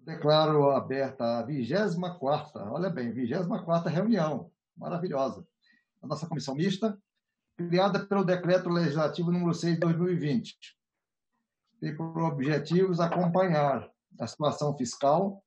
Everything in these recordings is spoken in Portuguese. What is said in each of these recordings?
Declaro aberta a 24ª, olha bem, 24ª reunião, maravilhosa, a nossa comissão mista, criada pelo Decreto Legislativo número 6 de 2020. Tem por objetivos acompanhar a situação fiscal.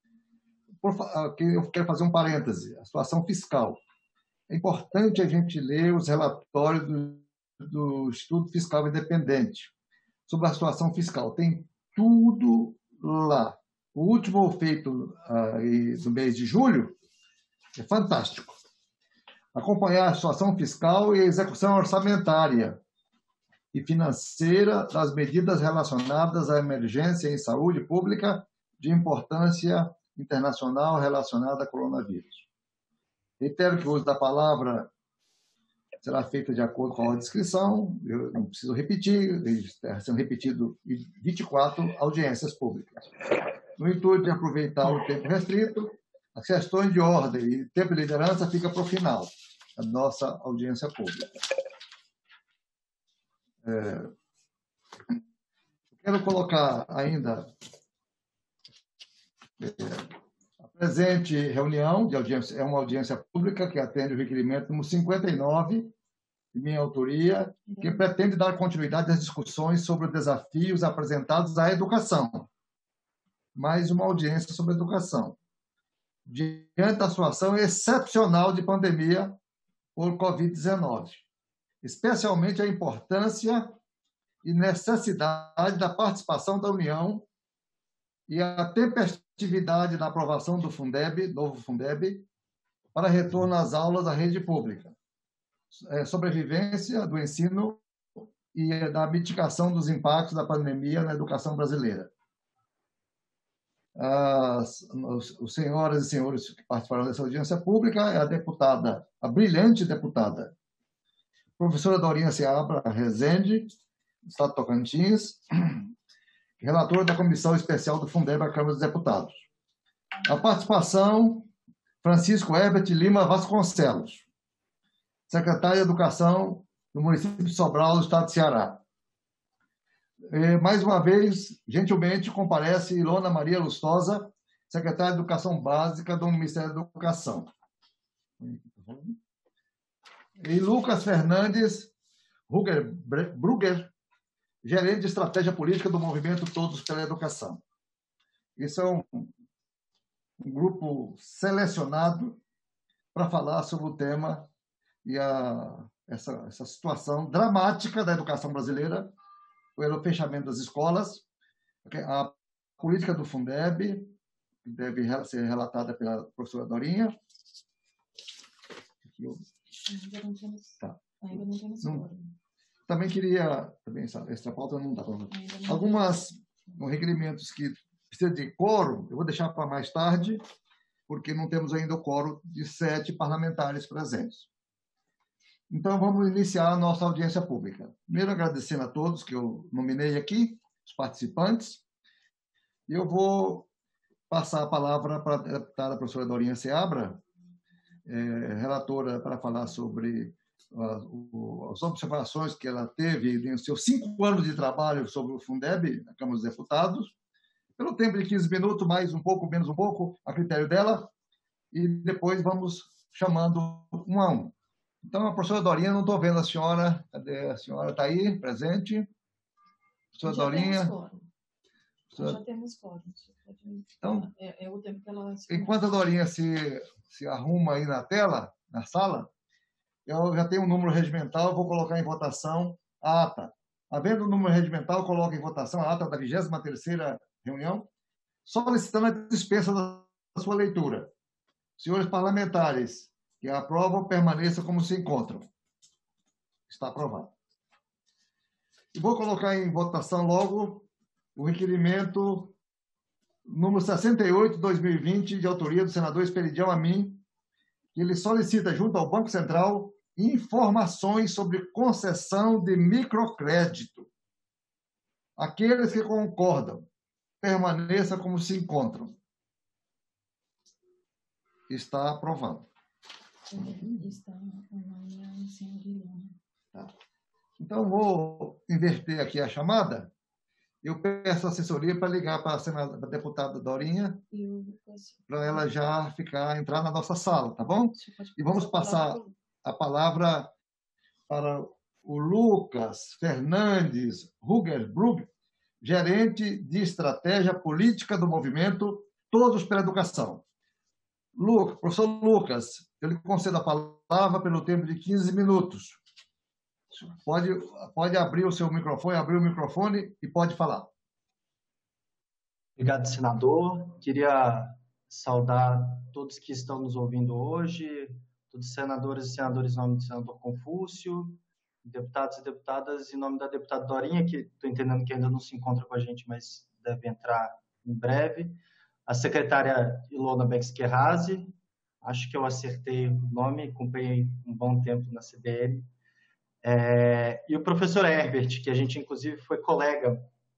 Eu quero fazer um parêntese, a situação fiscal. É importante a gente ler os relatórios do Instituto Fiscal Independente sobre a situação fiscal. Tem tudo lá. O último feito no mês de julho é fantástico. Acompanhar a situação fiscal e a execução orçamentária e financeira das medidas relacionadas à emergência em saúde pública de importância internacional relacionada ao coronavírus. Reitero que o uso da palavra será feito de acordo com a descrição, eu não preciso repetir, está sendo repetido em 24 audiências públicas. No intuito de aproveitar o tempo restrito, as questões de ordem e tempo de liderança fica para o final da nossa audiência pública. Quero colocar ainda a presente reunião de audiência, é uma audiência pública que atende o requerimento número 59, de minha autoria, que pretende dar continuidade às discussões sobre os desafios apresentados à educação. Mais uma audiência sobre educação. Diante da situação excepcional de pandemia por Covid-19, especialmente a importância e necessidade da participação da União e a tempestividade da aprovação do Fundeb, novo Fundeb, para retorno às aulas da rede pública, sobrevivência do ensino e da mitigação dos impactos da pandemia na educação brasileira. Os senhoras e senhores que participaram dessa audiência pública é a deputada, a brilhante deputada, professora Dorinha Seabra Rezende, do Estado de Tocantins, relatora da Comissão Especial do Fundeb à Câmara dos Deputados. A participação, Francisco Herbert Lima Vasconcelos, secretário de Educação do município de Sobral, do Estado de Ceará. Mais uma vez, gentilmente, comparece Ilona Maria Lustosa, secretária de Educação Básica do Ministério da Educação. E Lucas Fernandes Brugger, gerente de estratégia política do movimento Todos pela Educação. Esse é um grupo selecionado para falar sobre o tema e essa situação dramática da educação brasileira, pelo fechamento das escolas, a política do Fundeb, que deve ser relatada pela professora Dorinha. Ainda não temos quórum. Também queria, essa pauta não dá para algumas requerimentos que precisam de quórum, eu vou deixar para mais tarde, porque não temos ainda o quórum de 7 parlamentares presentes. Então, vamos iniciar a nossa audiência pública. Primeiro, agradecendo a todos que eu nominei aqui, os participantes, e eu vou passar a palavra para a deputada professora Dorinha Seabra, relatora, para falar sobre as observações que ela teve nos seus 5 anos de trabalho sobre o Fundeb, na Câmara dos Deputados, pelo tempo de 15 minutos, mais um pouco, menos um pouco, a critério dela, e depois vamos chamando um a um. Então, a professora Dorinha, não estou vendo a senhora. Cadê a senhora? Está aí, presente? Professora Dorinha. Já temos quórum. Então, é o tempo que ela... Enquanto a Dorinha se arruma aí na tela, na sala, eu já tenho um número regimental, vou colocar em votação a ata. Havendo o número regimental, coloco em votação a ata da 23ª reunião, solicitando a dispensa da sua leitura. Senhores parlamentares que aprovam, permaneçam como se encontram. Está aprovado. E vou colocar em votação logo o requerimento número 68, 2020, de autoria do senador Esperidião Amin, que ele solicita, junto ao Banco Central, informações sobre concessão de microcrédito. Aqueles que concordam, permaneçam como se encontram. Está aprovado. Está em cima de Ilona. Tá. Então, vou inverter aqui a chamada Eu peço assessoria para ligar para a deputada Dorinha, para ela já entrar na nossa sala, tá bom? E vamos passar a palavra para o Lucas Fernandes Rugersbrug, gerente de estratégia política do movimento Todos pela Educação. Professor Lucas, eu lhe concedo a palavra pelo tempo de 15 minutos. Pode abrir o seu microfone, abrir o microfone e pode falar. Obrigado, senador. Queria saudar todos que estão nos ouvindo hoje, todos os senadores e senadoras em nome do senador Confúcio, deputados e deputadas em nome da deputada Dorinha, que estou entendendo que ainda não se encontra com a gente, mas deve entrar em breve. A secretária Ilona Bex-Querrazi, acho que eu acertei o nome, acompanhei um bom tempo na CBN. E o professor Herbert, que a gente inclusive foi colega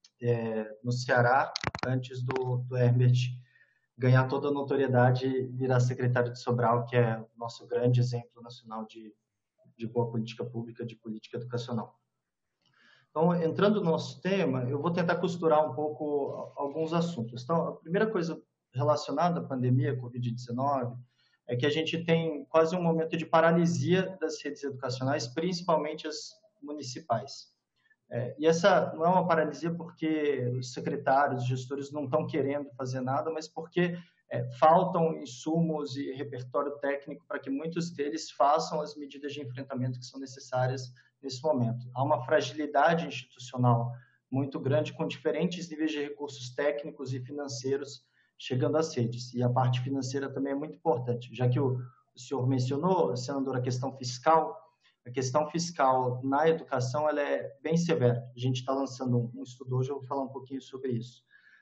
no Ceará, antes do Herbert ganhar toda a notoriedade e virar secretário de Sobral, que é o nosso grande exemplo nacional de boa política pública, de política educacional. Então, entrando no nosso tema, eu vou tentar costurar um pouco alguns assuntos. Então, a primeira coisa relacionada à pandemia, Covid-19, é que a gente tem quase um momento de paralisia das redes educacionais, principalmente as municipais. E essa não é uma paralisia porque os secretários, os gestores não estão querendo fazer nada, mas porque faltam insumos e repertório técnico para que muitos deles façam as medidas de enfrentamento que são necessárias nesse momento. Há uma fragilidade institucional muito grande, com diferentes níveis de recursos técnicos e financeiros chegando às redes. E a parte financeira também é muito importante, já que o senhor mencionou, senador, a questão fiscal. A questão fiscal na educação ela é bem severa. A gente está lançando um estudo hoje, eu vou falar um pouquinho sobre isso.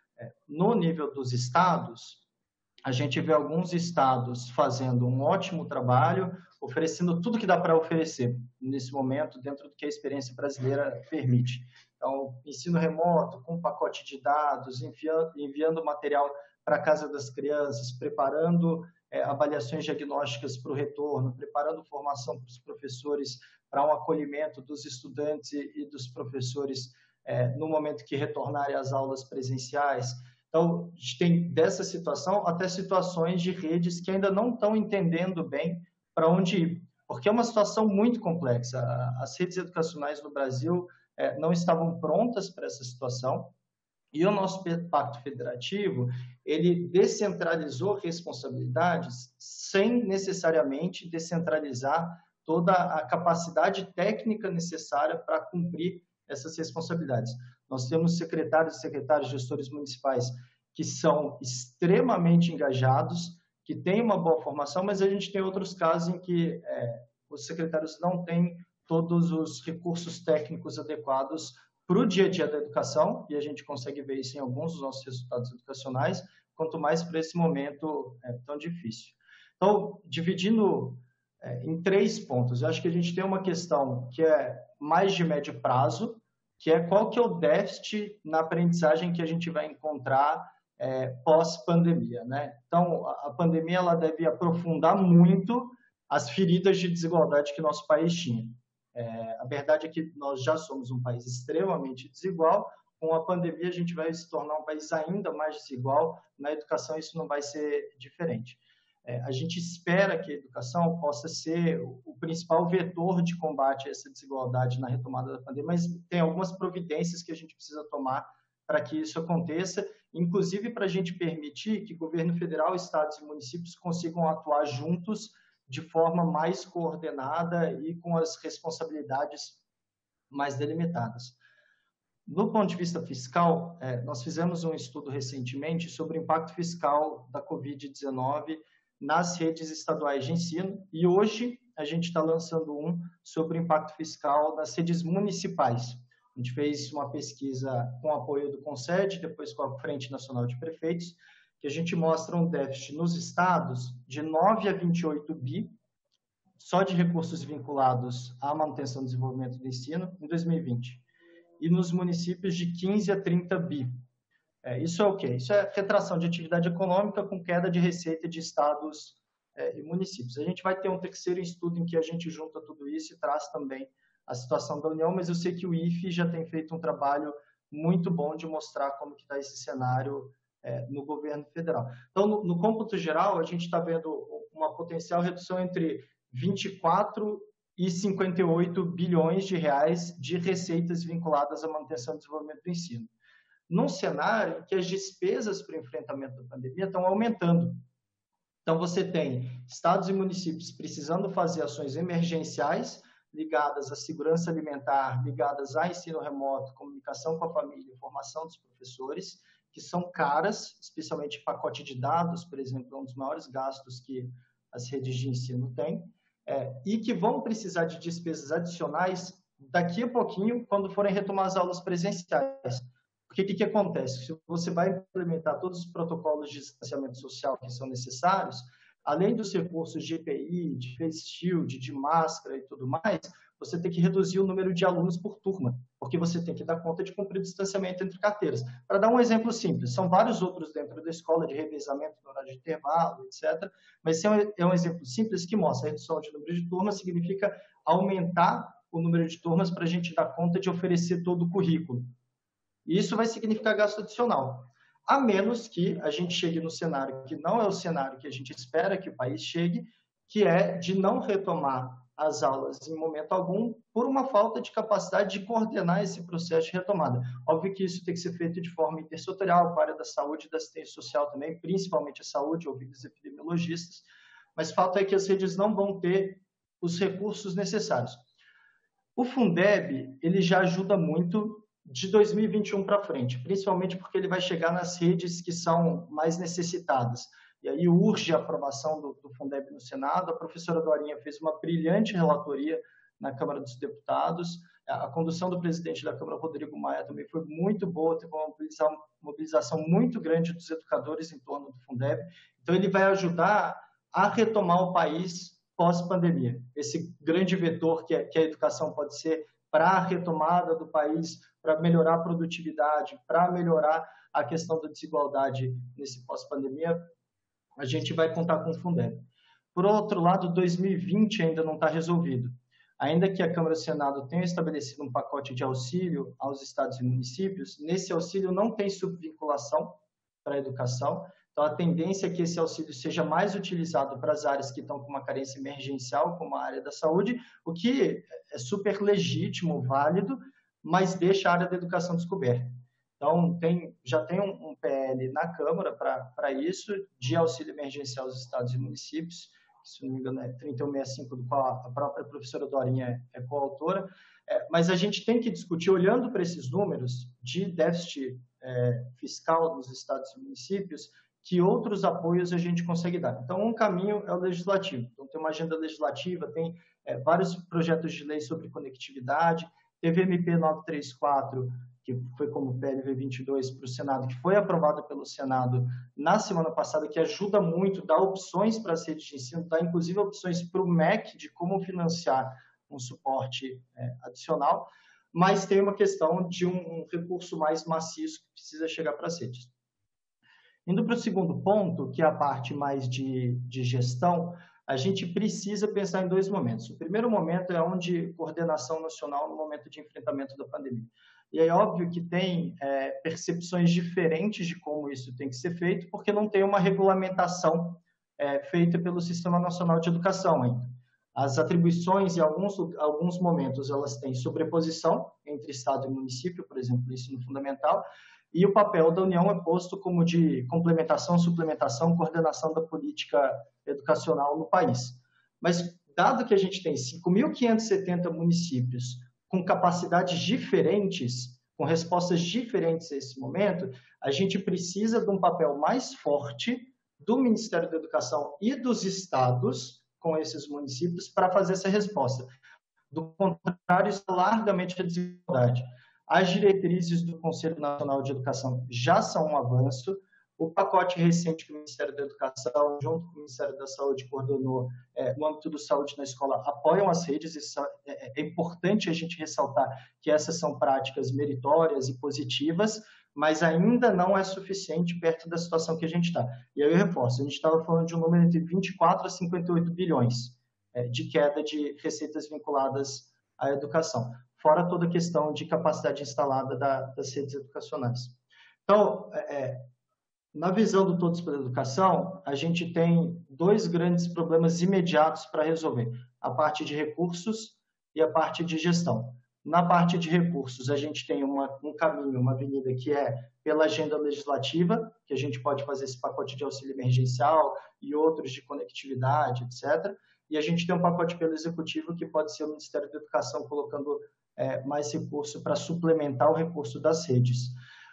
No nível dos estados, a gente vê alguns estados fazendo um ótimo trabalho, oferecendo tudo que dá para oferecer nesse momento, dentro do que a experiência brasileira permite. Então, ensino remoto, com pacote de dados, enviando material para a casa das crianças, preparando avaliações diagnósticas para o retorno, preparando formação para os professores, para um acolhimento dos estudantes e dos professores no momento que retornarem às aulas presenciais. Então, a gente tem dessa situação até situações de redes que ainda não estão entendendo bem para onde ir, porque é uma situação muito complexa. As redes educacionais no Brasil não estavam prontas para essa situação, e o nosso pacto federativo, ele descentralizou responsabilidades sem necessariamente descentralizar toda a capacidade técnica necessária para cumprir essas responsabilidades. Nós temos secretários e secretárias, gestores municipais que são extremamente engajados, que têm uma boa formação, mas a gente tem outros casos em que os secretários não têm todos os recursos técnicos adequados para o dia a dia da educação, e a gente consegue ver isso em alguns dos nossos resultados educacionais, quanto mais para esse momento tão difícil. Então, dividindo em 3 pontos, eu acho que a gente tem uma questão que é mais de médio prazo, que é qual que é o déficit na aprendizagem que a gente vai encontrar pós-pandemia, né? Então, a pandemia ela deve aprofundar muito as feridas de desigualdade que nosso país tinha. A verdade é que nós já somos um país extremamente desigual. Com a pandemia, a gente vai se tornar um país ainda mais desigual. Na educação, isso não vai ser diferente. A gente espera que a educação possa ser o principal vetor de combate a essa desigualdade na retomada da pandemia, mas tem algumas providências que a gente precisa tomar para que isso aconteça, inclusive para a gente permitir que governo federal, estados e municípios consigam atuar juntos de forma mais coordenada e com as responsabilidades mais delimitadas. Do ponto de vista fiscal, nós fizemos um estudo recentemente sobre o impacto fiscal da Covid-19 nas redes estaduais de ensino, e hoje a gente está lançando um sobre o impacto fiscal nas redes municipais. A gente fez uma pesquisa com apoio do CONSED, depois com a Frente Nacional de Prefeitos, que a gente mostra um déficit nos estados de 9 a 28 bi, só de recursos vinculados à manutenção e desenvolvimento do ensino, em 2020. E nos municípios de 15 a 30 bi. Isso é o quê? Isso é retração de atividade econômica com queda de receita de estados e municípios. A gente vai ter um terceiro estudo em que a gente junta tudo isso e traz também a situação da União, mas eu sei que o IFE já tem feito um trabalho muito bom de mostrar como que está esse cenário no governo federal. Então, no cômputo geral, a gente está vendo uma potencial redução entre 24 e 58 bilhões de reais de receitas vinculadas à manutenção e desenvolvimento do ensino. Num cenário em que as despesas para o enfrentamento da pandemia estão aumentando. Então, você tem estados e municípios precisando fazer ações emergenciais ligadas à segurança alimentar, ligadas a ensino remoto, comunicação com a família, formação dos professores, que são caras, especialmente pacote de dados, por exemplo, é um dos maiores gastos que as redes de ensino têm, e que vão precisar de despesas adicionais daqui a pouquinho, quando forem retomar as aulas presenciais. Porque o que acontece? Se você vai implementar todos os protocolos de distanciamento social que são necessários, além dos recursos de EPI, de face shield, de máscara e tudo mais, você tem que reduzir o número de alunos por turma, porque você tem que dar conta de cumprir o distanciamento entre carteiras. Para dar um exemplo simples, são vários outros dentro da escola, de revezamento no horário de intervalo, etc. Mas esse é um exemplo simples que mostra a redução de número de turmas significa aumentar o número de turmas para a gente dar conta de oferecer todo o currículo. E isso vai significar gasto adicional, a menos que a gente chegue no cenário que não é o cenário que a gente espera que o país chegue, que é de não retomar as aulas em momento algum por uma falta de capacidade de coordenar esse processo de retomada. Óbvio que isso tem que ser feito de forma intersetorial, com a área da saúde e da assistência social também, principalmente a saúde, ouvindo os epidemiologistas, mas o fato é que as redes não vão ter os recursos necessários. O Fundeb, ele já ajuda muito de 2021 para frente, principalmente porque ele vai chegar nas redes que são mais necessitadas. E aí urge a aprovação do Fundeb no Senado. A professora Dorinha fez uma brilhante relatoria na Câmara dos Deputados. A condução do presidente da Câmara, Rodrigo Maia, também foi muito boa, teve uma mobilização muito grande dos educadores em torno do Fundeb. Então, ele vai ajudar a retomar o país pós-pandemia. Esse grande vetor que a educação pode ser para a retomada do país, para melhorar a produtividade, para melhorar a questão da desigualdade nesse pós-pandemia, a gente vai contar com o Fundeb. Por outro lado, 2020 ainda não está resolvido. Ainda que a Câmara e o Senado tenham estabelecido um pacote de auxílio aos estados e municípios, nesse auxílio não tem subvinculação para a educação. Então, a tendência é que esse auxílio seja mais utilizado para as áreas que estão com uma carência emergencial, como a área da saúde, o que é super legítimo, válido, mas deixa a área da educação descoberta. Então, já tem um PL na Câmara para isso, de auxílio emergencial aos estados e municípios, se não me engano é 3165, do qual a própria professora Dorinha é coautora, mas a gente tem que discutir, olhando para esses números de déficit fiscal dos estados e municípios, que outros apoios a gente consegue dar. Então, um caminho é o legislativo. Então, tem uma agenda legislativa, tem vários projetos de lei sobre conectividade, teve MP 934, que foi como PLV 22 para o Senado, que foi aprovada pelo Senado na semana passada, que ajuda muito, dá opções para as redes de ensino, dá inclusive opções para o MEC de como financiar um suporte adicional, mas tem uma questão de um recurso mais maciço que precisa chegar para as redes. Indo para o segundo ponto, que é a parte mais de gestão, a gente precisa pensar em dois momentos. O primeiro momento é onde coordenação nacional no momento de enfrentamento da pandemia. E é óbvio que tem percepções diferentes de como isso tem que ser feito, porque não tem uma regulamentação feita pelo Sistema Nacional de Educação ainda. As atribuições, em alguns momentos, elas têm sobreposição entre Estado e município, por exemplo, ensino fundamental, e o papel da União é posto como de complementação, suplementação, coordenação da política educacional no país. Mas, dado que a gente tem 5.570 municípios com capacidades diferentes, com respostas diferentes a esse momento, a gente precisa de um papel mais forte do Ministério da Educação e dos estados com esses municípios para fazer essa resposta. Do contrário, isso é largamente a desigualdade. As diretrizes do Conselho Nacional de Educação já são um avanço. O pacote recente que o Ministério da Educação, junto com o Ministério da Saúde, coordenou no âmbito do Saúde na Escola, apoiam as redes. Isso é importante a gente ressaltar que essas são práticas meritórias e positivas, mas ainda não é suficiente perto da situação que a gente está. E aí eu reforço, a gente estava falando de um número entre 24 a 58 bilhões de queda de receitas vinculadas à educação. fora toda a questão de capacidade instalada das redes educacionais. Então, na visão do Todos pela Educação, a gente tem dois grandes problemas imediatos para resolver: a parte de recursos e a parte de gestão. Na parte de recursos, a gente tem um caminho, uma avenida que é pela agenda legislativa, que a gente pode fazer esse pacote de auxílio emergencial e outros de conectividade, etc. E a gente tem um pacote pelo executivo, que pode ser o Ministério da Educação colocando mais recurso para suplementar o recurso das redes.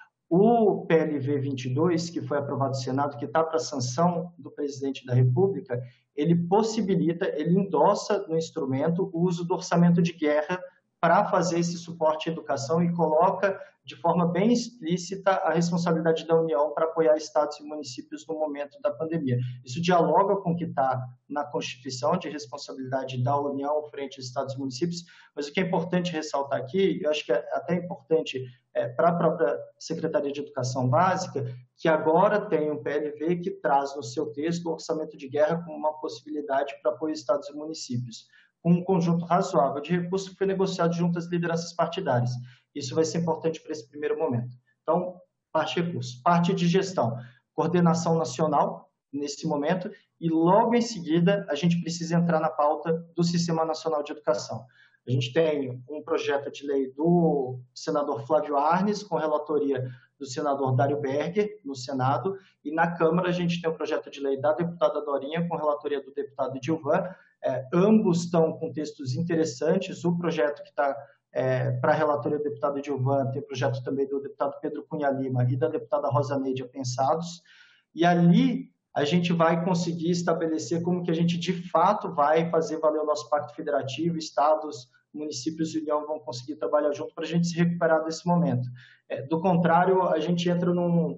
O PLV 22, que foi aprovado no Senado, que está para sanção do presidente da República, ele possibilita, ele endossa no instrumento o uso do orçamento de guerra para fazer esse suporte à educação e coloca de forma bem explícita a responsabilidade da União para apoiar estados e municípios no momento da pandemia. Isso dialoga com o que está na Constituição de responsabilidade da União frente aos estados e municípios, mas o que é importante ressaltar aqui, eu acho que é até importante para a própria Secretaria de Educação Básica, que agora tem um PLV que traz no seu texto o orçamento de guerra como uma possibilidade para apoio a estados e municípios, com um conjunto razoável de recursos que foi negociado junto às lideranças partidárias. Isso vai ser importante para esse primeiro momento. Então, parte de recursos. Parte de gestão, coordenação nacional, nesse momento, e logo em seguida a gente precisa entrar na pauta do Sistema Nacional de Educação. A gente tem um projeto de lei do senador Flávio Arnes, com relatoria do senador Dário Berger, no Senado, e na Câmara a gente tem um projeto de lei da deputada Dorinha, com relatoria do deputado Edilvan. Ambos estão com textos interessantes. O projeto que está para a relatoria do deputado Edilvan tem projeto também do deputado Pedro Cunha Lima e da deputada Rosa Neide pensados, e ali a gente vai conseguir estabelecer como que a gente de fato vai fazer valer o nosso pacto federativo, estados, municípios e União vão conseguir trabalhar junto para a gente se recuperar desse momento. Do contrário, a gente entra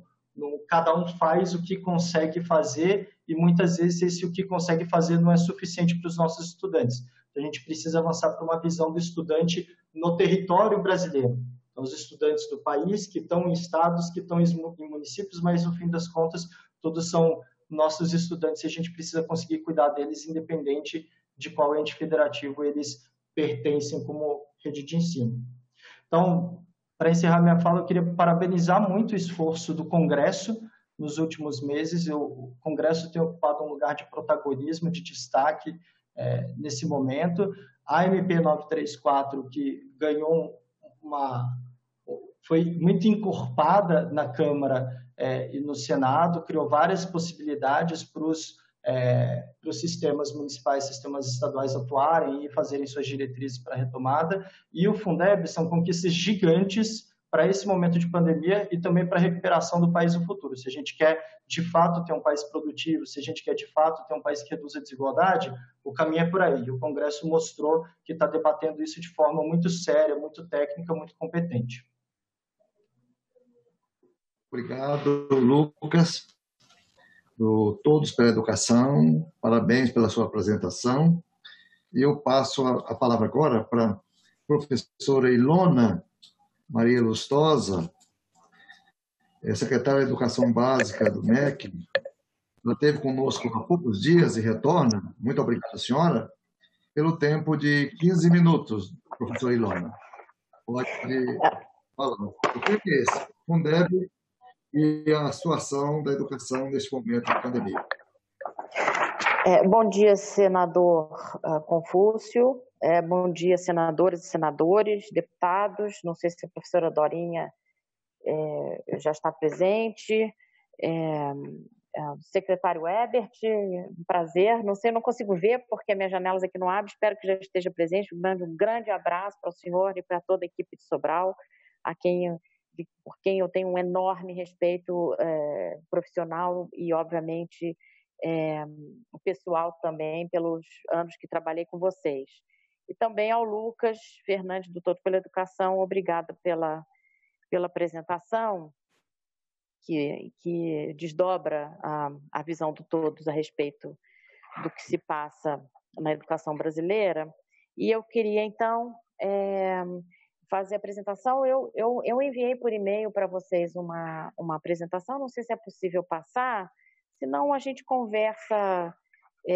cada um faz o que consegue fazer, e muitas vezes esse o que consegue fazer não é suficiente para os nossos estudantes. Então, a gente precisa avançar para uma visão do estudante no território brasileiro. Então, os estudantes do país que estão em estados, que estão em municípios, mas no fim das contas, todos são nossos estudantes e a gente precisa conseguir cuidar deles, independente de qual ente federativo eles pertencem como rede de ensino. Então, para encerrar minha fala, eu queria parabenizar muito o esforço do Congresso nos últimos meses. O Congresso tem ocupado um lugar de protagonismo, de destaque nesse momento. A MP 934, que ganhou foi muito encorpada na Câmara e no Senado, criou várias possibilidades para os sistemas municipais, sistemas estaduais atuarem e fazerem suas diretrizes para a retomada. E o Fundeb são conquistas gigantes para esse momento de pandemia e também para a recuperação do país no futuro. Se a gente quer, de fato, ter um país produtivo, se a gente quer, de fato, ter um país que reduza a desigualdade, o caminho é por aí. O Congresso mostrou que está debatendo isso de forma muito séria, muito técnica, muito competente. Obrigado, Lucas, do Todos pela Educação. Parabéns pela sua apresentação. E eu passo a palavra agora para a professora Ilona Maria Lustosa, secretária de Educação Básica do MEC. Ela esteve conosco há poucos dias e retorna. Muito obrigado, senhora, pelo tempo de 15 minutos, professora Ilona. Pode falar. O que é esse? Fundeb e a situação da educação neste momento de pandemia. Bom dia, senador Confúcio. Bom dia, senadoras e senadores, deputados. Não sei se a professora Dorinha já está presente. Secretário Ebert, um prazer. Não sei, não consigo ver porque minhas janelas aqui não abrem. Espero que já esteja presente. Um grande abraço para o senhor e para toda a equipe de Sobral, por quem eu tenho um enorme respeito profissional e, obviamente, o pessoal também, pelos anos que trabalhei com vocês. E também ao Lucas Fernandes, do Todos pela Educação, obrigada pela apresentação, que desdobra a visão de todos a respeito do que se passa na educação brasileira. E eu queria, então, fazer a apresentação. Eu enviei por e-mail para vocês uma apresentação, não sei se é possível passar, senão a gente conversa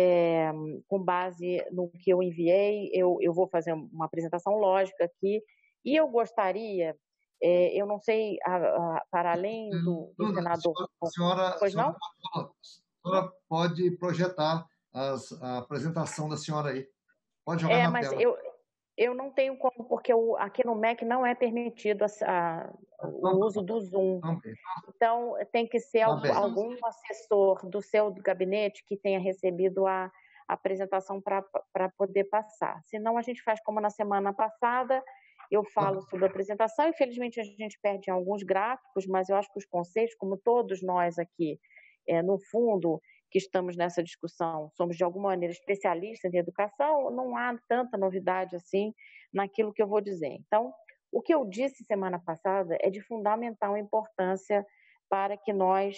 com base no que eu enviei. Eu vou fazer uma apresentação lógica aqui E eu gostaria, eu não sei, para além do senador... A senhora, Pois não? A senhora pode projetar a apresentação da senhora aí. Pode jogar na Mas tela. eu não tenho como, porque aqui no MEC não é permitido o uso do Zoom. Então, tem que ser algum assessor do seu gabinete que tenha recebido a apresentação para poder passar. Senão, a gente faz como na semana passada, eu falo sobre a apresentação. Infelizmente, a gente perde alguns gráficos, mas eu acho que os conceitos, como todos nós aqui, no fundo, que estamos nessa discussão, somos de alguma maneira especialistas em educação, não há tanta novidade assim naquilo que eu vou dizer. Então, o que eu disse semana passada é de fundamental importância para que nós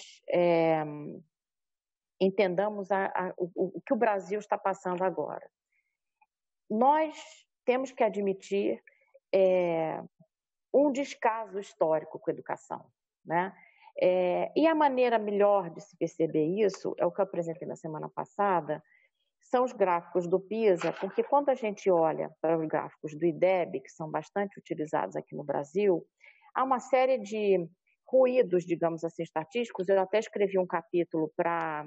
entendamos o que o Brasil está passando agora. Nós temos que admitir um descaso histórico com a educação, né? E a maneira melhor de se perceber isso é o que eu apresentei na semana passada, são os gráficos do PISA, porque quando a gente olha para os gráficos do IDEB, que são bastante utilizados aqui no Brasil, há uma série de ruídos, digamos assim, estatísticos. Eu até escrevi um capítulo para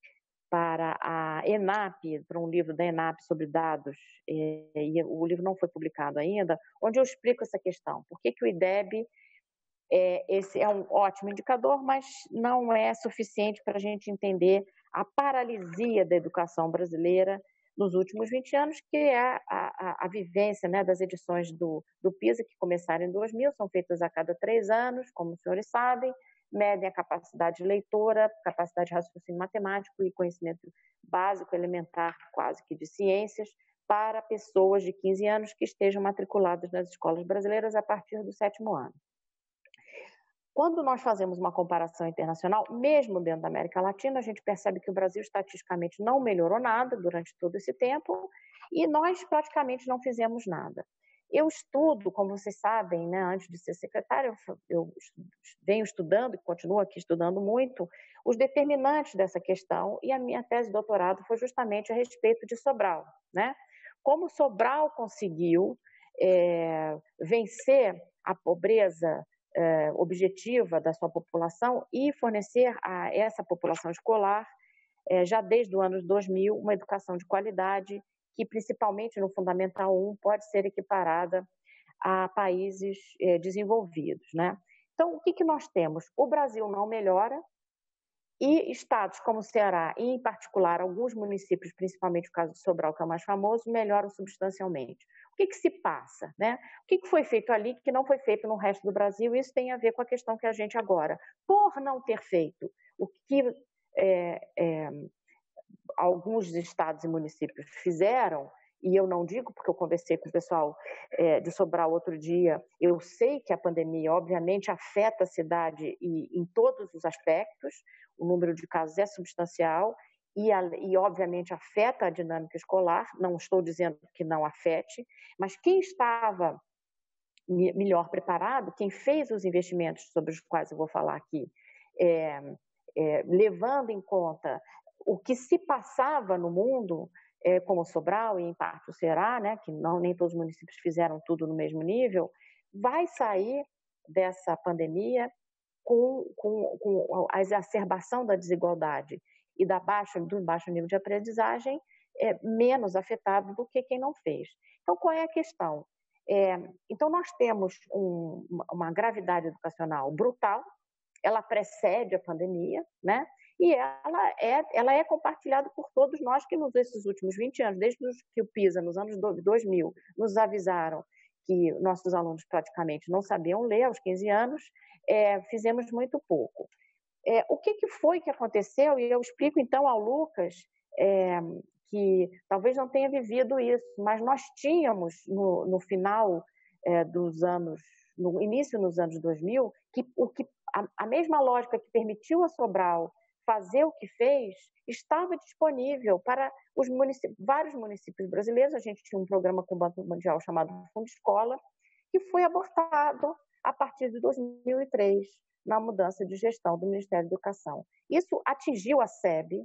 a ENAP, para um livro da ENAP sobre dados, e o livro não foi publicado ainda, onde eu explico essa questão. Por que o IDEB, esse é um ótimo indicador, mas não é suficiente para a gente entender a paralisia da educação brasileira nos últimos 20 anos, que é a vivência, né, das edições do PISA, que começaram em 2000, são feitas a cada 3 anos, como os senhores sabem, medem a capacidade leitora, capacidade de raciocínio matemático e conhecimento básico, elementar, quase que de ciências, para pessoas de 15 anos que estejam matriculadas nas escolas brasileiras a partir do 7º ano. Quando nós fazemos uma comparação internacional, mesmo dentro da América Latina, a gente percebe que o Brasil estatisticamente não melhorou nada durante todo esse tempo e nós praticamente não fizemos nada. Eu estudo, como vocês sabem, né, antes de ser secretária, eu venho estudando e continuo aqui estudando muito os determinantes dessa questão, e a minha tese de doutorado foi justamente a respeito de Sobral, né? Como Sobral conseguiu vencer a pobreza objetiva da sua população e fornecer a essa população escolar, já desde os anos 2000, uma educação de qualidade que, principalmente no Fundamental 1, pode ser equiparada a países desenvolvidos, né? Então, o que nós temos? O Brasil não melhora e estados como o Ceará, e em particular alguns municípios, principalmente o caso de Sobral, que é o mais famoso, melhoram substancialmente. O que se passa, né? O que foi feito ali que não foi feito no resto do Brasil? Isso tem a ver com a questão que a gente agora, por não ter feito o que alguns estados e municípios fizeram, e eu não digo porque eu conversei com o pessoal de Sobral outro dia, eu sei que a pandemia obviamente afeta a cidade em todos os aspectos, o número de casos é substancial e obviamente afeta a dinâmica escolar, não estou dizendo que não afete, mas quem estava melhor preparado, quem fez os investimentos sobre os quais eu vou falar aqui, levando em conta o que se passava no mundo, como Sobral e em parte o Ceará, né, que nem todos os municípios fizeram tudo no mesmo nível, vai sair dessa pandemia com a exacerbação da desigualdade e do baixo nível de aprendizagem menos afetado do que quem não fez. Então, qual é a questão? Então, nós temos uma gravidade educacional brutal, ela precede a pandemia, né? E ela é compartilhada por todos nós que nesses últimos 20 anos, desde que o PISA, nos anos 2000, nos avisaram que nossos alunos praticamente não sabiam ler aos 15 anos, fizemos muito pouco. O que foi que aconteceu? E eu explico então ao Lucas, que talvez não tenha vivido isso, mas nós tínhamos no final dos anos, no início dos anos 2000, a mesma lógica que permitiu a Sobral fazer o que fez, estava disponível para vários municípios brasileiros. A gente tinha um programa com o Banco Mundial chamado Fundo Escola, que foi abortado a partir de 2003, na mudança de gestão do Ministério da Educação. Isso atingiu a SEB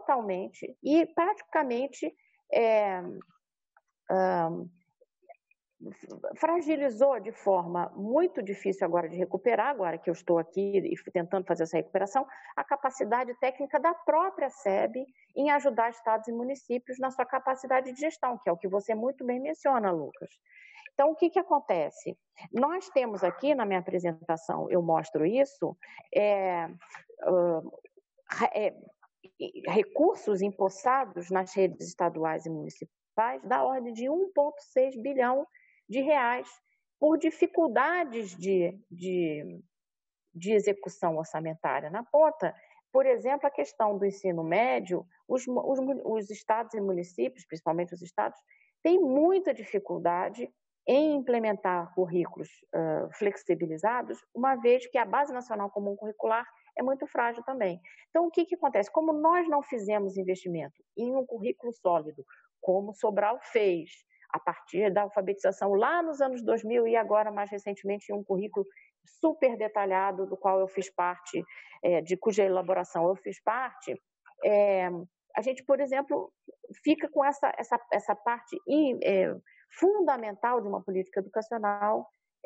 frontalmente e praticamente fragilizou de forma muito difícil agora de recuperar, agora que eu estou aqui tentando fazer essa recuperação, a capacidade técnica da própria SEB em ajudar estados e municípios na sua capacidade de gestão, que é o que você muito bem menciona, Lucas. Então, o que acontece? Nós temos aqui, na minha apresentação, eu mostro isso, recursos empossados nas redes estaduais e municipais da ordem de 1,6 bilhão de reais por dificuldades de execução orçamentária na ponta. Por exemplo, a questão do ensino médio, os estados e municípios, principalmente os estados, têm muita dificuldade em implementar currículos flexibilizados, uma vez que a Base Nacional Comum Curricular é muito frágil também. Então, o que acontece? Como nós não fizemos investimento em um currículo sólido, como Sobral fez, a partir da alfabetização lá nos anos 2000 e agora, mais recentemente, em um currículo super detalhado, do qual eu fiz parte, cuja elaboração eu fiz parte, a gente, por exemplo, fica com essa parte fundamental de uma política educacional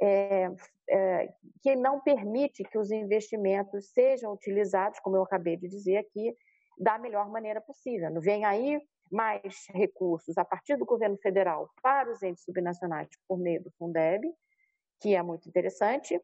que não permite que os investimentos sejam utilizados, como eu acabei de dizer aqui, da melhor maneira possível. Vem aí mais recursos a partir do governo federal para os entes subnacionais por meio do Fundeb, que é muito interessante,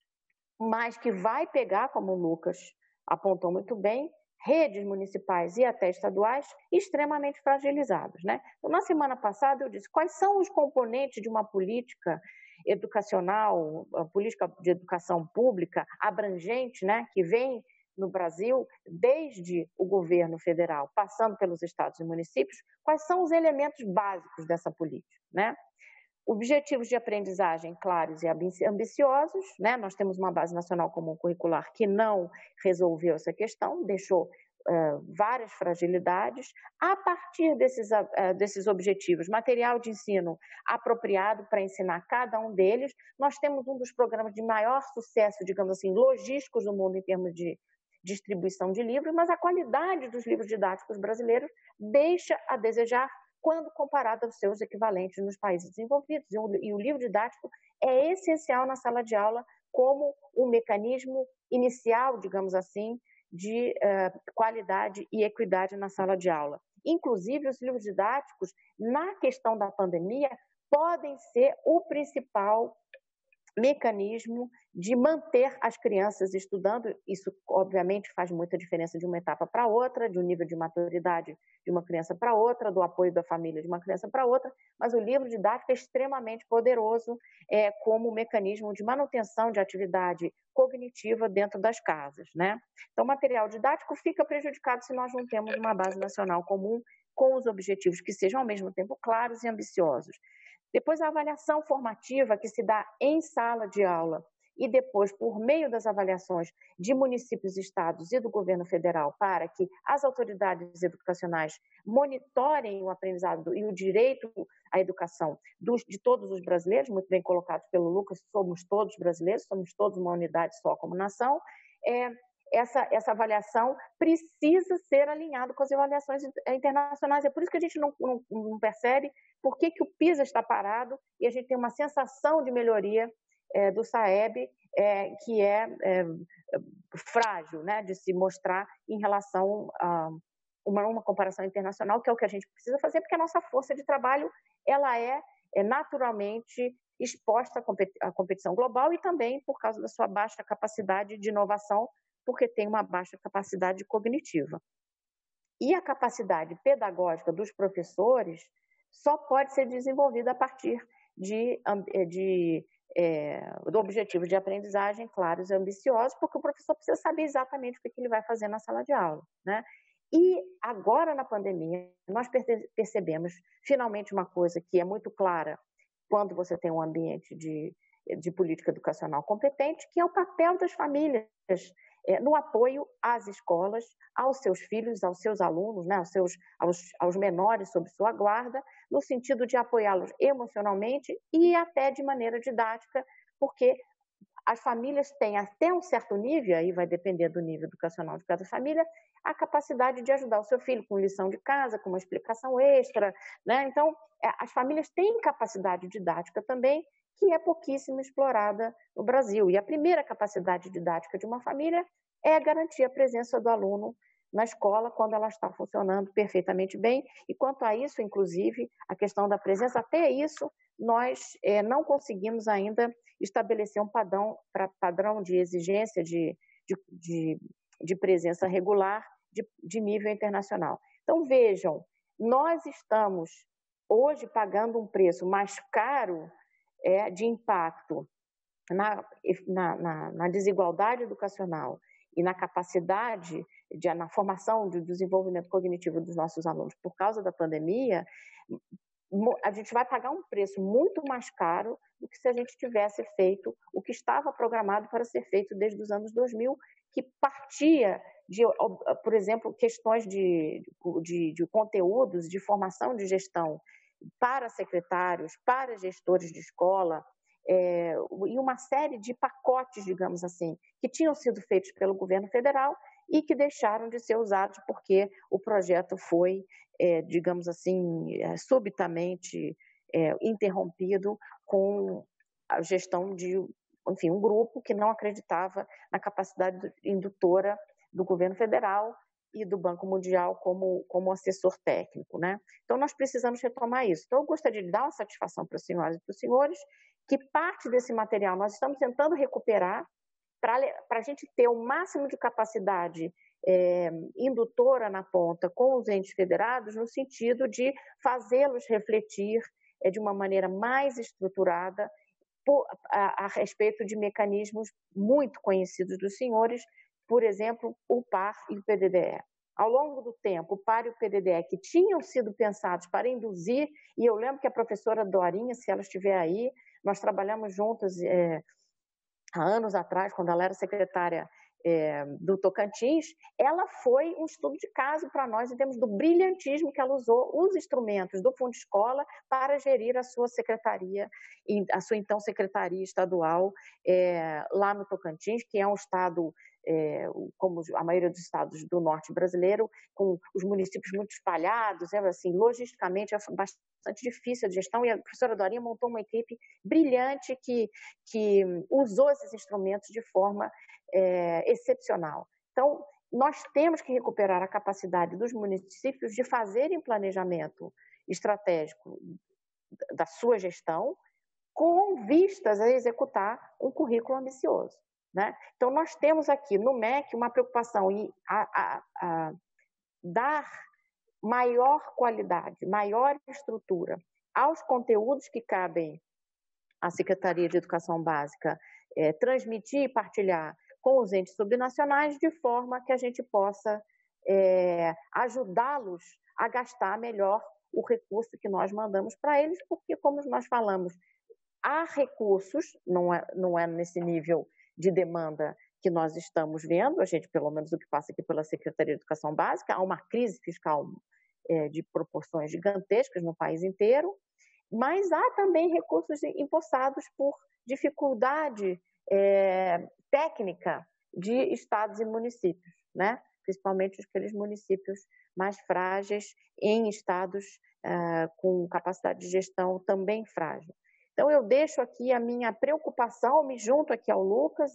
mas que vai pegar, como o Lucas apontou muito bem, redes municipais e até estaduais extremamente fragilizados, né? Então, na semana passada eu disse quais são os componentes de uma política educacional, a política de educação pública abrangente, né, que vem no Brasil desde o governo federal, passando pelos estados e municípios, quais são os elementos básicos dessa política, né? Objetivos de aprendizagem claros e ambiciosos, né? Nós temos uma Base Nacional Comum Curricular que não resolveu essa questão, deixou várias fragilidades. A partir desses objetivos, material de ensino apropriado para ensinar cada um deles, nós temos um dos programas de maior sucesso, digamos assim, logísticos do mundo em termos de distribuição de livros, mas a qualidade dos livros didáticos brasileiros deixa a desejar quando comparado aos seus equivalentes nos países desenvolvidos. E o livro didático é essencial na sala de aula como um mecanismo inicial, digamos assim, de qualidade e equidade na sala de aula. Inclusive, os livros didáticos, na questão da pandemia, podem ser o principal mecanismo de manter as crianças estudando. Isso, obviamente, faz muita diferença de uma etapa para outra, de um nível de maturidade de uma criança para outra, do apoio da família de uma criança para outra, mas o livro didático é extremamente poderoso como mecanismo de manutenção de atividade cognitiva dentro das casas, né? Então, o material didático fica prejudicado se nós não temos uma base nacional comum com os objetivos que sejam, ao mesmo tempo, claros e ambiciosos. Depois, a avaliação formativa que se dá em sala de aula e depois, por meio das avaliações de municípios, estados e do governo federal, para que as autoridades educacionais monitorem o aprendizado e o direito à educação de todos os brasileiros, muito bem colocado pelo Lucas, somos todos brasileiros, somos todos uma unidade só como nação. Essa avaliação precisa ser alinhada com as avaliações internacionais. É por isso que a gente não percebe por que o PISA está parado e a gente tem uma sensação de melhoria do SAEB que é frágil, né, de se mostrar em relação a uma comparação internacional, que é o que a gente precisa fazer, porque a nossa força de trabalho ela é naturalmente exposta à competição global e também por causa da sua baixa capacidade de inovação, porque tem uma baixa capacidade cognitiva. E a capacidade pedagógica dos professores só pode ser desenvolvida a partir do objetivo de aprendizagem claros e ambiciosos, porque o professor precisa saber exatamente o que ele vai fazer na sala de aula, né? E agora, na pandemia, nós percebemos finalmente uma coisa que é muito clara quando você tem um ambiente de política educacional competente, que é o papel das famílias no apoio às escolas, aos seus filhos, aos seus alunos, né, aos menores sob sua guarda, no sentido de apoiá-los emocionalmente e até de maneira didática, porque as famílias têm até um certo nível, aí vai depender do nível educacional de cada família, a capacidade de ajudar o seu filho com lição de casa, com uma explicação extra, né? Então, as famílias têm capacidade didática também, que é pouquíssimo explorada no Brasil. E a primeira capacidade didática de uma família é garantir a presença do aluno na escola quando ela está funcionando perfeitamente bem. E quanto a isso, inclusive, a questão da presença, até isso, nós não conseguimos ainda estabelecer um padrão de exigência de presença regular de nível internacional. Então, vejam, nós estamos hoje pagando um preço mais caro de impacto na desigualdade educacional e na capacidade, na formação do desenvolvimento cognitivo dos nossos alunos por causa da pandemia. A gente vai pagar um preço muito mais caro do que se a gente tivesse feito o que estava programado para ser feito desde os anos 2000, que partia de, por exemplo, questões de conteúdos, de formação de gestão para secretários, para gestores de escola, e uma série de pacotes, digamos assim, que tinham sido feitos pelo governo federal e que deixaram de ser usados porque o projeto foi, digamos assim, subitamente interrompido com a gestão de, enfim, um grupo que não acreditava na capacidade indutora do governo federal e do Banco Mundial como assessor técnico, né? Então, nós precisamos retomar isso. Então, eu gostaria de dar uma satisfação para as senhoras e para os senhores que parte desse material nós estamos tentando recuperar para a gente ter o máximo de capacidade indutora na ponta com os entes federados, no sentido de fazê-los refletir de uma maneira mais estruturada a respeito de mecanismos muito conhecidos dos senhores, por exemplo, o PAR e o PDDE. Ao longo do tempo, o PAR e o PDDE, que tinham sido pensados para induzir, e eu lembro que a professora Dorinha, se ela estiver aí, nós trabalhamos juntas há anos atrás, quando ela era secretária do Tocantins, ela foi um estudo de caso para nós em termos do brilhantismo que ela usou os instrumentos do Fundo Escola para gerir a sua secretaria, a sua então secretaria estadual lá no Tocantins, que é um estado, como a maioria dos estados do norte brasileiro, com os municípios muito espalhados, assim, logisticamente é bastante difícil a gestão, e a professora Dorinha montou uma equipe brilhante que usou esses instrumentos de forma excepcional. Então, nós temos que recuperar a capacidade dos municípios de fazerem planejamento estratégico da sua gestão com vistas a executar um currículo ambicioso, né? Então, nós temos aqui no MEC uma preocupação em dar maior qualidade, maior estrutura aos conteúdos que cabem à Secretaria de Educação Básica transmitir e partilhar com os entes subnacionais, de forma que a gente possa ajudá-los a gastar melhor o recurso que nós mandamos para eles, porque, como nós falamos, há recursos, não é nesse nível de demanda que nós estamos vendo, a gente, pelo menos o que passa aqui pela Secretaria de Educação Básica, há uma crise fiscal de proporções gigantescas no país inteiro, mas há também recursos empossados por dificuldade técnica de estados e municípios, né? Principalmente aqueles municípios mais frágeis em estados com capacidade de gestão também frágil. Então, eu deixo aqui a minha preocupação, me junto aqui ao Lucas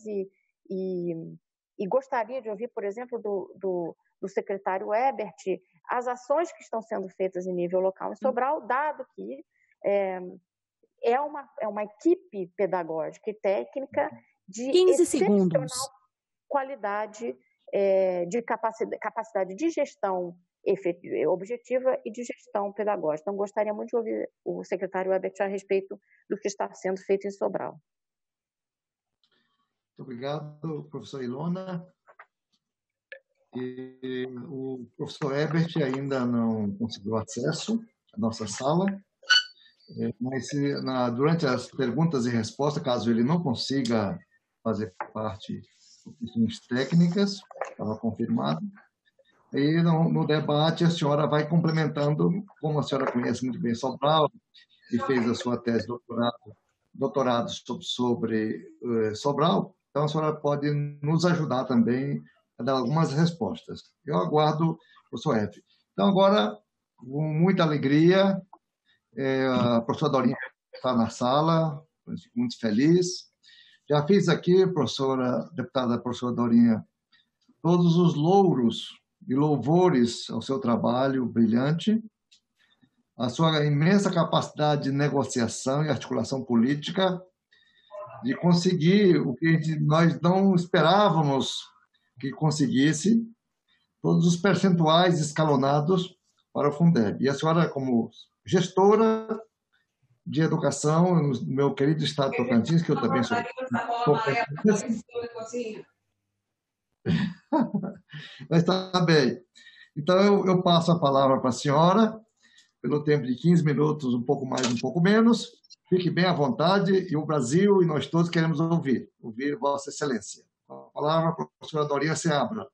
e gostaria de ouvir, por exemplo, do secretário Ebert, as ações que estão sendo feitas em nível local em Sobral, dado que é uma equipe pedagógica e técnica de 15 excepcional segundos. qualidade, de capacidade de gestão objetiva e de gestão pedagógica. Então, gostaria muito de ouvir o secretário Ebert a respeito do que está sendo feito em Sobral. Muito obrigado, professora Ilona. E o professor Ebert ainda não conseguiu acesso à nossa sala, mas durante as perguntas e respostas, caso ele não consiga fazer parte de questões técnicas, estava confirmado, e no debate a senhora vai complementando, como a senhora conhece muito bem Sobral e fez a sua tese de doutorado doutorado sobre Sobral, então a senhora pode nos ajudar também a dar algumas respostas. Eu aguardo, professor F. Então, agora, com muita alegria, a professora Dorinha está na sala, muito feliz. Já fiz aqui, deputada professora Dorinha, todos os louros e louvores ao seu trabalho brilhante, a sua imensa capacidade de negociação e articulação política, de conseguir o que nós não esperávamos que conseguisse, todos os percentuais escalonados para o Fundeb. E a senhora, como gestora de educação no meu querido estado de Tocantins, que eu também sou tocantins, mas está bem. Então, eu passo a palavra para a senhora, pelo tempo de 15 minutos, um pouco mais, um pouco menos. Fique bem à vontade, e o Brasil e nós todos queremos ouvir Vossa Excelência. A palavra para a professora Dorinha Seabra.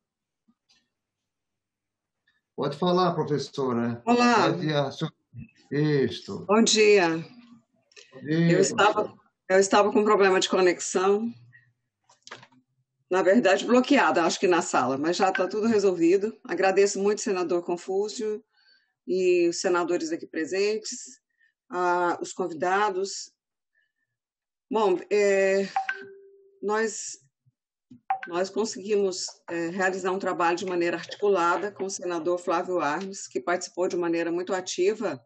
Pode falar, professora. Olá. Isto. Bom dia. Bom dia, eu estava com problema de conexão. Na verdade, bloqueada, acho que na sala, mas já está tudo resolvido. Agradeço muito, senador Confúcio, e os senadores aqui presentes, os convidados. Bom, nós conseguimos realizar um trabalho de maneira articulada com o senador Flávio Arnes, que participou de maneira muito ativa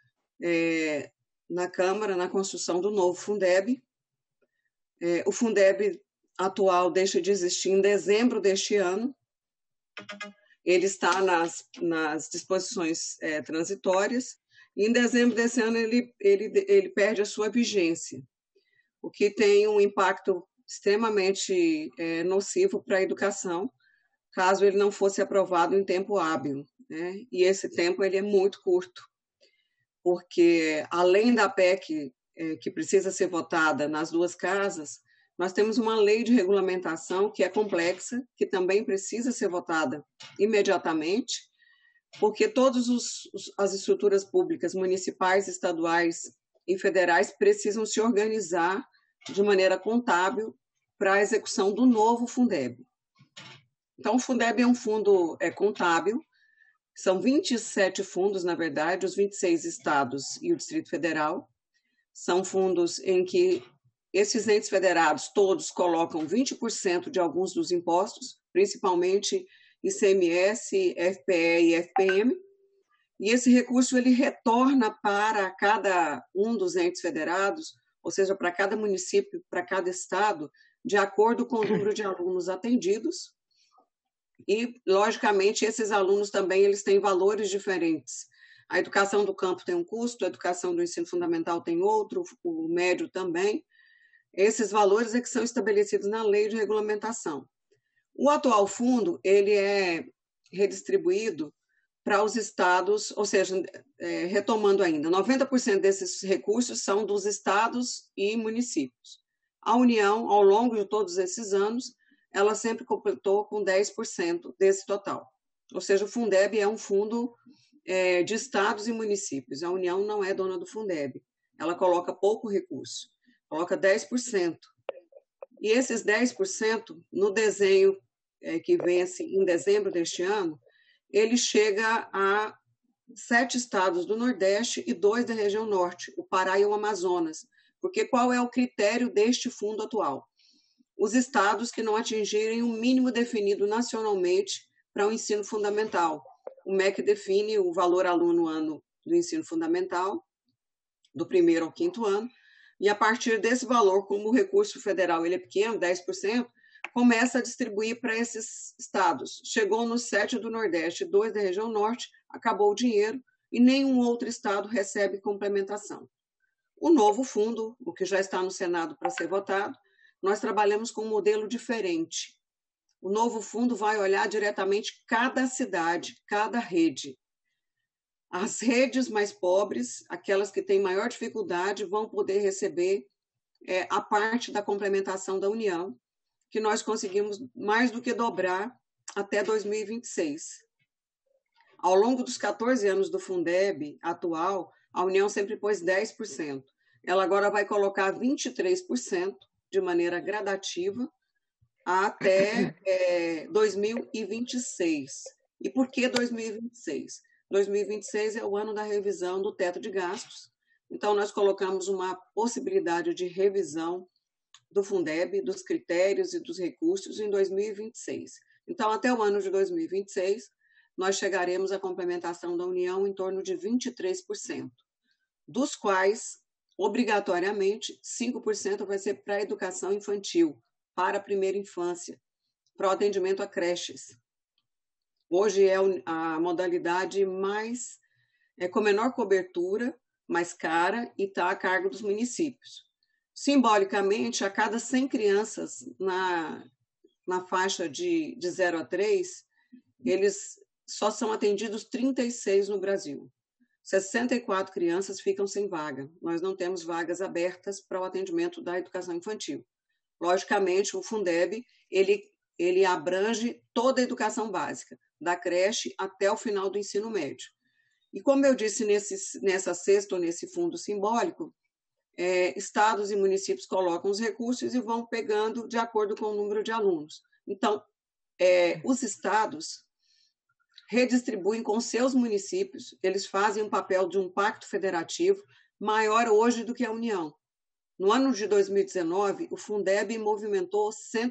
na Câmara, na construção do novo Fundeb. O Fundeb atual deixa de existir em dezembro deste ano. Ele está nas disposições transitórias, e em dezembro desse ano ele perde a sua vigência, o que tem um impacto extremamente nocivo para a educação, caso ele não fosse aprovado em tempo hábil, né? E esse tempo ele é muito curto, porque além da PEC que precisa ser votada nas duas casas, nós temos uma lei de regulamentação que é complexa, que também precisa ser votada imediatamente, porque todas as estruturas públicas, municipais, estaduais e federais precisam se organizar de maneira contábil para a execução do novo Fundeb. Então, o Fundeb é um fundo contábil, são 27 fundos, na verdade, os 26 estados e o Distrito Federal. São fundos em que esses entes federados todos colocam 20% de alguns dos impostos, principalmente ICMS, FPE e FPM, e esse recurso ele retorna para cada um dos entes federados, ou seja, para cada município, para cada estado, de acordo com o número de alunos atendidos. E, logicamente, esses alunos também eles têm valores diferentes. A educação do campo tem um custo, a educação do ensino fundamental tem outro, o médio também. Esses valores é que são estabelecidos na lei de regulamentação. O atual fundo ele é redistribuído para os estados, ou seja, retomando ainda, 90% desses recursos são dos estados e municípios. A União, ao longo de todos esses anos, ela sempre completou com 10% desse total. Ou seja, o Fundeb é um fundo de estados e municípios. A União não é dona do Fundeb. Ela coloca pouco recurso. Coloca 10%. E esses 10%, no desenho que vence em dezembro deste ano, ele chega a 7 estados do Nordeste e 2 da região Norte, o Pará e o Amazonas. Porque qual é o critério deste fundo atual? Os estados que não atingirem o mínimo definido nacionalmente para o ensino fundamental. O MEC define o valor aluno ano do ensino fundamental, do 1º ao 5º ano, e a partir desse valor, como o recurso federal ele é pequeno, 10%, começa a distribuir para esses estados. Chegou nos 7 do Nordeste, 2 da região Norte, acabou o dinheiro e nenhum outro estado recebe complementação. O novo fundo, o que já está no Senado para ser votado, nós trabalhamos com um modelo diferente. O novo fundo vai olhar diretamente cada cidade, cada rede. As redes mais pobres, aquelas que têm maior dificuldade, vão poder receber a parte da complementação da União, que nós conseguimos mais do que dobrar até 2026. Ao longo dos 14 anos do Fundeb atual, a União sempre pôs 10%. ela agora vai colocar 23% de maneira gradativa até 2026. E por que 2026? 2026 é o ano da revisão do teto de gastos. Então, nós colocamos uma possibilidade de revisão do Fundeb, dos critérios e dos recursos em 2026. Então, até o ano de 2026, nós chegaremos à complementação da União em torno de 23%, dos quais, obrigatoriamente, 5% vai ser para a educação infantil, para a primeira infância, para o atendimento a creches. Hoje é a modalidade com menor cobertura, mais cara e está a cargo dos municípios. Simbolicamente, a cada 100 crianças na faixa de 0 a 3, eles só são atendidos 36 no Brasil. 64 crianças ficam sem vaga. Nós não temos vagas abertas para o atendimento da educação infantil. Logicamente, o Fundeb, ele abrange toda a educação básica, da creche até o final do ensino médio. E como eu disse nessa cesta, ou nesse fundo simbólico, estados e municípios colocam os recursos e vão pegando de acordo com o número de alunos. Então, os estados redistribuem com seus municípios, eles fazem um papel de um pacto federativo maior hoje do que a União. No ano de 2019, o Fundeb movimentou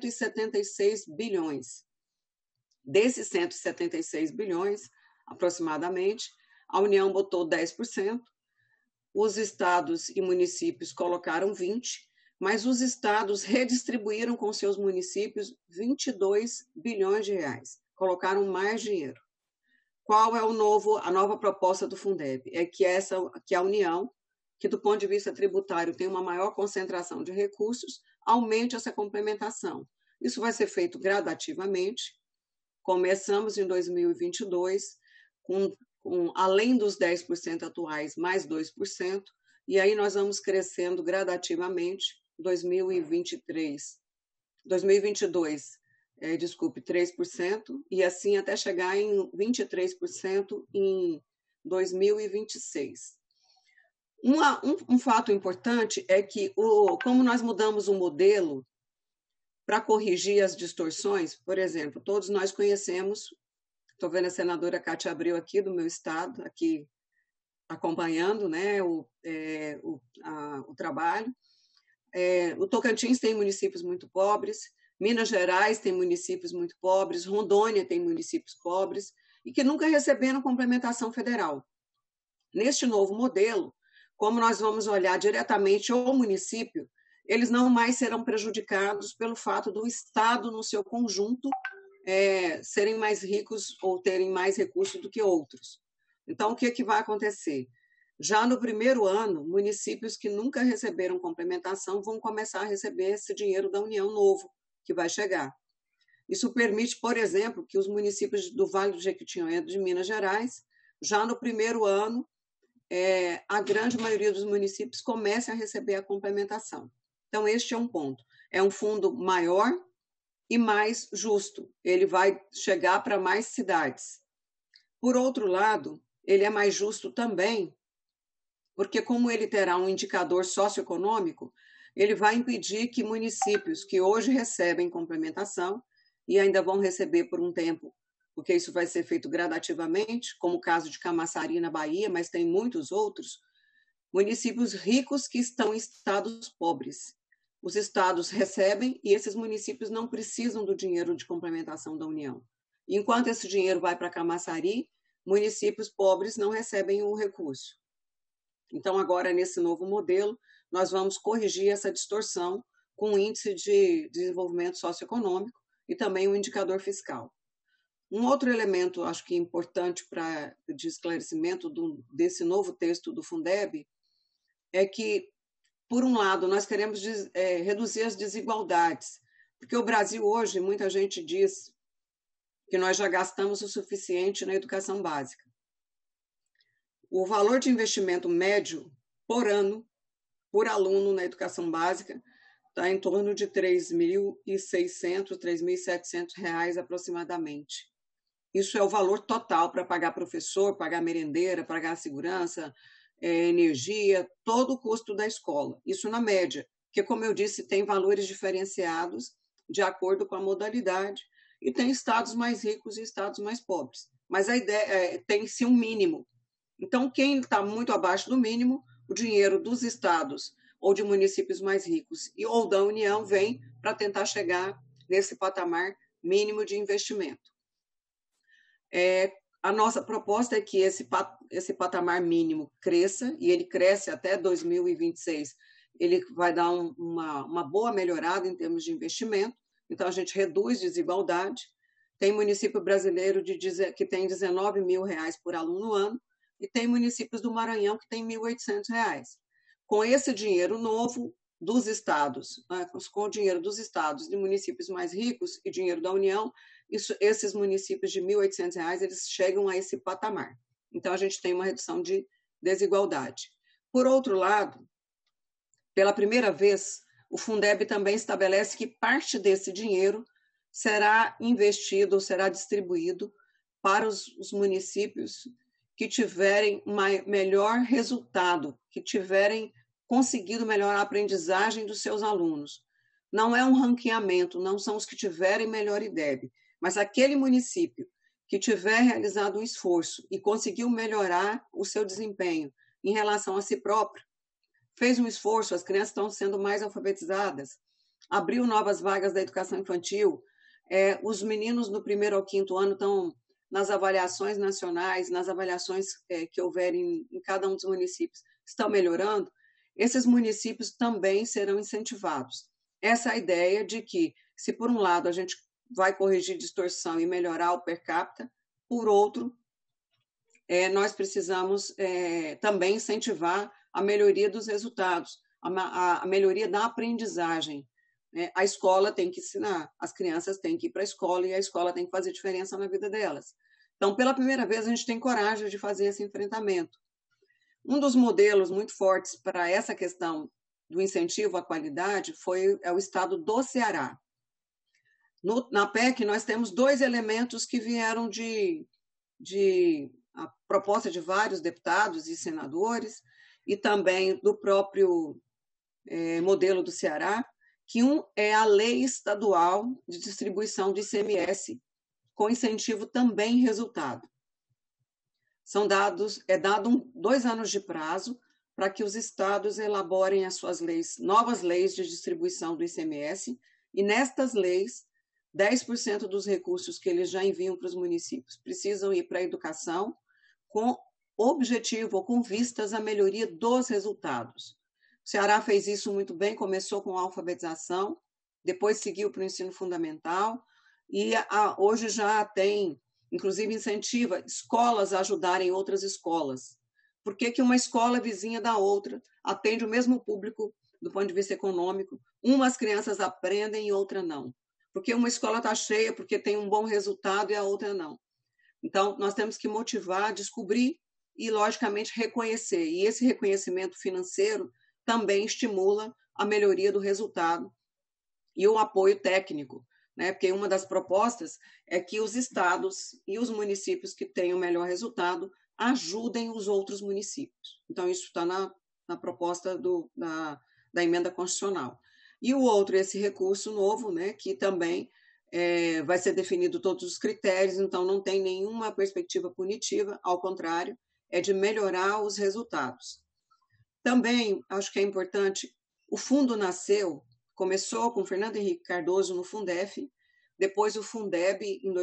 176 bilhões. Desses 176 bilhões, aproximadamente, a União botou 10%, os estados e municípios colocaram 20%, mas os estados redistribuíram com seus municípios 22 bilhões de reais, colocaram mais dinheiro. Qual é a nova proposta do Fundeb? É que a União, que do ponto de vista tributário tem uma maior concentração de recursos, aumente essa complementação. Isso vai ser feito gradativamente. Começamos em 2022 além dos 10% atuais, mais 2%, e aí nós vamos crescendo gradativamente, 2022, 3%, e assim até chegar em 23% em 2026. Um fato importante é que, como nós mudamos o modelo para corrigir as distorções, por exemplo, todos nós conhecemos, estou vendo a senadora Cátia Abreu aqui do meu estado, aqui acompanhando, né, o trabalho. O Tocantins tem municípios muito pobres, Minas Gerais tem municípios muito pobres, Rondônia tem municípios pobres e que nunca receberam complementação federal. Neste novo modelo, como nós vamos olhar diretamente o município, eles não mais serão prejudicados pelo fato do Estado, no seu conjunto, serem mais ricos ou terem mais recursos do que outros. Então, o que vai acontecer? Já no primeiro ano, municípios que nunca receberam complementação vão começar a receber esse dinheiro da União novo, que vai chegar. Isso permite, por exemplo, que os municípios do Vale do Jequitinhonha de Minas Gerais, já no primeiro ano, a grande maioria dos municípios comece a receber a complementação. Então, este é um ponto. É um fundo maior e mais justo. Ele vai chegar para mais cidades. Por outro lado, ele é mais justo também, porque como ele terá um indicador socioeconômico, ele vai impedir que municípios que hoje recebem complementação e ainda vão receber por um tempo, porque isso vai ser feito gradativamente, como o caso de Camaçari, na Bahia, mas tem muitos outros, municípios ricos que estão em estados pobres. Os estados recebem e esses municípios não precisam do dinheiro de complementação da União. Enquanto esse dinheiro vai para Camaçari, municípios pobres não recebem o recurso. Então, agora, nesse novo modelo, nós vamos corrigir essa distorção com o índice de desenvolvimento socioeconômico e também o indicador fiscal. Um outro elemento, acho que importante de esclarecimento desse novo texto do Fundeb é que, por um lado, nós queremos reduzir as desigualdades, porque o Brasil hoje, muita gente diz que nós já gastamos o suficiente na educação básica. O valor de investimento médio por ano, por aluno na educação básica, está em torno de R$ 3.600, R$ 3.700 aproximadamente. Isso é o valor total para pagar professor, pagar merendeira, pagar segurança, energia, todo o custo da escola. Isso na média, porque, como eu disse, tem valores diferenciados de acordo com a modalidade, e tem estados mais ricos e estados mais pobres. Mas a ideia tem-se um mínimo. Então, quem está muito abaixo do mínimo, o dinheiro dos estados ou de municípios mais ricos ou da União vem para tentar chegar nesse patamar mínimo de investimento. A nossa proposta é que esse patamar mínimo cresça, e ele cresce até 2026. Ele vai dar uma boa melhorada em termos de investimento, então a gente reduz desigualdade. Tem município brasileiro que tem R$19 mil por aluno no ano, e tem municípios do Maranhão que tem R$1.800. Com esse dinheiro novo dos estados, com o dinheiro dos estados, de municípios mais ricos e dinheiro da União, esses municípios de R$1.800, eles chegam a esse patamar. Então, a gente tem uma redução de desigualdade. Por outro lado, pela primeira vez, o Fundeb também estabelece que parte desse dinheiro será investido ou será distribuído para os municípios que tiverem melhor resultado, que tiverem conseguido melhorar a aprendizagem dos seus alunos. Não é um ranqueamento, não são os que tiverem melhor IDEB, mas aquele município que tiver realizado um esforço e conseguiu melhorar o seu desempenho em relação a si próprio, fez um esforço, as crianças estão sendo mais alfabetizadas, abriu novas vagas da educação infantil, os meninos do 1º ao 5º ano estão nas avaliações nacionais, nas avaliações que houverem em cada um dos municípios, estão melhorando, esses municípios também serão incentivados. Essa é a ideia de que, se por um lado a gente vai corrigir distorção e melhorar o per capita, por outro, nós precisamos também incentivar a melhoria dos resultados, a melhoria da aprendizagem. A escola tem que ensinar, as crianças têm que ir para a escola e a escola tem que fazer diferença na vida delas. Então, pela primeira vez, a gente tem coragem de fazer esse enfrentamento. Um dos modelos muito fortes para essa questão do incentivo à qualidade é o estado do Ceará. Na PEC, nós temos 2 elementos que vieram de a proposta de vários deputados e senadores, e também do próprio modelo do Ceará, que um é a lei estadual de distribuição de ICMS, com incentivo também resultado. É dado 2 anos de prazo para que os estados elaborem as suas leis, novas leis de distribuição do ICMS, e nestas leis, 10% dos recursos que eles já enviam para os municípios precisam ir para a educação, com objetivo ou com vistas à melhoria dos resultados. O Ceará fez isso muito bem, começou com a alfabetização, depois seguiu para o ensino fundamental, e hoje já tem, inclusive incentiva escolas a ajudarem outras escolas. Por que uma escola vizinha da outra atende o mesmo público do ponto de vista econômico? Umas crianças aprendem e outra não. Porque uma escola está cheia porque tem um bom resultado e a outra não. Então, nós temos que motivar, descobrir e, logicamente, reconhecer. E esse reconhecimento financeiro também estimula a melhoria do resultado e o apoio técnico, né? Porque uma das propostas é que os estados e os municípios que tenham melhor resultado ajudem os outros municípios. Então, isso está na proposta da emenda constitucional. E o outro, esse recurso novo, né, que também vai ser definido todos os critérios, então não tem nenhuma perspectiva punitiva, ao contrário, é de melhorar os resultados. Também, acho que é importante, o fundo começou com Fernando Henrique Cardoso no Fundef, depois o Fundeb em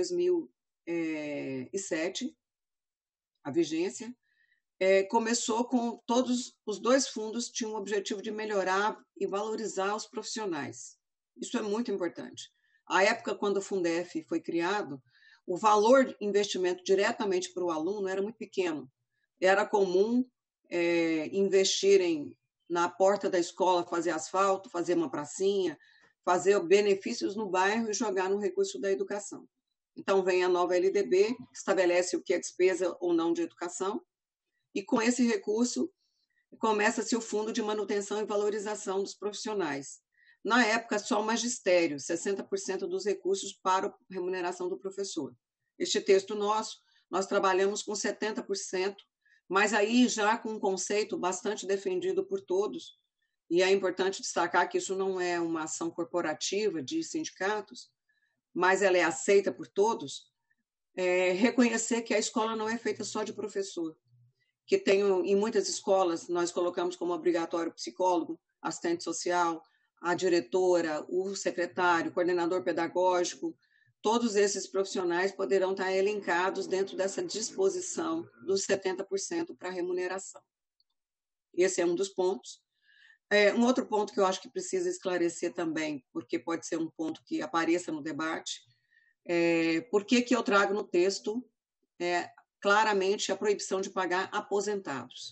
2007, a vigência, começou com todos os 2 fundos tinham o objetivo de melhorar e valorizar os profissionais. Isso é muito importante. À época, quando o Fundef foi criado, o valor de investimento diretamente para o aluno era muito pequeno. Era comum investirem na porta da escola, fazer asfalto, fazer uma pracinha, fazer benefícios no bairro e jogar no recurso da educação. Então, vem a nova LDB, que estabelece o que é despesa ou não de educação, e com esse recurso começa-se o Fundo de Manutenção e Valorização dos Profissionais. Na época, só o magistério, 60% dos recursos para a remuneração do professor. Este texto nós trabalhamos com 70% mas aí já com um conceito bastante defendido por todos, e é importante destacar que isso não é uma ação corporativa de sindicatos, mas ela é aceita por todos, reconhecer que a escola não é feita só de professor, que tem, em muitas escolas, nós colocamos como obrigatório psicólogo, assistente social, a diretora, o secretário, o coordenador pedagógico, todos esses profissionais poderão estar elencados dentro dessa disposição dos 70% para remuneração. Esse é um dos pontos. Um outro ponto que eu acho que precisa esclarecer também, porque pode ser um ponto que apareça no debate, por que eu trago no texto claramente a proibição de pagar aposentados.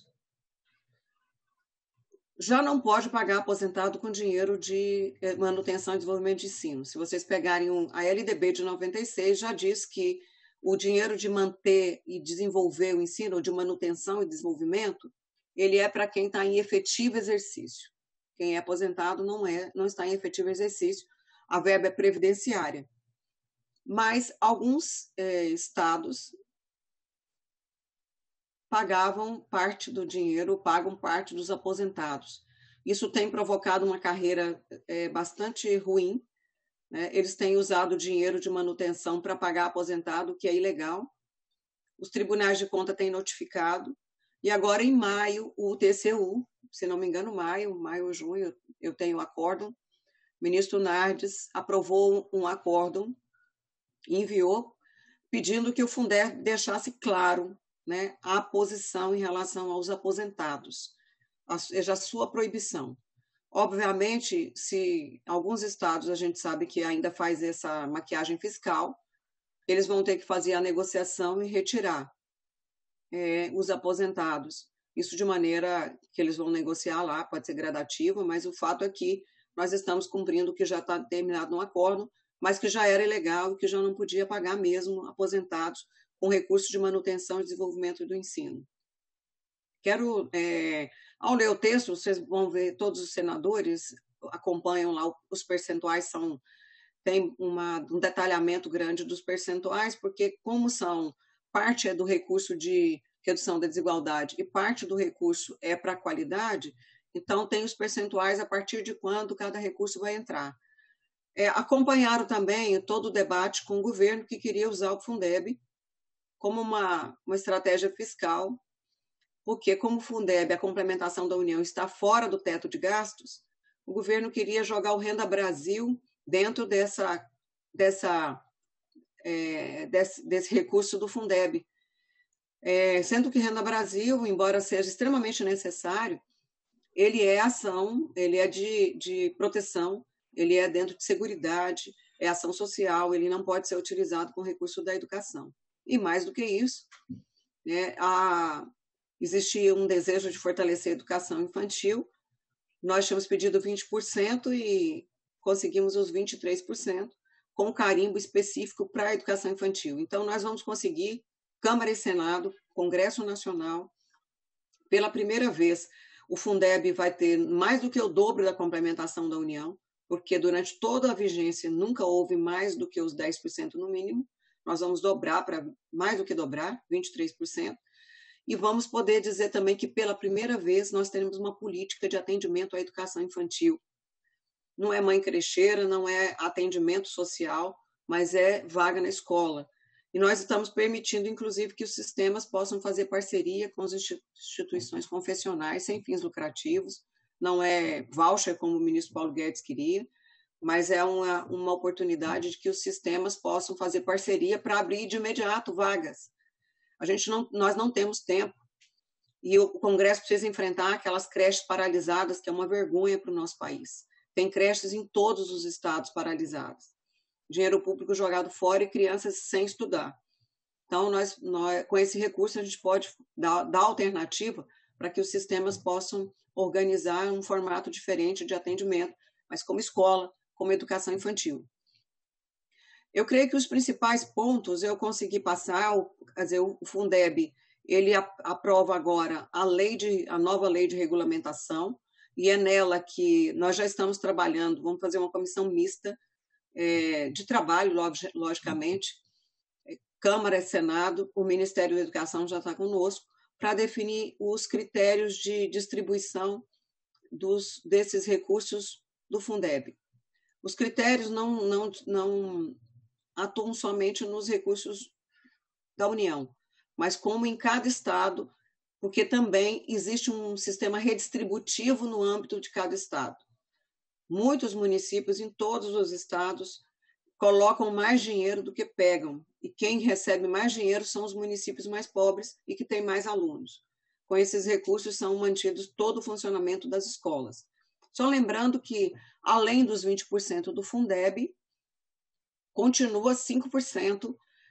Já não pode pagar aposentado com dinheiro de manutenção e desenvolvimento de ensino. Se vocês pegarem a LDB de 96, já diz que o dinheiro de manter e desenvolver o ensino, ou de manutenção e desenvolvimento, ele é para quem está em efetivo exercício. Quem é aposentado não está em efetivo exercício, a verba é previdenciária. Mas alguns estados pagavam parte do dinheiro, pagam parte dos aposentados. Isso tem provocado uma carreira bastante ruim, né? Eles têm usado o dinheiro de manutenção para pagar aposentado, o que é ilegal. Os tribunais de conta têm notificado, e agora em maio, o TCU, se não me engano, maio ou junho, eu tenho o acórdão, o ministro Nardes aprovou um acórdão e enviou, pedindo que o Fundeb deixasse claro, né, a posição em relação aos aposentados, seja a sua proibição. Obviamente, se alguns estados a gente sabe que ainda faz essa maquiagem fiscal, eles vão ter que fazer a negociação e retirar os aposentados. Isso de maneira que eles vão negociar lá, pode ser gradativo, mas o fato é que nós estamos cumprindo o que já está determinado no acordo, mas que já era ilegal e que já não podia pagar mesmo aposentados com recursos de manutenção e desenvolvimento do ensino. Ao ler o texto, vocês vão ver, todos os senadores acompanham lá, os percentuais tem um detalhamento grande dos percentuais, porque como parte é do recurso de redução da desigualdade e parte do recurso é para a qualidade, então tem os percentuais a partir de quando cada recurso vai entrar. Acompanharam também todo o debate com o governo que queria usar o Fundeb como uma estratégia fiscal, porque como o Fundeb, a complementação da União, está fora do teto de gastos, o governo queria jogar o Renda Brasil dentro desse recurso do Fundeb. Sendo que Renda Brasil, embora seja extremamente necessário, ele é ação, ele é de proteção, ele é dentro de seguridade, é ação social, ele não pode ser utilizado com recurso da educação. E mais do que isso, existia um desejo de fortalecer a educação infantil. Nós tínhamos pedido 20% e conseguimos os 23%, com carimbo específico para a educação infantil. Então, nós vamos conseguir, Câmara e Senado, Congresso Nacional, pela primeira vez, o Fundeb vai ter mais do que o dobro da complementação da União, porque durante toda a vigência nunca houve mais do que os 10% no mínimo. Nós vamos dobrar para mais do que dobrar, 23%, e vamos poder dizer também que pela primeira vez nós teremos uma política de atendimento à educação infantil. Não é mãe crecheira, não é atendimento social, mas é vaga na escola. E nós estamos permitindo, inclusive, que os sistemas possam fazer parceria com as instituições confessionais sem fins lucrativos. Não é voucher, como o ministro Paulo Guedes queria, mas é uma oportunidade de que os sistemas possam fazer parceria para abrir de imediato vagas. Nós não temos tempo e o Congresso precisa enfrentar aquelas creches paralisadas, que é uma vergonha para o nosso país. Tem creches em todos os estados paralisadas. Dinheiro público jogado fora e crianças sem estudar. Então, nós com esse recurso, a gente pode dar alternativa para que os sistemas possam organizar um formato diferente de atendimento, mas como escola, como educação infantil. Eu creio que os principais pontos eu consegui passar, quer dizer, o Fundeb, ele aprova agora a nova lei de regulamentação, e é nela que nós já estamos trabalhando, vamos fazer uma comissão mista de trabalho, logicamente, Câmara e Senado, o Ministério da Educação já está conosco, para definir os critérios de distribuição desses recursos do Fundeb. Os critérios não atuam somente nos recursos da União, mas como em cada estado, porque também existe um sistema redistributivo no âmbito de cada estado. Muitos municípios em todos os estados colocam mais dinheiro do que pegam, e quem recebe mais dinheiro são os municípios mais pobres e que têm mais alunos. Com esses recursos são mantidos todo o funcionamento das escolas. Só lembrando que, além dos 20% do Fundeb, continua 5%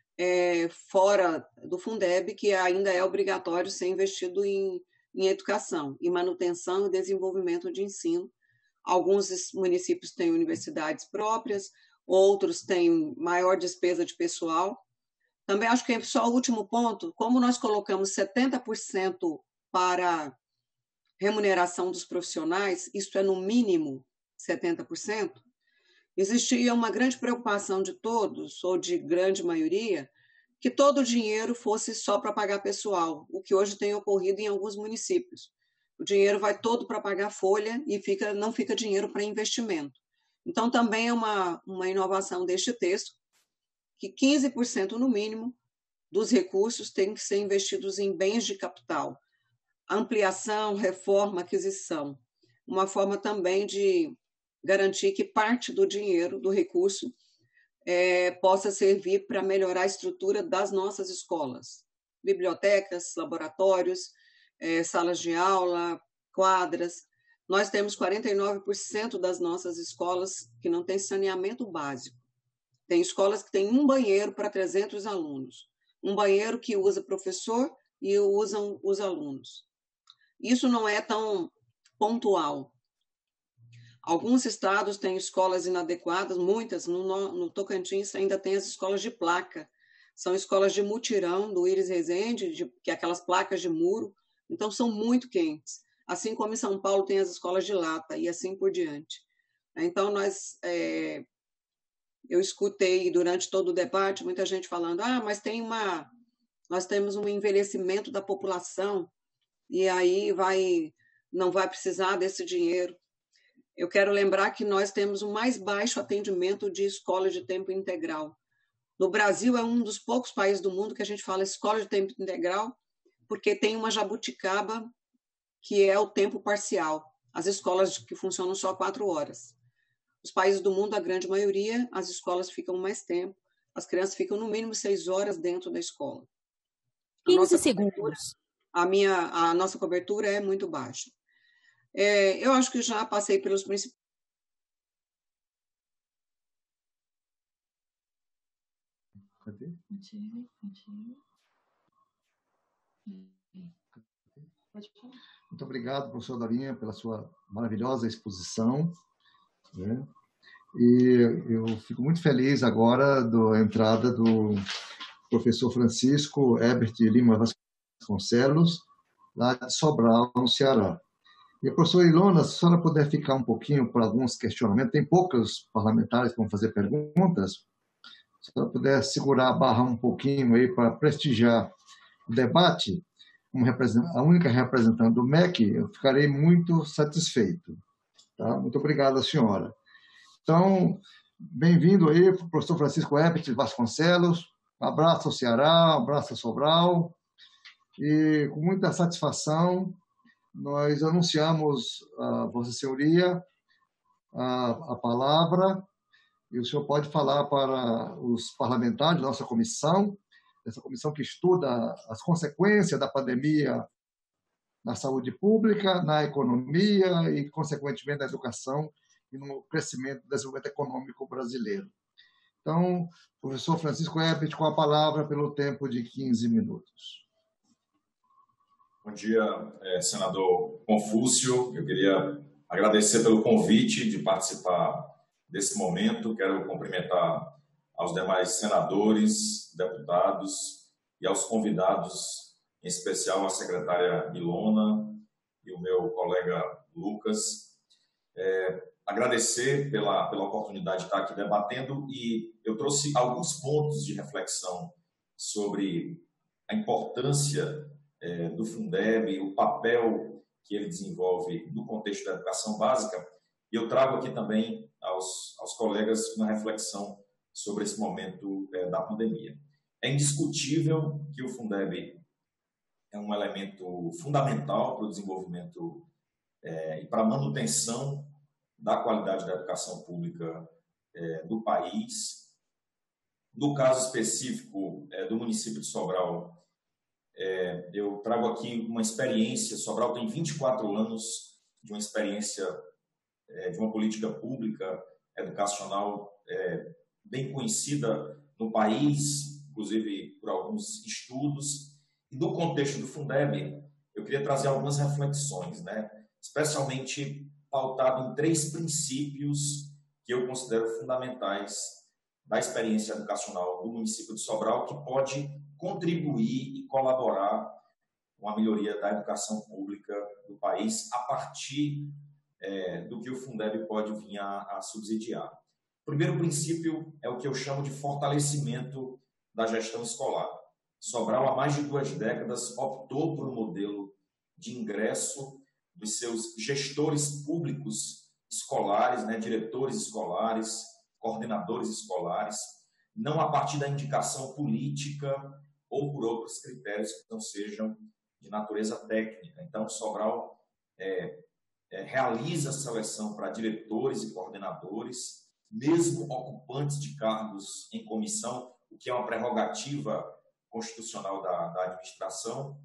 fora do Fundeb, que ainda é obrigatório ser investido em educação, em manutenção e desenvolvimento de ensino. Alguns municípios têm universidades próprias, outros têm maior despesa de pessoal. Também acho que é só o último ponto, como nós colocamos 70% para remuneração dos profissionais, isto é, no mínimo 70%, existia uma grande preocupação de todos, ou de grande maioria, que todo o dinheiro fosse só para pagar pessoal, o que hoje tem ocorrido em alguns municípios. O dinheiro vai todo para pagar folha e não fica dinheiro para investimento. Então, também é uma inovação deste texto, que 15% no mínimo dos recursos têm que ser investidos em bens de capital, ampliação, reforma, aquisição. Uma forma também de garantir que parte do dinheiro, do recurso, possa servir para melhorar a estrutura das nossas escolas. Bibliotecas, laboratórios, salas de aula, quadras. Nós temos 49% das nossas escolas que não têm saneamento básico. Tem escolas que têm um banheiro para 300 alunos. Um banheiro que usa professor e usam os alunos. Isso não é tão pontual. Alguns estados têm escolas inadequadas, muitas. No Tocantins ainda tem as escolas de placa. São escolas de mutirão, do Íris Rezende, que é aquelas placas de muro. Então, são muito quentes. Assim como em São Paulo tem as escolas de lata e assim por diante. Então, eu escutei durante todo o debate muita gente falando, mas nós temos um envelhecimento da população e aí não vai precisar desse dinheiro. Eu quero lembrar que nós temos o mais baixo atendimento de escola de tempo integral. No Brasil, é um dos poucos países do mundo que a gente fala escola de tempo integral, porque tem uma jabuticaba que é o tempo parcial, as escolas que funcionam só 4 horas. Os países do mundo, a grande maioria, as escolas ficam mais tempo, as crianças ficam no mínimo 6 horas dentro da escola. 15 segundos. A nossa cobertura é muito baixa. Eu acho que já passei pelos principais. Muito obrigado, professor Dorinha, pela sua maravilhosa exposição. Né? E eu fico muito feliz agora da entrada do professor Francisco Herbert Lima Vasconcelos, lá de Sobral, no Ceará. E, professor Ilona, se a senhora puder ficar um pouquinho para alguns questionamentos, tem poucos parlamentares que vão fazer perguntas, se a senhora puder segurar a barra um pouquinho aí para prestigiar o debate, como a única representante do MEC, eu ficarei muito satisfeito. Tá? Muito obrigado, senhora. Então, bem-vindo aí, professor Francisco Herbert Vasconcelos. Um abraço ao Ceará, um abraço a Sobral. E com muita satisfação, nós anunciamos a Vossa Senhoria a palavra, e o senhor pode falar para os parlamentares da nossa comissão, essa comissão que estuda as consequências da pandemia na saúde pública, na economia e, consequentemente, na educação e no crescimento e desenvolvimento econômico brasileiro. Então, professor Francisco Herbert, com a palavra pelo tempo de 15 minutos. Bom dia, senador Confúcio. Eu queria agradecer pelo convite de participar desse momento. Quero cumprimentar aos demais senadores, deputados e aos convidados, em especial a secretária Ilona e o meu colega Lucas. Agradecer pela oportunidade de estar aqui debatendo, e eu trouxe alguns pontos de reflexão sobre a importância do Fundeb, o papel que ele desenvolve no contexto da educação básica, e eu trago aqui também aos colegas uma reflexão sobre esse momento da pandemia. É indiscutível que o Fundeb é um elemento fundamental para o desenvolvimento e para a manutenção da qualidade da educação pública do país. No caso específico do município de Sobral, eu trago aqui uma experiência. Sobral tem 24 anos de uma experiência de uma política pública educacional bem conhecida no país, inclusive por alguns estudos. E no contexto do Fundeb, eu queria trazer algumas reflexões, né? Especialmente pautado em 3 princípios que eu considero fundamentais da experiência educacional do município de Sobral, que pode contribuir e colaborar com a melhoria da educação pública do país a partir do que o Fundeb pode vir a subsidiar. O primeiro princípio é o que eu chamo de fortalecimento da gestão escolar. Sobral, há mais de 2 décadas, optou por um modelo de ingresso dos seus gestores públicos escolares, né, diretores escolares, coordenadores escolares, não a partir da indicação política ou por outros critérios que não sejam de natureza técnica. Então, Sobral realiza a seleção para diretores e coordenadores, mesmo ocupantes de cargos em comissão, o que é uma prerrogativa constitucional da administração,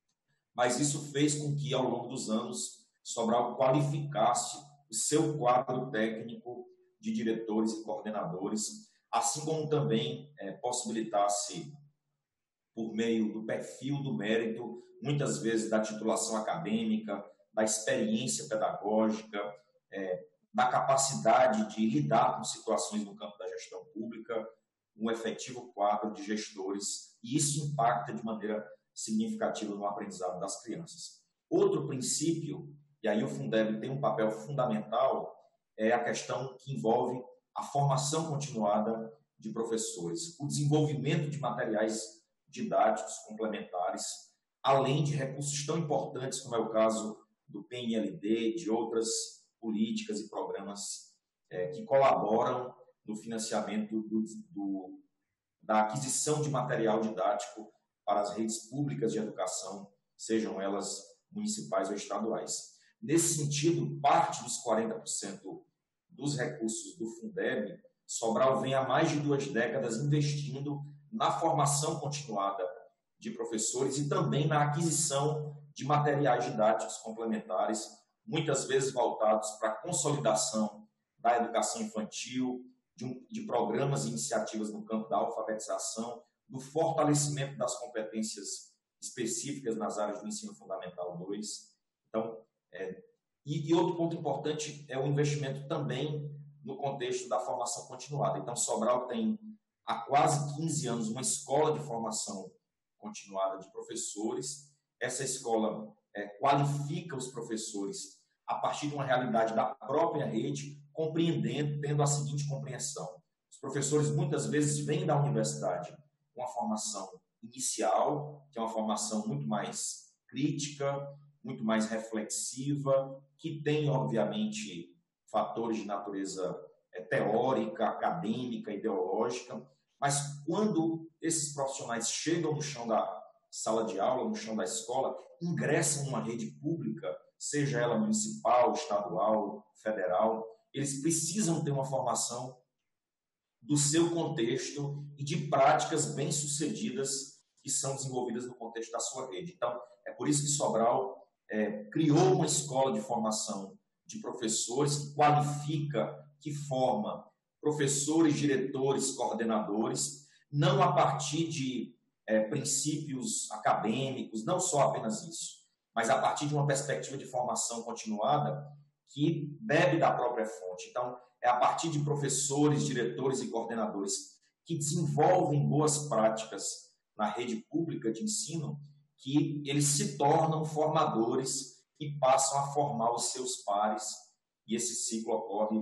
mas isso fez com que, ao longo dos anos, Sobral qualificasse o seu quadro técnico de diretores e coordenadores, assim como também possibilitasse, por meio do perfil do mérito, muitas vezes da titulação acadêmica, da experiência pedagógica, da capacidade de lidar com situações no campo da gestão pública, um efetivo quadro de gestores, e isso impacta de maneira significativa no aprendizado das crianças. Outro princípio, e aí o Fundeb tem um papel fundamental, é a questão que envolve a formação continuada de professores, o desenvolvimento de materiais didáticos complementares, além de recursos tão importantes como é o caso do PNLD, de outras políticas e programas que colaboram no financiamento da aquisição de material didático para as redes públicas de educação, sejam elas municipais ou estaduais. Nesse sentido, parte dos 40% dos recursos do Fundeb, Sobral vem há mais de 2 décadas investindo na formação continuada de professores e também na aquisição de materiais didáticos complementares, muitas vezes voltados para a consolidação da educação infantil, de programas e iniciativas no campo da alfabetização, do fortalecimento das competências específicas nas áreas do ensino fundamental 2. Então, e outro ponto importante é o investimento também no contexto da formação continuada. Então, Sobral tem há quase 15 anos uma escola de formação continuada de professores. Essa escola qualifica os professores a partir de uma realidade da própria rede, compreendendo, tendo a seguinte compreensão. Os professores muitas vezes vêm da universidade com uma formação inicial, que é uma formação muito mais crítica, muito mais reflexiva, que tem, obviamente, fatores de natureza teórica, acadêmica, ideológica, mas quando esses profissionais chegam no chão da sala de aula, no chão da escola, ingressam numa rede pública, seja ela municipal, estadual, federal, eles precisam ter uma formação do seu contexto e de práticas bem-sucedidas que são desenvolvidas no contexto da sua rede. Então, é por isso que Sobral criou uma escola de formação de professores que qualifica, que forma professores, diretores, coordenadores, não a partir de princípios acadêmicos, não só apenas isso, mas a partir de uma perspectiva de formação continuada que bebe da própria fonte. Então, é a partir de professores, diretores e coordenadores que desenvolvem boas práticas na rede pública de ensino que eles se tornam formadores e passam a formar os seus pares, e esse ciclo ocorre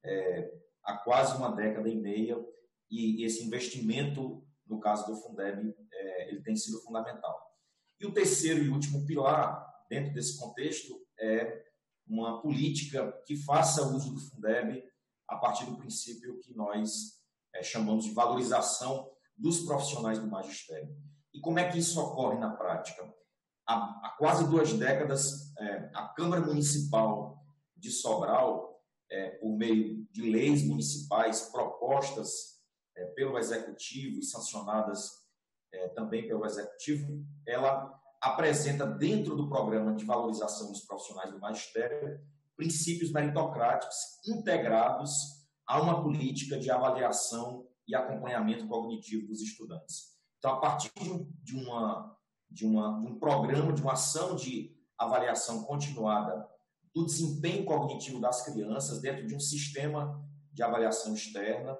há quase 1 década e meia, e esse investimento, no caso do Fundeb, ele tem sido fundamental. E o terceiro e último pilar, dentro desse contexto, é uma política que faça uso do Fundeb a partir do princípio que nós chamamos de valorização dos profissionais do magistério. E como é que isso ocorre na prática? Há quase 2 décadas, a Câmara Municipal de Sobral, por meio de leis municipais propostas pelo Executivo e sancionadas também pelo Executivo, ela apresenta dentro do programa de valorização dos profissionais do magistério princípios meritocráticos integrados a uma política de avaliação e acompanhamento cognitivo dos estudantes. Então, a partir de um programa, de uma ação de avaliação continuada do desempenho cognitivo das crianças dentro de um sistema de avaliação externa,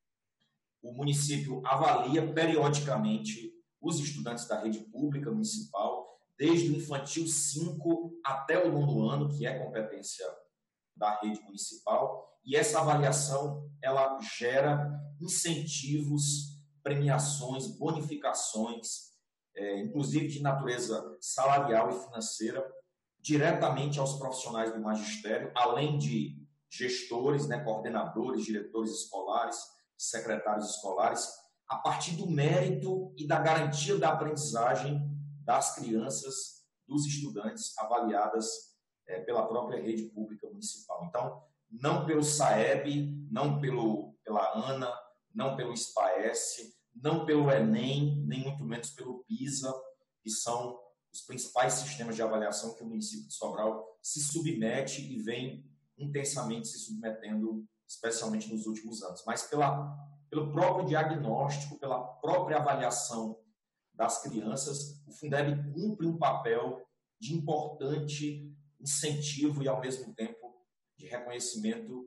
o município avalia periodicamente os estudantes da rede pública municipal, desde o infantil 5 até o 9º ano, que é competência da rede municipal, e essa avaliação ela gera incentivos, premiações, bonificações, inclusive de natureza salarial e financeira, diretamente aos profissionais do magistério, além de gestores, coordenadores, diretores escolares, secretários escolares, a partir do mérito e da garantia da aprendizagem das crianças, dos estudantes avaliadas pela própria rede pública municipal. Então, não pelo SAEB, não pela ANA, não pelo SPAES, não pelo Enem, nem muito menos pelo PISA, que são os principais sistemas de avaliação que o município de Sobral se submete e vem intensamente se submetendo, especialmente nos últimos anos, mas pelo próprio diagnóstico, pela própria avaliação das crianças, o Fundeb cumpre um papel de importante incentivo e, ao mesmo tempo, de reconhecimento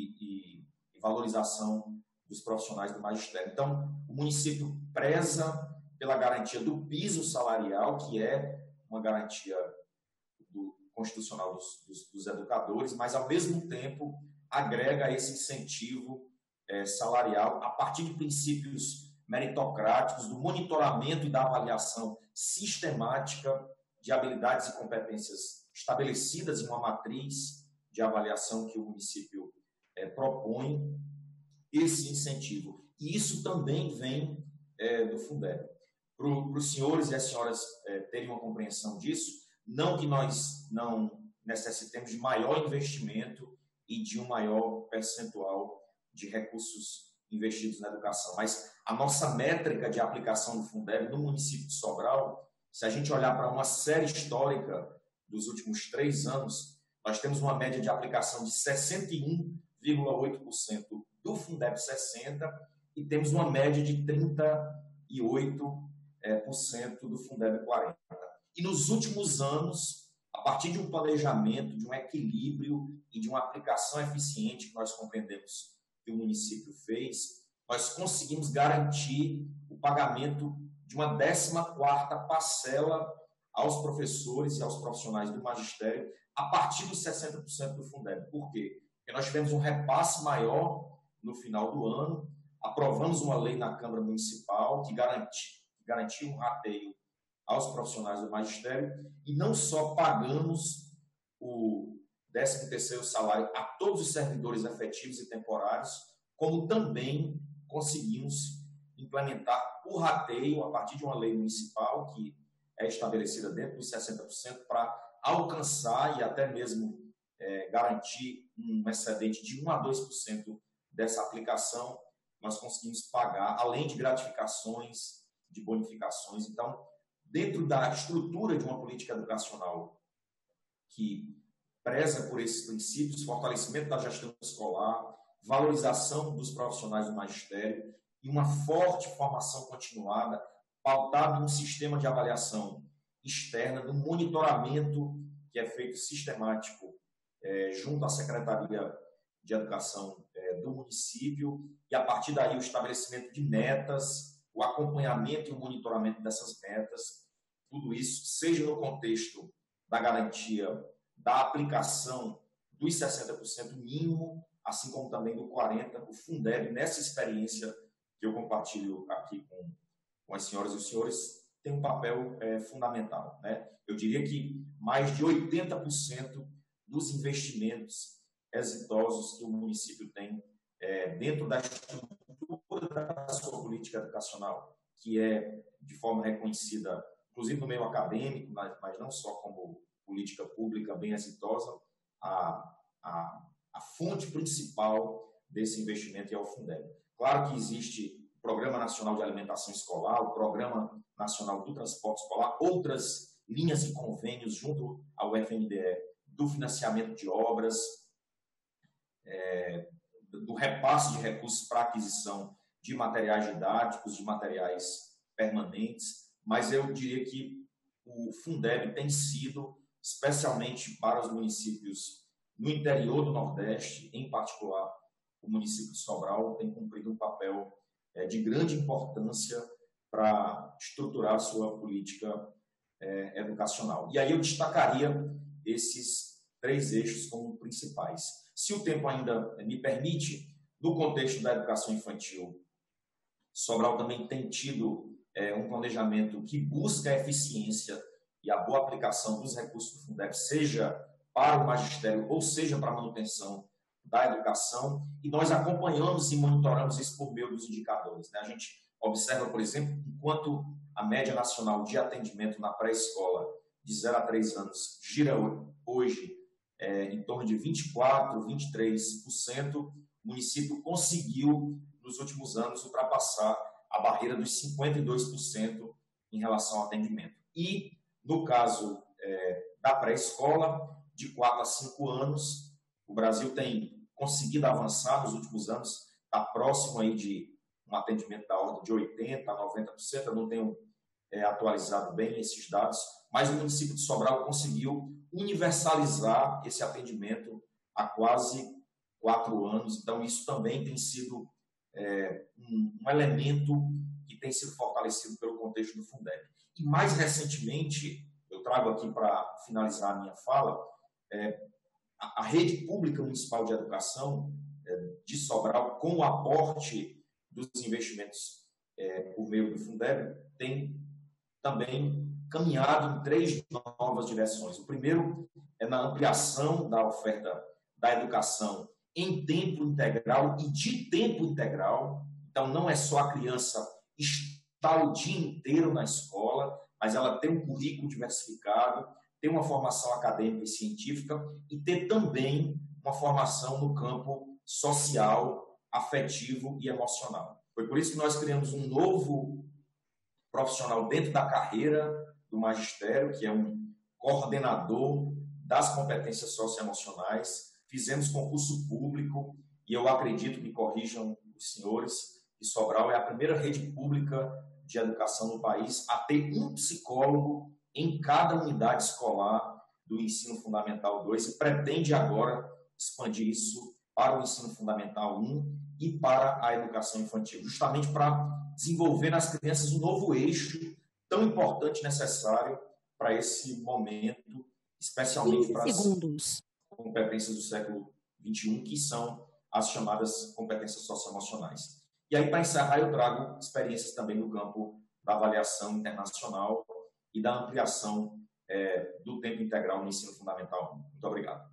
e valorização dos profissionais do magistério. Então, o município preza pela garantia do piso salarial, que é uma garantia constitucional dos educadores, mas, ao mesmo tempo, agrega esse incentivo salarial a partir de princípios meritocráticos, do monitoramento e da avaliação sistemática de habilidades e competências estabelecidas em uma matriz de avaliação que o município propõe, esse incentivo. E isso também vem do Fundeb. Para os senhores e as senhoras terem uma compreensão disso, não que nós não necessitemos de maior investimento e de um maior percentual de recursos investidos na educação, mas a nossa métrica de aplicação do Fundeb no município de Sobral, se a gente olhar para uma série histórica dos últimos 3 anos, nós temos uma média de aplicação de 61,8% do Fundeb 60% e temos uma média de 38% do Fundeb 40%. E nos últimos anos, a partir de um planejamento, de um equilíbrio e de uma aplicação eficiente que nós compreendemos que o município fez, nós conseguimos garantir o pagamento de uma 14ª parcela aos professores e aos profissionais do magistério a partir dos 60% do Fundeb. Por quê? Porque nós tivemos um repasse maior no final do ano, aprovamos uma lei na Câmara Municipal que garantiu um rateio aos profissionais do magistério e não só pagamos o 13º salário a todos os servidores efetivos e temporários, como também conseguimos implementar o rateio a partir de uma lei municipal que é estabelecida dentro dos 60% para alcançar e até mesmo garantir um excedente de 1 a 2% dessa aplicação. Nós conseguimos pagar, além de gratificações, de bonificações. Então, dentro da estrutura de uma política educacional que preza por esses princípios, fortalecimento da gestão escolar, valorização dos profissionais do magistério e uma forte formação continuada, pautada num sistema de avaliação externa, num monitoramento que é feito sistemático junto à Secretaria de Educação do município, e a partir daí o estabelecimento de metas, o acompanhamento e o monitoramento dessas metas, tudo isso, seja no contexto da garantia da aplicação dos 60% mínimo, assim como também do 40%, o Fundeb, nessa experiência que eu compartilho aqui com as senhoras e os senhores, tem um papel fundamental, né? Eu diria que mais de 80% dos investimentos exitosos que o município tem dentro da estrutura da sua política educacional, que é de forma reconhecida, inclusive no meio acadêmico, mas não só como política pública bem exitosa, a fonte principal desse investimento é o Fundeb. Claro que existe o Programa Nacional de Alimentação Escolar, o Programa Nacional do Transporte Escolar, outras linhas e convênios junto ao FNDE do financiamento de obras, do repasse de recursos para aquisição de materiais didáticos, de materiais permanentes, mas eu diria que o Fundeb tem sido, especialmente para os municípios no interior do Nordeste, em particular o município de Sobral, tem cumprido um papel de grande importância para estruturar a sua política educacional. E aí eu destacaria esses 3 eixos como principais. Se o tempo ainda me permite, no contexto da educação infantil, Sobral também tem tido um planejamento que busca a eficiência e a boa aplicação dos recursos do Fundeb, seja para o magistério ou seja para a manutenção da educação, e nós acompanhamos e monitoramos isso por meio dos indicadores, né? A gente observa, por exemplo, enquanto a média nacional de atendimento na pré-escola de 0 a 3 anos gira hoje em torno de 24%, 23%, o município conseguiu, nos últimos anos, ultrapassar a barreira dos 52% em relação ao atendimento. E, no caso da pré-escola, de 4 a 5 anos, o Brasil tem conseguido avançar nos últimos anos, está próximo aí de um atendimento da ordem de 80% a 90%, eu não tenho atualizado bem esses dados, mas o município de Sobral conseguiu universalizar esse atendimento há quase 4 anos, então isso também tem sido um elemento que tem sido fortalecido pelo contexto do Fundeb. E mais recentemente, eu trago aqui para finalizar a minha fala, a rede pública municipal de educação de Sobral, com o aporte dos investimentos por meio do Fundeb, tem também caminhado em 3 novas direções. O primeiro é na ampliação da oferta da educação em tempo integral e de tempo integral. Então, não é só a criança estar o dia inteiro na escola, mas ela ter um currículo diversificado, ter uma formação acadêmica e científica e ter também uma formação no campo social, afetivo e emocional. Foi por isso que nós criamos um novo profissional dentro da carreira do magistério, que é um coordenador das competências socioemocionais. Fizemos concurso público e eu acredito, me corrijam os senhores, que Sobral é a primeira rede pública de educação no país a ter um psicólogo em cada unidade escolar do ensino fundamental 2 e pretende agora expandir isso para o ensino fundamental 1 e para a educação infantil, justamente para desenvolver nas crianças um novo eixo tão importante e necessário para esse momento, especialmente para as competências do século XXI, que são as chamadas competências socioemocionais. E aí, para encerrar, eu trago experiências também no campo da avaliação internacional e da ampliação do tempo integral no ensino fundamental. Muito obrigado.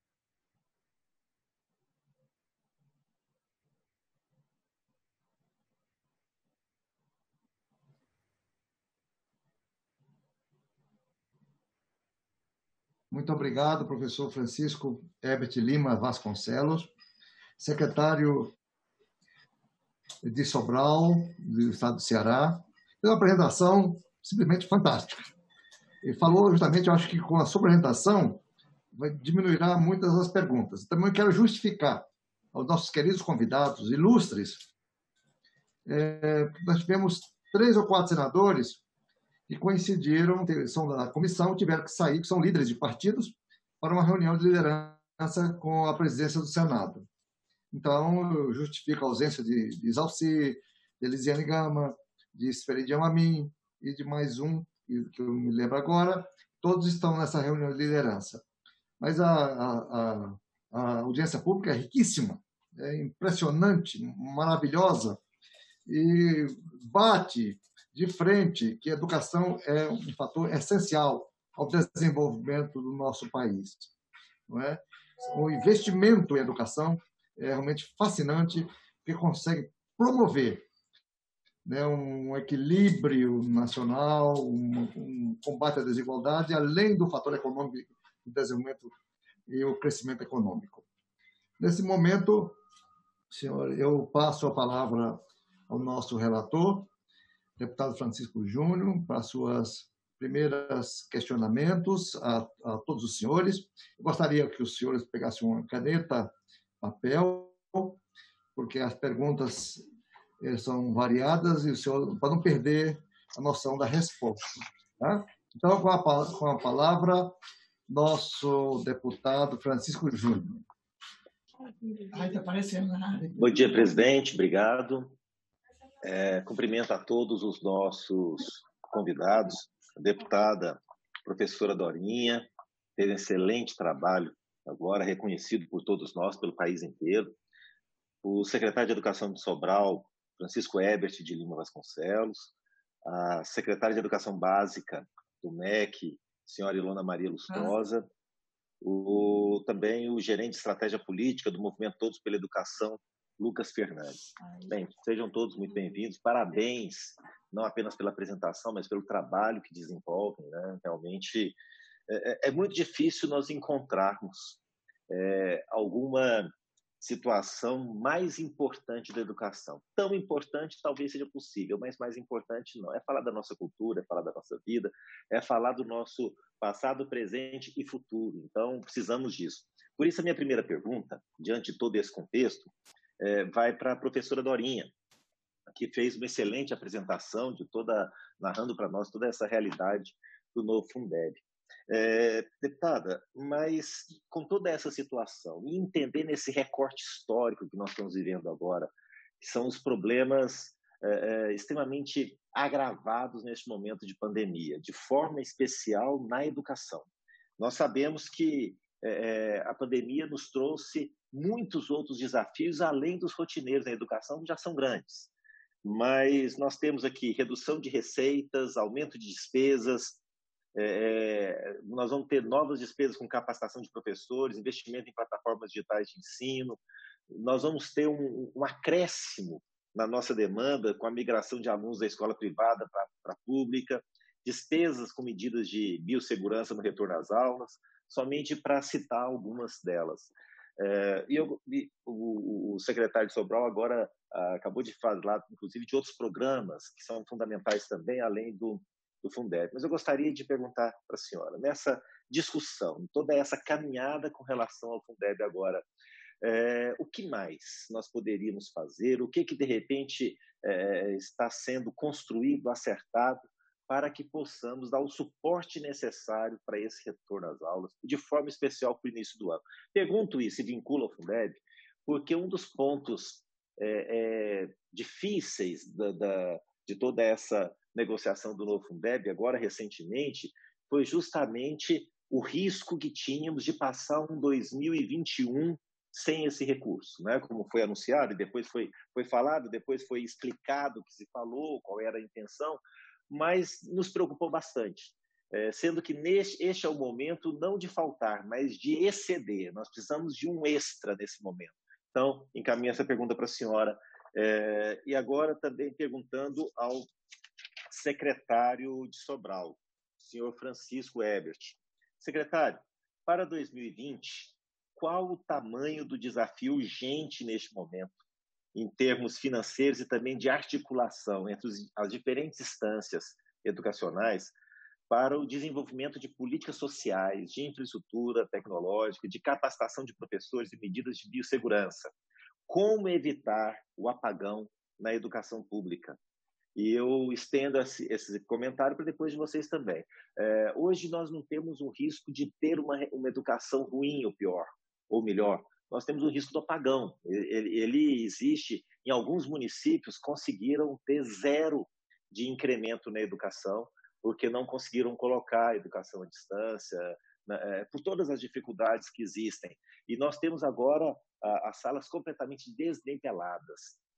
Muito obrigado, professor Francisco Herbert Lima Vasconcelos, secretário de Sobral, do estado do Ceará. Fez uma apresentação simplesmente fantástica. Ele falou justamente, eu acho que com a sua apresentação diminuirá muitas das perguntas. Também quero justificar aos nossos queridos convidados ilustres. Nós tivemos 3 ou 4 senadores que coincidiram, são da comissão, tiveram que sair, que são líderes de partidos, para uma reunião de liderança com a presidência do Senado. Então, justifica a ausência de Isalci, de Elisiane Gama, de Sferidian Amin e de mais um, que eu me lembro agora. Todos estão nessa reunião de liderança. Mas a audiência pública é riquíssima, é impressionante, maravilhosa, e bate de frente que a educação é um fator essencial ao desenvolvimento do nosso país. Não é? O investimento em educação é realmente fascinante, porque consegue promover, né, um equilíbrio nacional, um combate à desigualdade, além do fator econômico, do desenvolvimento e o crescimento econômico. Nesse momento, senhor, eu passo a palavra ao nosso relator, deputado Francisco Júnior, para suas primeiros questionamentos a todos os senhores. Eu gostaria que os senhores pegassem uma caneta, papel, porque as perguntas são variadas e o senhor, para não perder a noção da resposta. Tá? Então, com a palavra, nosso deputado Francisco Júnior. Bom dia, presidente. Obrigado. Cumprimento a todos os nossos convidados, a deputada professora Dorinha, fez um excelente trabalho agora, reconhecido por todos nós, pelo país inteiro. O secretário de Educação de Sobral, Francisco Ebert de Lima Vasconcelos, a secretária de Educação Básica do MEC, senhora Ilona Maria Lustosa, também o gerente de Estratégia Política do Movimento Todos pela Educação, Lucas Fernandes. Bem, sejam todos muito bem-vindos. Parabéns, não apenas pela apresentação, mas pelo trabalho que desenvolvem. Né? Realmente é muito difícil nós encontrarmos alguma situação mais importante da educação. Tão importante talvez seja possível, mas mais importante não. É falar da nossa cultura, é falar da nossa vida, é falar do nosso passado, presente e futuro. Então, precisamos disso. Por isso, a minha primeira pergunta, diante de todo esse contexto, vai para a professora Dorinha, que fez uma excelente apresentação narrando para nós toda essa realidade do novo Fundeb. Deputada, mas com toda essa situação, e entender nesse recorte histórico que nós estamos vivendo agora, que são os problemas extremamente agravados neste momento de pandemia, de forma especial na educação. Nós sabemos que a pandemia nos trouxe muitos outros desafios, além dos rotineiros na educação, que já são grandes. Mas nós temos aqui redução de receitas, aumento de despesas, nós vamos ter novas despesas com capacitação de professores, investimento em plataformas digitais de ensino, nós vamos ter um acréscimo na nossa demanda com a migração de alunos da escola privada para a pública, despesas com medidas de biossegurança no retorno às aulas, somente para citar algumas delas. O secretário de Sobral agora acabou de falar, inclusive, de outros programas que são fundamentais também, além do Fundeb. Mas eu gostaria de perguntar para a senhora, nessa discussão, toda essa caminhada com relação ao Fundeb agora, o que mais nós poderíamos fazer? O que de repente está sendo construído, acertado, para que possamos dar o suporte necessário para esse retorno às aulas, de forma especial para o início do ano? Pergunto isso e vinculo ao Fundeb, porque um dos pontos difíceis de toda essa negociação do novo Fundeb, agora recentemente, foi justamente o risco que tínhamos de passar um 2021 sem esse recurso, né? Como foi anunciado, e depois foi falado, depois foi explicado o que se falou, qual era a intenção, mas nos preocupou bastante, sendo que este é o momento não de faltar, mas de exceder. Nós precisamos de um extra nesse momento. Então, encaminho essa pergunta para a senhora. E agora também perguntando ao secretário de Sobral, senhor Francisco Ebert. Secretário, para 2020, qual o tamanho do desafio urgente neste momento, em termos financeiros e também de articulação entre as diferentes instâncias educacionais para o desenvolvimento de políticas sociais, de infraestrutura tecnológica, de capacitação de professores e medidas de biossegurança? Como evitar o apagão na educação pública? E eu estendo esse comentário para depois de vocês também. Hoje nós não temos um risco de ter uma educação ruim ou pior, ou melhor, nós temos um risco do apagão. Ele existe em alguns municípios, conseguiram ter 0 de incremento na educação, porque não conseguiram colocar a educação à distância, por todas as dificuldades que existem. E nós temos agora as salas completamente desniveladas.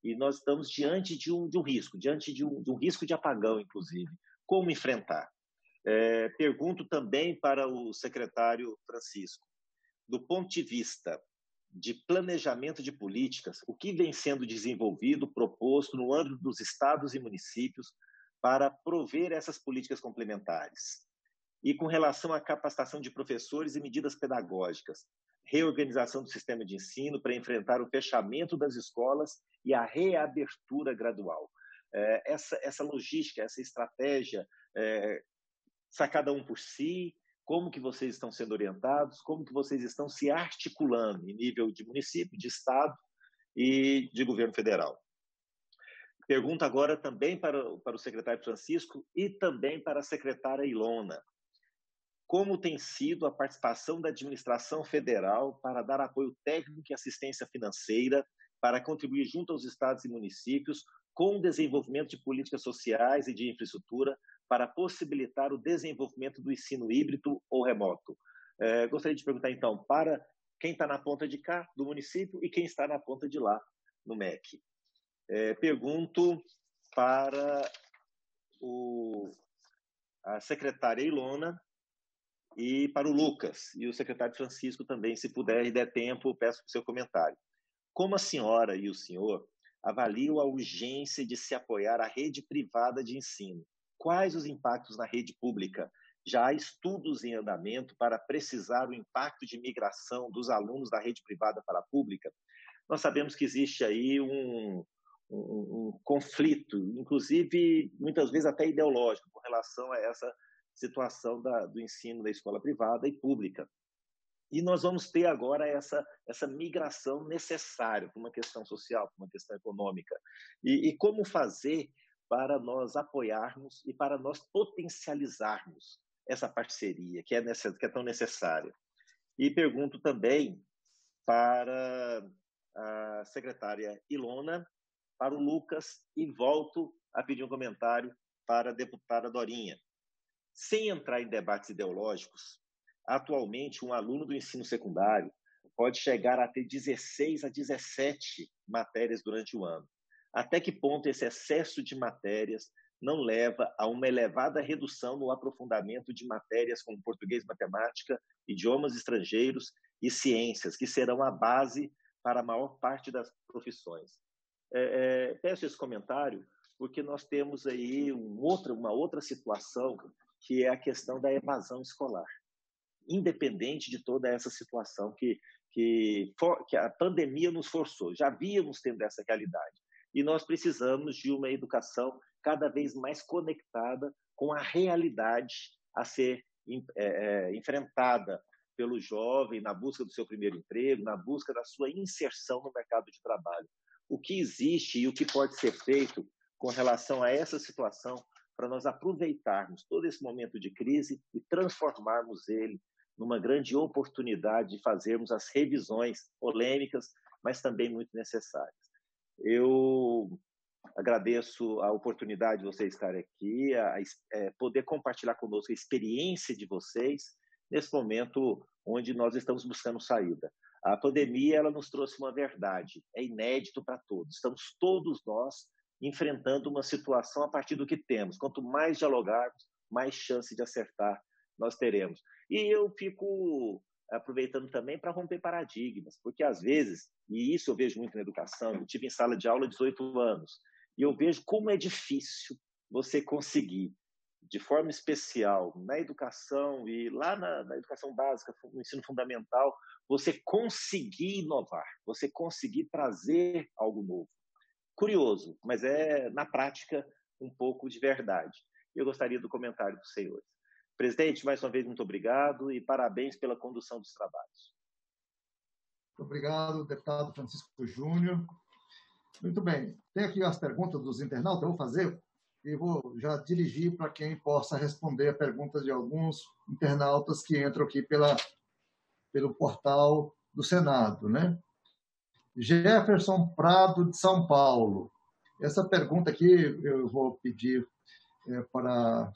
E nós estamos diante de um risco, diante de um risco de apagão, inclusive. Como enfrentar? Pergunto também para o secretário Francisco, do ponto de vista de planejamento de políticas, o que vem sendo desenvolvido, proposto no âmbito dos estados e municípios para prover essas políticas complementares? E com relação à capacitação de professores e medidas pedagógicas, reorganização do sistema de ensino para enfrentar o fechamento das escolas e a reabertura gradual. Essa logística, essa estratégia, cada um por si, como que vocês estão sendo orientados, como que vocês estão se articulando em nível de município, de estado e de governo federal. Pergunto agora também para o secretário Francisco e também para a secretária Ilona. Como tem sido a participação da administração federal para dar apoio técnico e assistência financeira para contribuir junto aos estados e municípios com o desenvolvimento de políticas sociais e de infraestrutura para possibilitar o desenvolvimento do ensino híbrido ou remoto? Gostaria de perguntar, então, para quem está na ponta de cá, do município, e quem está na ponta de lá, no MEC. Pergunto para a secretária Ilona e para o Lucas, e o secretário Francisco também, se puder e der tempo, peço o seu comentário. Como a senhora e o senhor avaliam a urgência de se apoiar a rede privada de ensino? Quais os impactos na rede pública? Já há estudos em andamento para precisar o impacto de migração dos alunos da rede privada para a pública? Nós sabemos que existe aí um conflito, inclusive, muitas vezes até ideológico, com relação a essa situação do ensino da escola privada e pública. E nós vamos ter agora essa migração necessária para uma questão social, para uma questão econômica. E como fazer para nós apoiarmos e para nós potencializarmos essa parceria que é tão necessária? E pergunto também para a secretária Ilona, para o Lucas, e volto a pedir um comentário para a deputada Dorinha. Sem entrar em debates ideológicos, atualmente um aluno do ensino secundário pode chegar a ter 16 a 17 matérias durante o ano. Até que ponto esse excesso de matérias não leva a uma elevada redução no aprofundamento de matérias como português, matemática, idiomas estrangeiros e ciências, que serão a base para a maior parte das profissões? Peço esse comentário porque nós temos aí uma outra situação, que é a questão da evasão escolar. Independente de toda essa situação que a pandemia nos forçou, já víamos tendo essa realidade. E nós precisamos de uma educação cada vez mais conectada com a realidade a ser enfrentada pelo jovem na busca do seu primeiro emprego, na busca da sua inserção no mercado de trabalho. O que existe e o que pode ser feito com relação a essa situação para nós aproveitarmos todo esse momento de crise e transformarmos ele numa grande oportunidade de fazermos as revisões polêmicas, mas também muito necessárias. Eu agradeço a oportunidade de vocês estarem aqui, poder compartilhar conosco a experiência de vocês nesse momento onde nós estamos buscando saída. A pandemia ela nos trouxe uma verdade, é inédito para todos. Estamos todos nós enfrentando uma situação a partir do que temos. Quanto mais dialogarmos, mais chance de acertar nós teremos. E eu fico aproveitando também para romper paradigmas, porque às vezes, e isso eu vejo muito na educação, eu tive em sala de aula 18 anos, e eu vejo como é difícil você conseguir, de forma especial, na educação e lá na educação básica, no ensino fundamental, você conseguir inovar, você conseguir trazer algo novo. Curioso, mas na prática, um pouco de verdade. Eu gostaria do comentário dos senhores. Presidente, mais uma vez, muito obrigado e parabéns pela condução dos trabalhos. Muito obrigado, deputado Francisco Júnior. Muito bem. Tem aqui as perguntas dos internautas, eu vou fazer e vou já dirigir para quem possa responder a perguntas de alguns internautas que entram aqui pelo portal do Senado, né? Jefferson Prado, de São Paulo. Essa pergunta aqui eu vou pedir para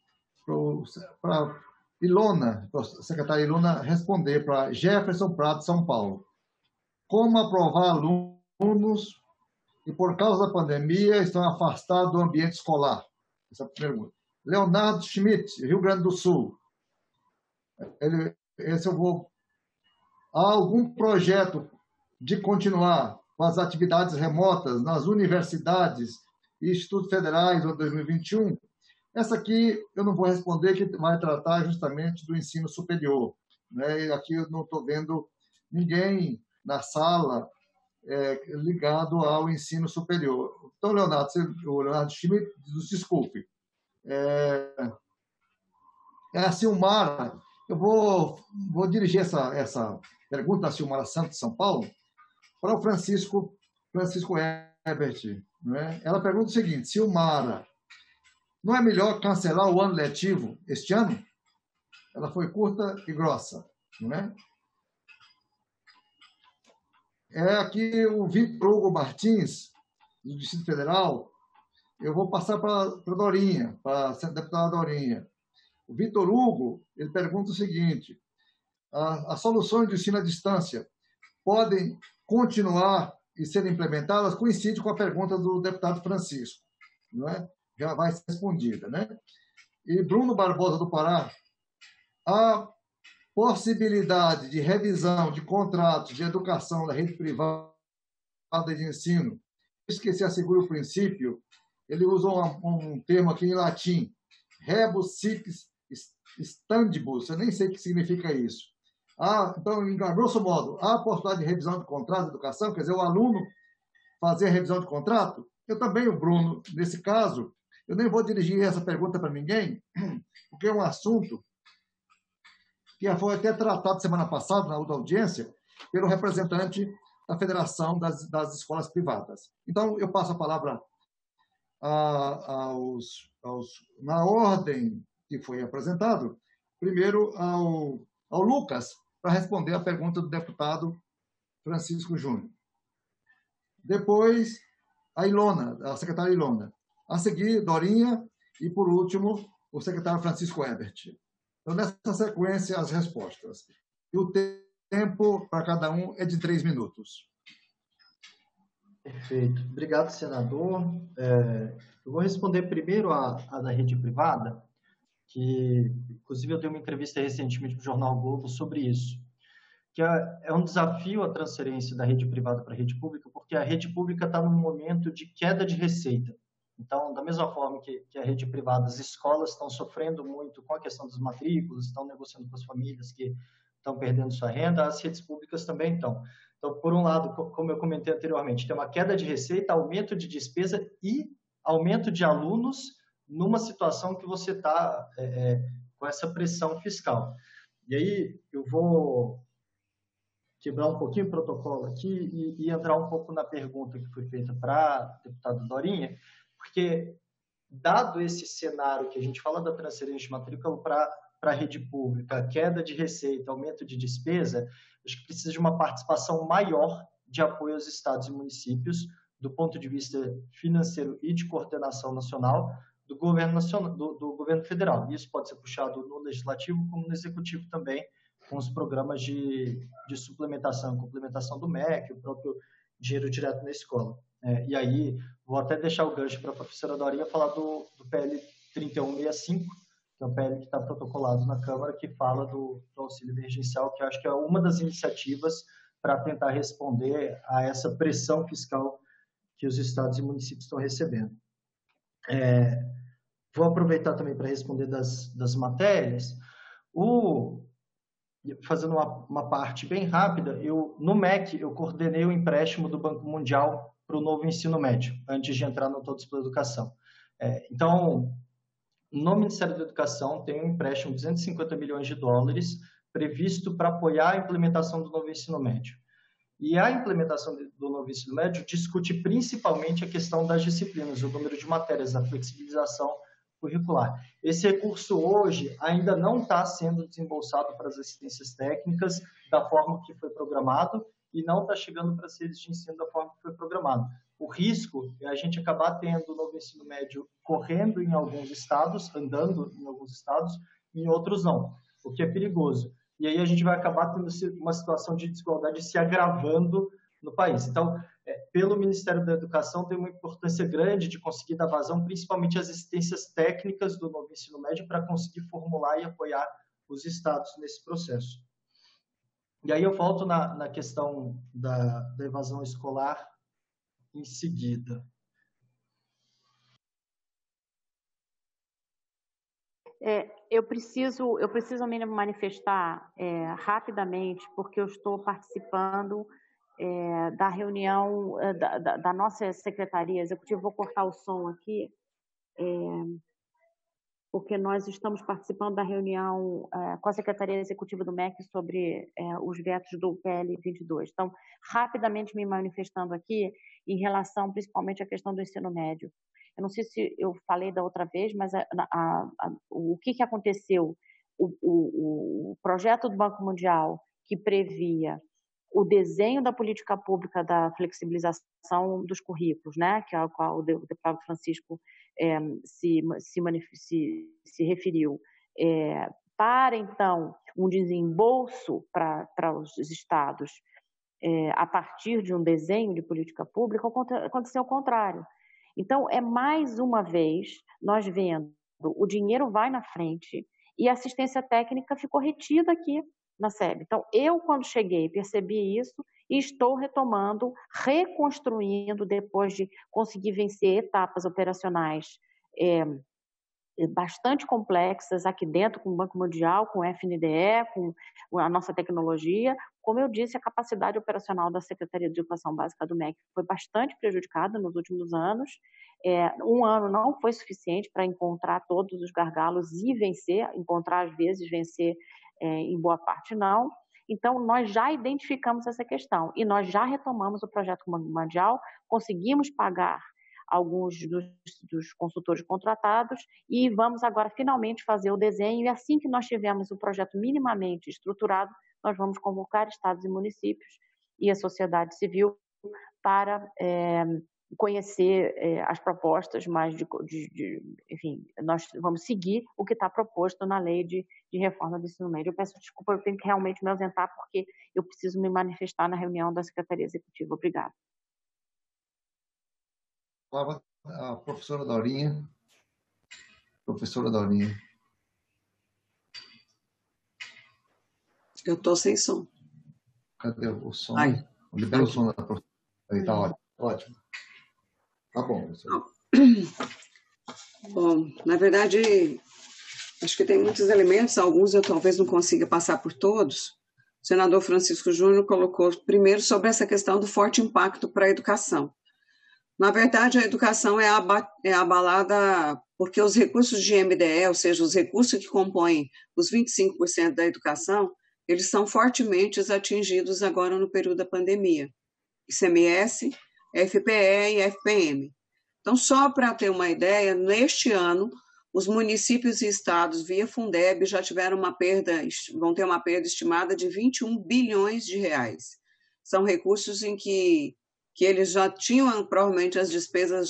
Ilona, para a secretária Ilona responder para Jefferson Prado, de São Paulo. Como aprovar alunos e, por causa da pandemia, estão afastados do ambiente escolar? Essa é a pergunta. Leonardo Schmidt, Rio Grande do Sul. Esse eu vou... Há algum projeto de continuar com as atividades remotas nas universidades e institutos federais em 2021? Essa aqui eu não vou responder, que vai tratar justamente do ensino superior, né? E aqui eu não estou vendo ninguém na sala ligado ao ensino superior. Então, o Leonardo Schmidt, nos desculpe. A Silmara, eu vou dirigir essa pergunta da Silmara Santos de São Paulo para o Francisco Herbert. Né? Ela pergunta o seguinte: Silmara, não é melhor cancelar o ano letivo este ano? Ela foi curta e grossa. Não é? Aqui o Vitor Hugo Martins, do Distrito Federal. Eu vou passar para a Dorinha, para a deputada Dorinha. O Vitor Hugo, ele pergunta o seguinte: as soluções de ensino à distância podem continuar e ser implementadas? Coincide com a pergunta do deputado Francisco, não é? Já vai ser respondida, né? E Bruno Barbosa, do Pará, a possibilidade de revisão de contratos de educação da rede privada de ensino, que se assegura o princípio, ele usa um termo aqui em latim, rebus sic stantibus, eu nem sei o que significa isso. Então, em grosso modo, há a possibilidade de revisão de contrato de educação, quer dizer, o aluno fazer a revisão de contrato? Eu também, o Bruno, nesse caso, eu nem vou dirigir essa pergunta para ninguém, porque é um assunto que foi até tratado semana passada, na outra audiência, pelo representante da Federação das Escolas Privadas. Então, eu passo a palavra na ordem que foi apresentado, primeiro ao Lucas, para responder a pergunta do deputado Francisco Júnior. Depois, a Ilona, a secretária Ilona. A seguir, Dorinha e, por último, o secretário Francisco Herbert. Então, nessa sequência, as respostas. E o tempo para cada um é de 3 minutos. Perfeito. Obrigado, senador. Eu vou responder primeiro a da rede privada, que, inclusive, eu dei uma entrevista recentemente para o Jornal Globo sobre isso, que é um desafio a transferência da rede privada para a rede pública, porque a rede pública está num momento de queda de receita. Então, da mesma forma que a rede privada, as escolas estão sofrendo muito com a questão das matrículas, estão negociando com as famílias que estão perdendo sua renda, as redes públicas também estão. Então, por um lado, como eu comentei anteriormente, tem uma queda de receita, aumento de despesa e aumento de alunos numa situação que você está com essa pressão fiscal. E aí, eu vou quebrar um pouquinho o protocolo aqui e entrar um pouco na pergunta que foi feita para a deputada Dorinha, porque, dado esse cenário que a gente fala da transferência de matrícula para a rede pública, queda de receita, aumento de despesa, acho que precisa de uma participação maior de apoio aos estados e municípios, do ponto de vista financeiro e de coordenação nacional, do governo federal. Isso pode ser puxado no legislativo como no executivo também, com os programas de suplementação e complementação do MEC, o próprio dinheiro direto na escola. E aí, vou até deixar o gancho para a professora Dorinha falar do PL 3165, que é o PL que está protocolado na Câmara, que fala do auxílio emergencial, que eu acho que é uma das iniciativas para tentar responder a essa pressão fiscal que os estados e municípios estão recebendo. Vou aproveitar também para responder das matérias. Fazendo uma parte bem rápida, no MEC, eu coordenei o empréstimo do Banco Mundial para o novo ensino médio, antes de entrar no Todos pela Educação. Então, no Ministério da Educação, tem um empréstimo de 250 milhões de dólares previsto para apoiar a implementação do novo ensino médio. E a implementação do novo ensino médio discute principalmente a questão das disciplinas, o número de matérias, a flexibilização curricular. Esse recurso hoje ainda não está sendo desembolsado para as assistências técnicas da forma que foi programado e não está chegando para as redes de ensino da forma que foi programado. O risco é a gente acabar tendo o novo ensino médio correndo em alguns estados, andando em alguns estados, e em outros não, o que é perigoso. E aí a gente vai acabar tendo uma situação de desigualdade se agravando no país. Então, pelo Ministério da Educação, tem uma importância grande de conseguir dar vazão, principalmente às existências técnicas do novo ensino médio, para conseguir formular e apoiar os estados nesse processo. E aí eu volto na questão da evasão escolar em seguida. Eu preciso me manifestar rapidamente, porque eu estou participando da reunião da nossa Secretaria Executiva. Vou cortar o som aqui, porque nós estamos participando da reunião com a Secretaria Executiva do MEC sobre os vetos do PL 22. Então, rapidamente me manifestando aqui em relação principalmente à questão do ensino médio. Eu não sei se eu falei da outra vez, mas o que aconteceu? O projeto do Banco Mundial, que previa o desenho da política pública da flexibilização dos currículos, né, que ao qual o deputado Francisco se referiu, para, então, um desembolso para os estados a partir de um desenho de política pública, aconteceu o contrário. Então, mais uma vez, nós vendo o dinheiro vai na frente e a assistência técnica ficou retida aqui na SEB. Então, eu, quando cheguei, percebi isso e estou retomando, reconstruindo, depois de conseguir vencer etapas operacionais bastante complexas aqui dentro, com o Banco Mundial, com o FNDE, com a nossa tecnologia. Como eu disse, a capacidade operacional da Secretaria de Educação Básica do MEC foi bastante prejudicada nos últimos anos. Um ano não foi suficiente para encontrar todos os gargalos e vencer, encontrar às vezes, vencer em boa parte não. Então, nós já identificamos essa questão e nós já retomamos o projeto mundial, conseguimos pagar alguns dos consultores contratados e vamos agora finalmente fazer o desenho, e assim que nós tivermos o projeto minimamente estruturado, nós vamos convocar estados e municípios e a sociedade civil para conhecer as propostas, mas enfim, nós vamos seguir o que está proposto na lei de reforma do ensino médio. Eu peço desculpa, eu tenho que realmente me ausentar porque eu preciso me manifestar na reunião da Secretaria Executiva. Obrigada. A professora Daurinha. Professora Daurinha. Eu estou sem som. Cadê o som? Ai. Libera o som da professora. Aí está ótimo. Ótimo. Tá bom, professora. Bom, na verdade, acho que tem muitos elementos, alguns eu talvez não consiga passar por todos. O senador Francisco Júnior colocou primeiro sobre essa questão do forte impacto para a educação. Na verdade, a educação é abalada porque os recursos de MDE, ou seja, os recursos que compõem os 25% da educação, eles são fortemente atingidos agora no período da pandemia. ICMS, FPE e FPM. Então, só para ter uma ideia, neste ano, os municípios e estados, via Fundeb, já tiveram vão ter uma perda estimada de 21 bilhões de reais. São recursos em que eles já tinham, provavelmente, as despesas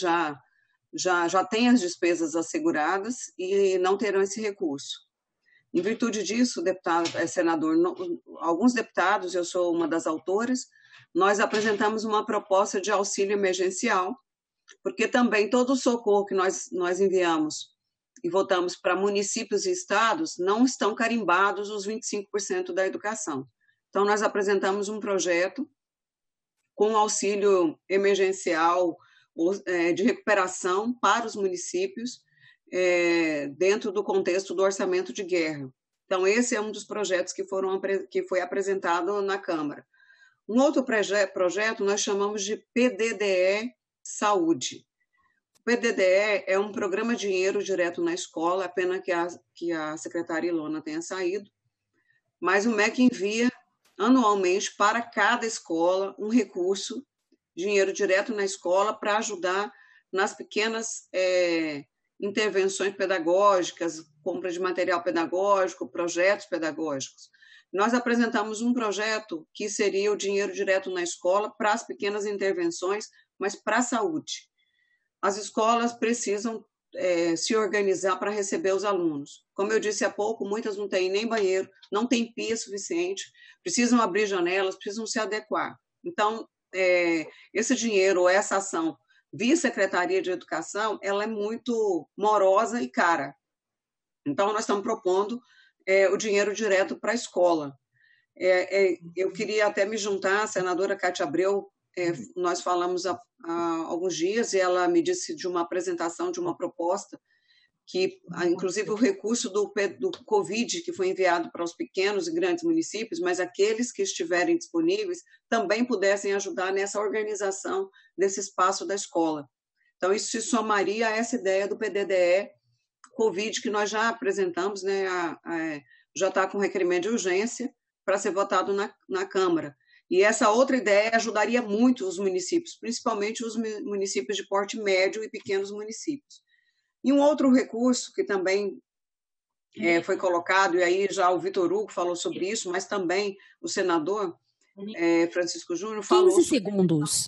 já têm as despesas asseguradas e não terão esse recurso. Em virtude disso, senador, alguns deputados, eu sou uma das autoras, nós apresentamos uma proposta de auxílio emergencial, porque também todo o socorro que nós enviamos e votamos para municípios e estados não estão carimbados os 25% da educação. Então, nós apresentamos um projeto com auxílio emergencial de recuperação para os municípios dentro do contexto do orçamento de guerra. Então, esse é um dos projetos que foi apresentado na Câmara. Um outro projeto nós chamamos de PDDE Saúde. O PDDE é um programa de dinheiro direto na escola, é pena que a secretária Ilona tenha saído, mas o MEC envia anualmente para cada escola um recurso, dinheiro direto na escola, para ajudar nas pequenas intervenções pedagógicas, compra de material pedagógico, projetos pedagógicos. Nós apresentamos um projeto que seria o dinheiro direto na escola para as pequenas intervenções, mas para a saúde. As escolas precisam se organizar para receber os alunos. Como eu disse há pouco, muitas não têm nem banheiro, não têm pia suficiente, precisam abrir janelas, precisam se adequar. Então, esse dinheiro ou essa ação via Secretaria de Educação, ela é muito morosa e cara. Então, nós estamos propondo o dinheiro direto para a escola. Eu queria até me juntar à senadora Cátia Abreu, nós falamos há alguns dias e ela me disse de uma apresentação de uma proposta que, inclusive, o recurso do Covid, que foi enviado para os pequenos e grandes municípios, mas aqueles que estiverem disponíveis também pudessem ajudar nessa organização desse espaço da escola. Então, isso se somaria a essa ideia do PDDE Covid, que nós já apresentamos, né, já está com requerimento de urgência para ser votado na Câmara. E essa outra ideia ajudaria muito os municípios, principalmente os municípios de porte médio e pequenos municípios. E um outro recurso que também foi colocado, e aí já o Vitor Hugo falou sobre isso, mas também o senador Francisco Júnior falou 15 segundos.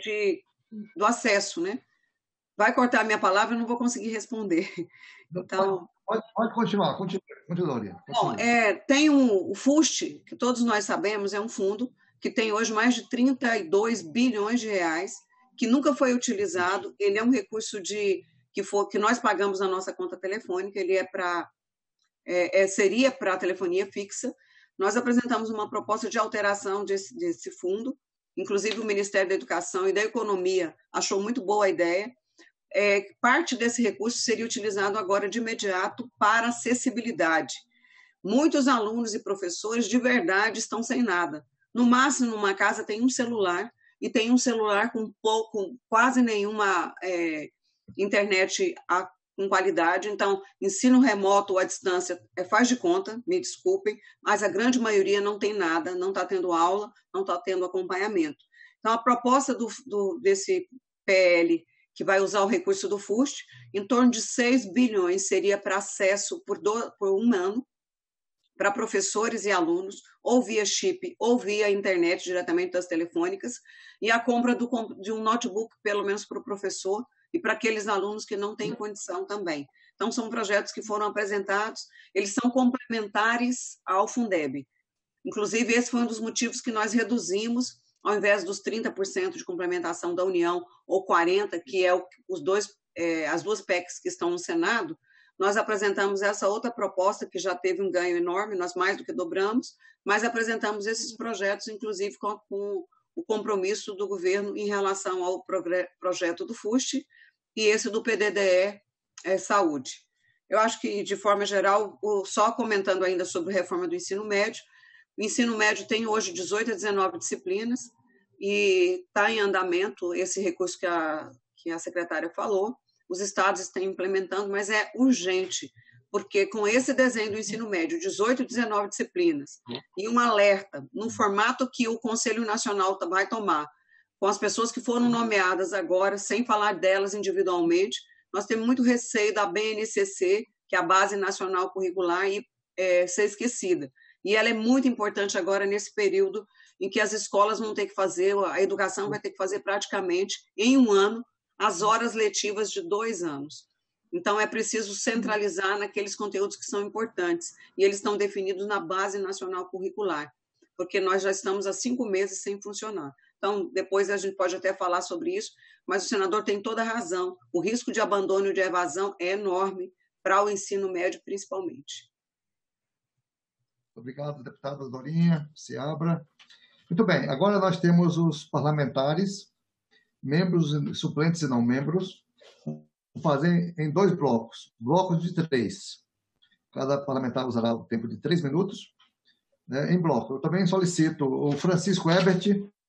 Do acesso, né? Vai cortar a minha palavra, eu não vou conseguir responder. Então, pode continuar, continue, Dorinha. Bom, tem o FUST, que todos nós sabemos, é um fundo que tem hoje mais de 32 bilhões de reais, que nunca foi utilizado. Ele é um recurso que nós pagamos na nossa conta telefônica, ele seria para a telefonia fixa. Nós apresentamos uma proposta de alteração desse fundo, inclusive o Ministério da Educação e da Economia achou muito boa a ideia. Parte desse recurso seria utilizado agora de imediato para acessibilidade. Muitos alunos e professores de verdade estão sem nada. No máximo, numa casa tem um celular, e tem um celular com quase nenhuma internet com qualidade. Então, ensino remoto ou à distância faz de conta, me desculpem, mas a grande maioria não tem nada, não está tendo aula, não está tendo acompanhamento. Então, a proposta desse PL, que vai usar o recurso do FUST, em torno de 6 bilhões seria para acesso por um ano, para professores e alunos, ou via chip, ou via internet, diretamente das telefônicas, e a compra de um notebook, pelo menos para o professor, e para aqueles alunos que não têm condição também. Então, são projetos que foram apresentados, eles são complementares ao Fundeb. Inclusive, esse foi um dos motivos que nós reduzimos, ao invés dos 30% de complementação da União, ou 40%, que é as duas PECs que estão no Senado, nós apresentamos essa outra proposta, que já teve um ganho enorme, nós mais do que dobramos, mas apresentamos esses projetos, inclusive com o compromisso do governo em relação ao projeto do FUST e esse do PDDE Saúde. Eu acho que, de forma geral, só comentando ainda sobre a reforma do ensino médio, o ensino médio tem hoje 18 a 19 disciplinas e está em andamento esse recurso que a secretária falou. Os estados estão implementando, mas é urgente, porque com esse desenho do ensino médio, 18 a 19 disciplinas, e um alerta no formato que o Conselho Nacional vai tomar, com as pessoas que foram nomeadas agora, sem falar delas individualmente, nós temos muito receio da BNCC, que é a Base Nacional Curricular, ser esquecida. E ela é muito importante agora nesse período em que as escolas vão ter que fazer, a educação vai ter que fazer praticamente em um ano as horas letivas de 2 anos. Então, é preciso centralizar naqueles conteúdos que são importantes, e eles estão definidos na Base Nacional Curricular, porque nós já estamos há 5 meses sem funcionar. Então, depois a gente pode até falar sobre isso, mas o senador tem toda a razão. O risco de abandono e de evasão é enorme para o ensino médio, principalmente. Obrigado, deputada Dorinha Seabra. Muito bem, agora nós temos os parlamentares, membros, suplentes e não membros, fazer em 2 blocos de 3. Cada parlamentar usará o tempo de 3 minutos, né, em bloco. Eu também solicito o Francisco Ebert,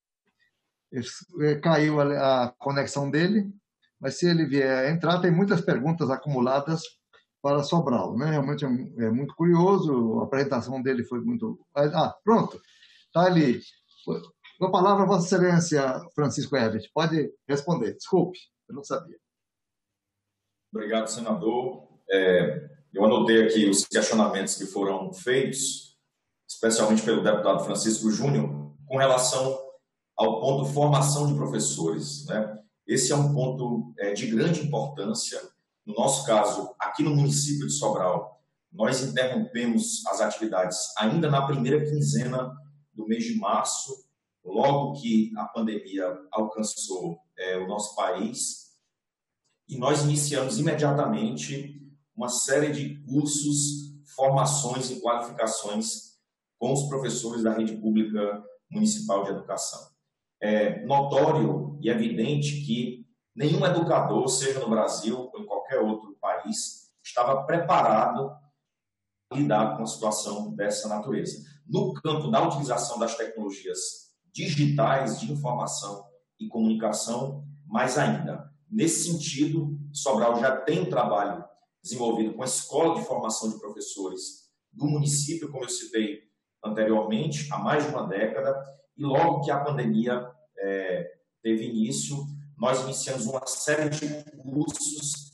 caiu a conexão dele, mas se ele vier entrar, tem muitas perguntas acumuladas para Sobral, né? Realmente é muito curioso, a apresentação dele foi muito... Pronto, está ali. Com a palavra, Vossa Excelência, Francisco Ebert. Pode responder. Desculpe, eu não sabia. Obrigado, senador. Eu anotei aqui os questionamentos que foram feitos, especialmente pelo deputado Francisco Júnior, com relação ao ponto formação de professores, né? Esse é um ponto de grande importância. No nosso caso, aqui no município de Sobral, nós interrompemos as atividades ainda na primeira quinzena do mês de março, logo que a pandemia alcançou o nosso país, e nós iniciamos imediatamente uma série de cursos, formações e qualificações com os professores da rede pública municipal de educação. É notório e evidente que nenhum educador, seja no Brasil ou em qualquer outro país, estava preparado para lidar com uma situação dessa natureza. No campo da utilização das tecnologias digitais de informação e comunicação, mais ainda. Nesse sentido, Sobral já tem um trabalho desenvolvido com a Escola de Formação de Professores do município, como eu citei anteriormente, há mais de uma década, e logo que a pandemia teve início, nós iniciamos uma série de cursos,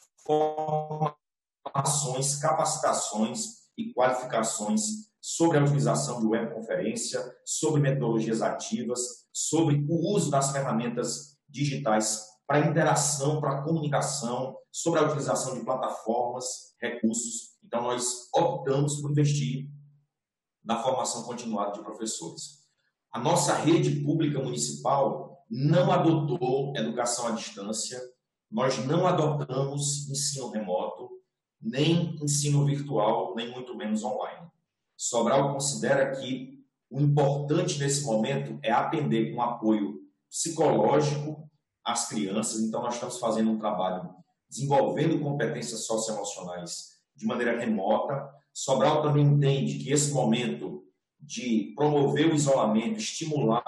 formações, capacitações e qualificações sobre a utilização de webconferência, sobre metodologias ativas, sobre o uso das ferramentas digitais para interação, para comunicação, sobre a utilização de plataformas, recursos. Então, nós optamos por investir na formação continuada de professores. A nossa rede pública municipal não adotou educação à distância, nós não adotamos ensino remoto, nem ensino virtual, nem muito menos online. Sobral considera que o importante nesse momento é atender com apoio psicológico às crianças. Então, nós estamos fazendo um trabalho desenvolvendo competências socioemocionais de maneira remota. Sobral também entende que esse momento de promover o isolamento, estimular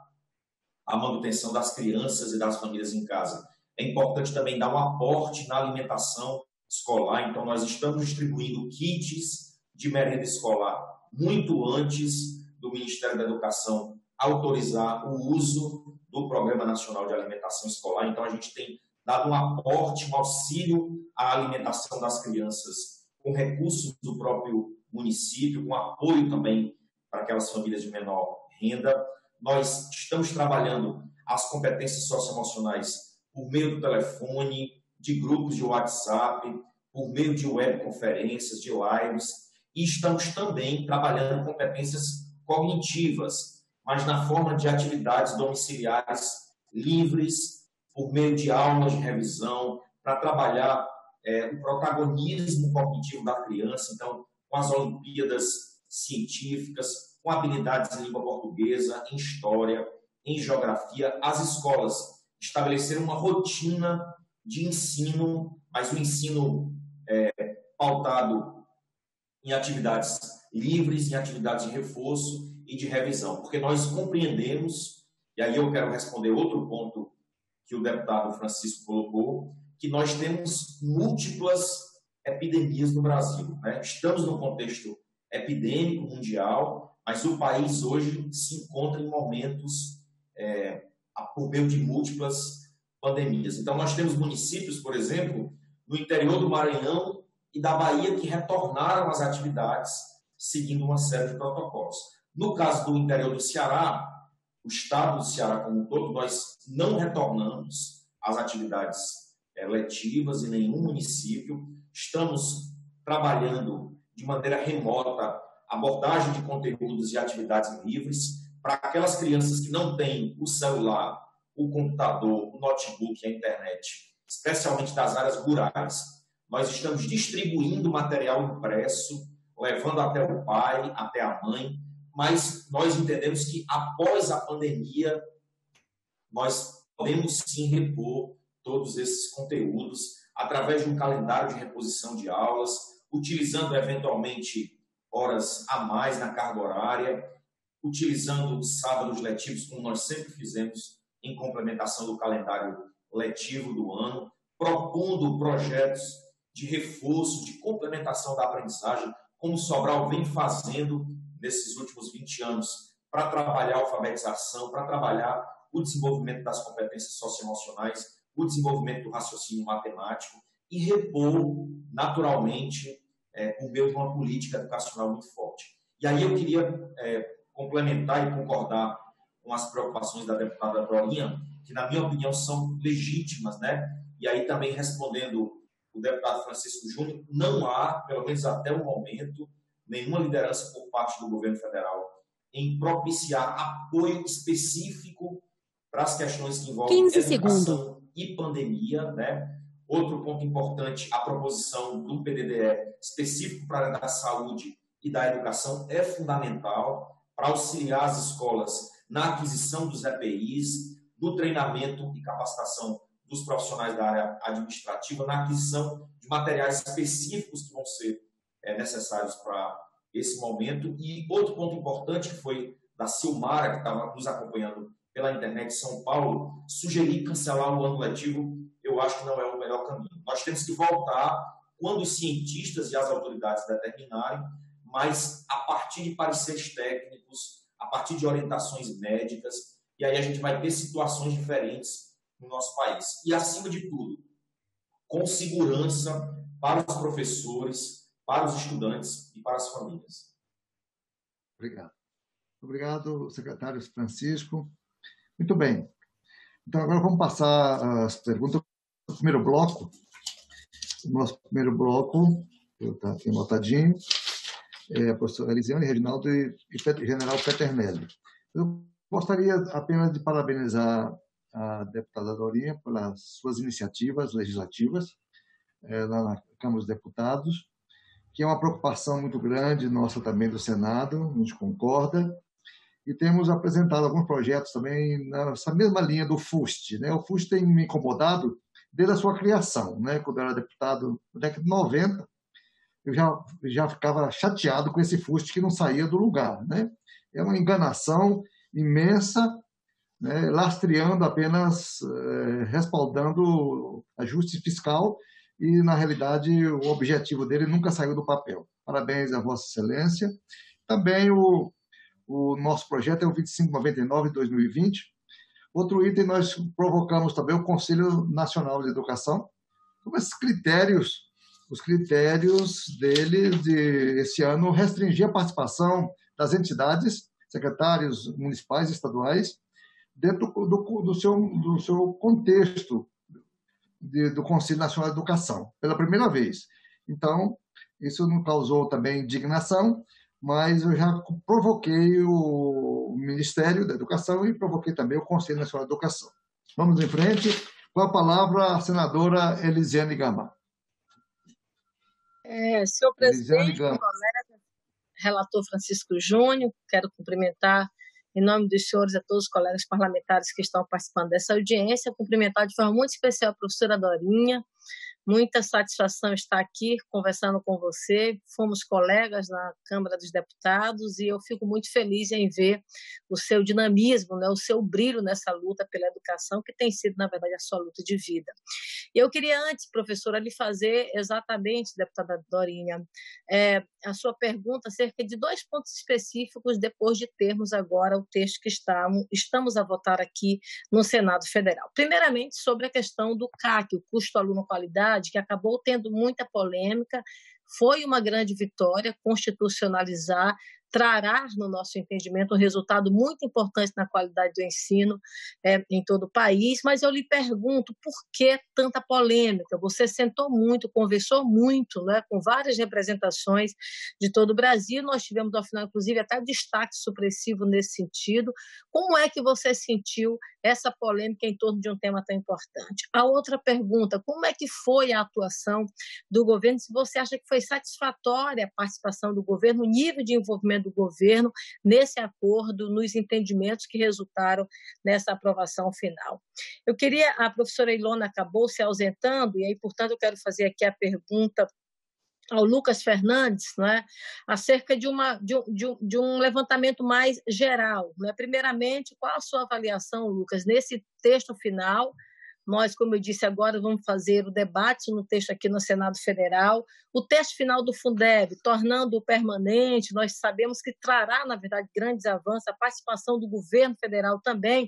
a manutenção das crianças e das famílias em casa, é importante também dar um aporte na alimentação escolar. Então, nós estamos distribuindo kits de merenda escolar muito antes do Ministério da Educação autorizar o uso do Programa Nacional de Alimentação Escolar. Então, a gente tem dado um aporte, um auxílio à alimentação das crianças com recursos do próprio município, com apoio também para aquelas famílias de menor renda. Nós estamos trabalhando as competências socioemocionais por meio do telefone, de grupos de WhatsApp, por meio de webconferências, de lives, e estamos também trabalhando competências cognitivas, mas na forma de atividades domiciliares livres, por meio de aulas de revisão, para trabalhar o protagonismo cognitivo da criança, então, com as Olimpíadas científicas, com habilidades em língua portuguesa, em história, em geografia. As escolas estabeleceram uma rotina de ensino, mas o ensino pautado em atividades livres, em atividades de reforço e de revisão, porque nós compreendemos, e aí eu quero responder outro ponto que o deputado Francisco colocou, que nós temos múltiplas epidemias no Brasil, né? Estamos num contexto epidêmico mundial, mas o país hoje se encontra em momentos por meio de múltiplas pandemias. Então, nós temos municípios, por exemplo, no interior do Maranhão e da Bahia, que retornaram às atividades seguindo uma série de protocolos. No caso do interior do Ceará, o estado do Ceará como um todo, nós não retornamos às atividades letivas em nenhum município. Estamos trabalhando de maneira remota abordagem de conteúdos e atividades livres para aquelas crianças que não têm o celular, o computador, o notebook e a internet, especialmente das áreas rurais. Nós estamos distribuindo material impresso, levando até o pai, até a mãe, mas nós entendemos que após a pandemia nós podemos sim repor todos esses conteúdos através de um calendário de reposição de aulas, utilizando eventualmente horas a mais na carga horária, utilizando sábados letivos, como nós sempre fizemos em complementação do calendário letivo do ano, propondo projetos de reforço, de complementação da aprendizagem, como Sobral vem fazendo nesses últimos 20 anos, para trabalhar a alfabetização, para trabalhar o desenvolvimento das competências socioemocionais, o desenvolvimento do raciocínio matemático e repor, naturalmente, por meio de uma política educacional muito forte. E aí eu queria complementar e concordar com as preocupações da deputada Dorinha, que, na minha opinião, são legítimas, né? E aí também respondendo o deputado Francisco Júnior, não há, pelo menos até o momento, nenhuma liderança por parte do governo federal em propiciar apoio específico para as questões que envolvem 15 educação segundos. e pandemia, né? Outro ponto importante, a proposição do PDDE específico para a área da saúde e da educação é fundamental para auxiliar as escolas na aquisição dos EPIs, no treinamento e capacitação dos profissionais da área administrativa, na aquisição de materiais específicos que vão ser necessários para esse momento. E outro ponto importante que foi da Silmara, que estava nos acompanhando pela internet de São Paulo, sugerir cancelar o ano letivo, eu acho que não é o melhor caminho. Nós temos que voltar quando os cientistas e as autoridades determinarem, mas a partir de pareceres técnicos, a partir de orientações médicas, e aí a gente vai ter situações diferentes no nosso país. E, acima de tudo, com segurança para os professores, para os estudantes e para as famílias. Obrigado. Obrigado, secretário Francisco. Muito bem. Então, agora vamos passar as perguntas do primeiro bloco. O nosso primeiro bloco, eu estou aqui anotadinho, é a professora Elisiane, Reginaldo e General Peternelli. Eu gostaria apenas de parabenizar a deputada Dorinha pelas suas iniciativas legislativas lá na Câmara dos Deputados, que é uma preocupação muito grande nossa também do Senado, a gente concorda, e temos apresentado alguns projetos também nessa mesma linha do FUST, né? O FUST tem me incomodado desde a sua criação, né? Quando eu era deputado na década de 90, eu já ficava chateado com esse FUST que não saía do lugar, né? É uma enganação imensa, né? Lastreando apenas, respaldando ajuste fiscal e, na realidade, o objetivo dele nunca saiu do papel. Parabéns a Vossa Excelência. Também o nosso projeto é o 2599 de 2020. Outro item, nós provocamos também o Conselho Nacional de Educação sobre esses critérios, os critérios dele de, esse ano, restringir a participação das entidades, secretários municipais e estaduais, dentro do seu contexto do Conselho Nacional de Educação, pela primeira vez. Então, isso não causou também indignação, mas eu já provoquei o Ministério da Educação e provoquei também o Conselho Nacional de Educação. Vamos em frente. Com a palavra, a senadora Elisiane Gama. Senhor presidente, colega, relator Francisco Júnior, quero cumprimentar, em nome dos senhores, a todos os colegas parlamentares que estão participando dessa audiência, cumprimentar de forma muito especial a professora Dorinha. Muita satisfação estar aqui conversando com você. Fomos colegas na Câmara dos Deputados e eu fico muito feliz em ver o seu dinamismo, né, o seu brilho nessa luta pela educação, que tem sido, na verdade, a sua luta de vida. E eu queria antes, professora, lhe fazer exatamente, deputada Dorinha, a sua pergunta acerca de 2 pontos específicos depois de termos agora o texto que estamos a votar aqui no Senado Federal. Primeiramente, sobre a questão do CAC, o custo aluno-qualidade, que acabou tendo muita polêmica, foi uma grande vitória constitucionalizar, trará, no nosso entendimento, um resultado muito importante na qualidade do ensino em todo o país, mas eu lhe pergunto, por que tanta polêmica? Você sentou muito, conversou muito, né, com várias representações de todo o Brasil, nós tivemos, ao final, inclusive, até destaque supressivo nesse sentido. Como é que você sentiu essa polêmica em torno de um tema tão importante? A outra pergunta, como é que foi a atuação do governo? Se você acha que foi satisfatória a participação do governo, o nível de envolvimento do governo nesse acordo, nos entendimentos que resultaram nessa aprovação final. A professora Ilona acabou se ausentando, e aí, portanto, eu quero fazer aqui a pergunta ao Lucas Fernandes, né, acerca de um levantamento mais geral, né? Primeiramente, qual a sua avaliação, Lucas, nesse texto final? Nós, como eu disse agora, vamos fazer o debate no texto aqui no Senado Federal. O texto final do Fundeb, tornando-o permanente, nós sabemos que trará, na verdade, grandes avanços, a participação do governo federal também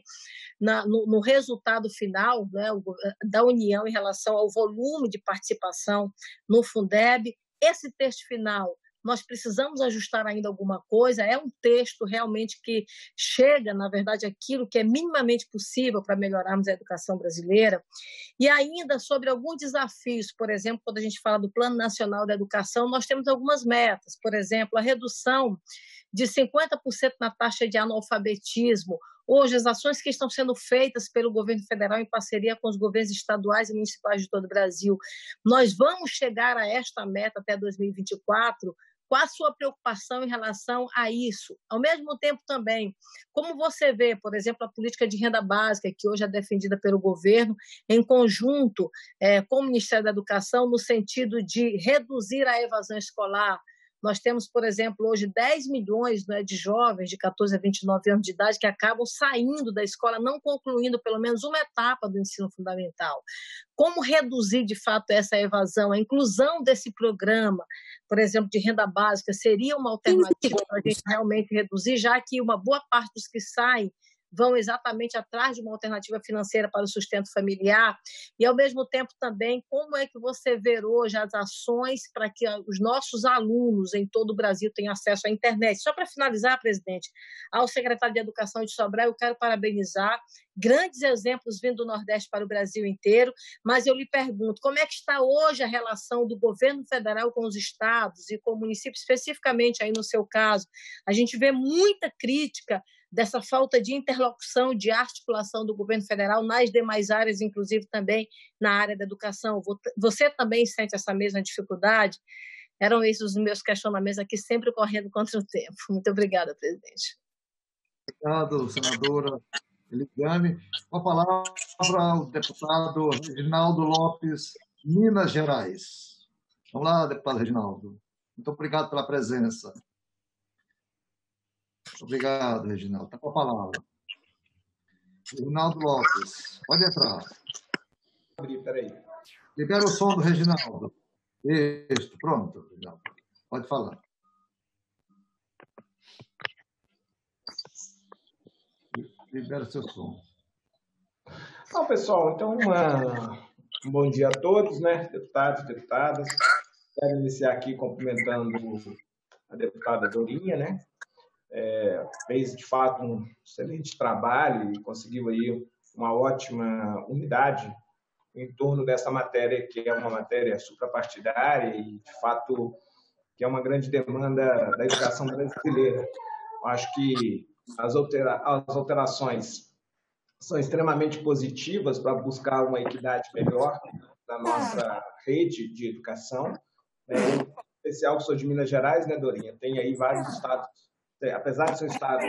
no resultado final, né, da União em relação ao volume de participação no Fundeb. Esse texto final nós precisamos ajustar ainda alguma coisa, é um texto realmente que chega, na verdade, aquilo que é minimamente possível para melhorarmos a educação brasileira, e ainda sobre alguns desafios, por exemplo, quando a gente fala do Plano Nacional da Educação, nós temos algumas metas, por exemplo, a redução de 50% na taxa de analfabetismo. Hoje, as ações que estão sendo feitas pelo governo federal em parceria com os governos estaduais e municipais de todo o Brasil, nós vamos chegar a esta meta até 2024. Qual a sua preocupação em relação a isso? Ao mesmo tempo também, como você vê, por exemplo, a política de renda básica, que hoje é defendida pelo governo, em conjunto com o Ministério da Educação, no sentido de reduzir a evasão escolar? Nós temos, por exemplo, hoje 10 milhões de jovens de 14 a 29 anos de idade que acabam saindo da escola, não concluindo pelo menos uma etapa do ensino fundamental. Como reduzir, de fato, essa evasão? A inclusão desse programa, por exemplo, de renda básica, seria uma alternativa para a gente realmente reduzir, já que uma boa parte dos que saem vão exatamente atrás de uma alternativa financeira para o sustento familiar, e, ao mesmo tempo, também, como é que você vê hoje as ações para que os nossos alunos em todo o Brasil tenham acesso à internet? Só para finalizar, presidente, ao secretário de Educação de Sobral, eu quero parabenizar, grandes exemplos vindo do Nordeste para o Brasil inteiro, mas eu lhe pergunto, como é que está hoje a relação do governo federal com os estados e com o município, especificamente aí no seu caso? A gente vê muita crítica dessa falta de interlocução, de articulação do governo federal nas demais áreas, inclusive também na área da educação. Você também sente essa mesma dificuldade? Eram esses os meus questionamentos aqui, sempre correndo contra o tempo. Muito obrigada, presidente. Obrigado, senadora Eliane. Com a palavra, o deputado Reginaldo Lopes, Minas Gerais. Vamos lá, deputado Reginaldo. Muito obrigado pela presença. Obrigado, Reginaldo. Está com a palavra. Reginaldo Lopes, pode entrar. Peraí. Libera o som do Reginaldo. Isso, pronto, Reginaldo. Pode falar. Libera seu som. Bom, pessoal, então, um bom dia a todos, né? Deputados, deputadas. Quero iniciar aqui cumprimentando a deputada Dorinha, né? Fez, de fato, um excelente trabalho e conseguiu aí uma ótima unidade em torno dessa matéria, que é uma matéria suprapartidária e, de fato, que é uma grande demanda da educação brasileira. Eu acho que as alterações são extremamente positivas para buscar uma equidade melhor na nossa rede de educação. Em especial, que sou de Minas Gerais, né, Dorinha? Tem aí vários estados, apesar de ser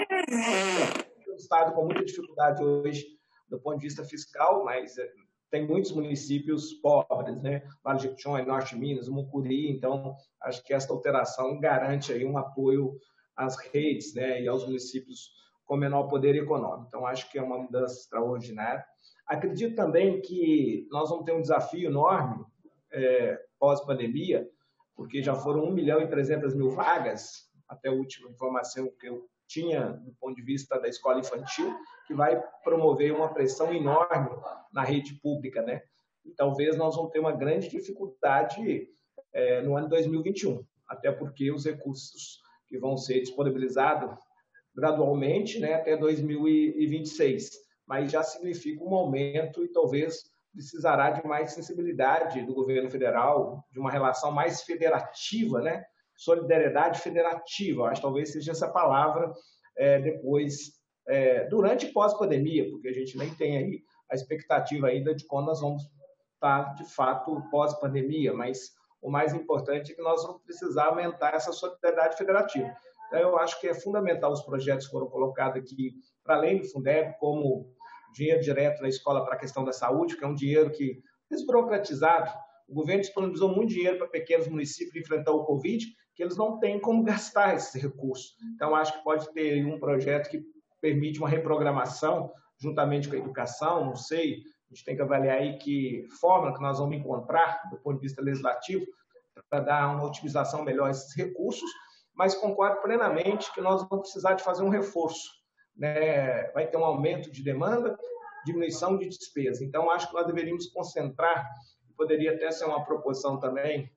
um estado com muita dificuldade hoje do ponto de vista fiscal, mas tem muitos municípios pobres, né? Vale do Jequitinhonha, Norte de Minas, Mucuri. Então, acho que essa alteração garante aí um apoio às redes, né, e aos municípios com menor poder econômico. Então, acho que é uma mudança extraordinária. Acredito também que nós vamos ter um desafio enorme pós-pandemia, porque já foram 1.300.000 vagas, até a última informação que eu tinha do ponto de vista da escola infantil, que vai promover uma pressão enorme na rede pública, né? E talvez nós vamos ter uma grande dificuldade no ano 2021, até porque os recursos que vão ser disponibilizados gradualmente, né, até 2026, mas já significa um aumento e talvez precisará de mais sensibilidade do governo federal, de uma relação mais federativa, né? Solidariedade federativa, acho que talvez seja essa palavra depois, durante e pós-pandemia, porque a gente nem tem aí a expectativa ainda de quando nós vamos estar, de fato, pós-pandemia, mas o mais importante é que nós vamos precisar aumentar essa solidariedade federativa. Então, eu acho que é fundamental os projetos que foram colocados aqui, para além do Fundeb, como dinheiro direto na escola para a questão da saúde, que é um dinheiro que desburocratizado. O governo disponibilizou muito dinheiro para pequenos municípios enfrentar o Covid, que eles não têm como gastar esses recursos. Então, acho que pode ter um projeto que permite uma reprogramação, juntamente com a educação, não sei, a gente tem que avaliar aí que forma que nós vamos encontrar, do ponto de vista legislativo, para dar uma otimização melhor a esses recursos, mas concordo plenamente que nós vamos precisar de fazer um reforço, né? Vai ter um aumento de demanda, diminuição de despesa. Então, acho que nós deveríamos concentrar, poderia até ser uma proposição também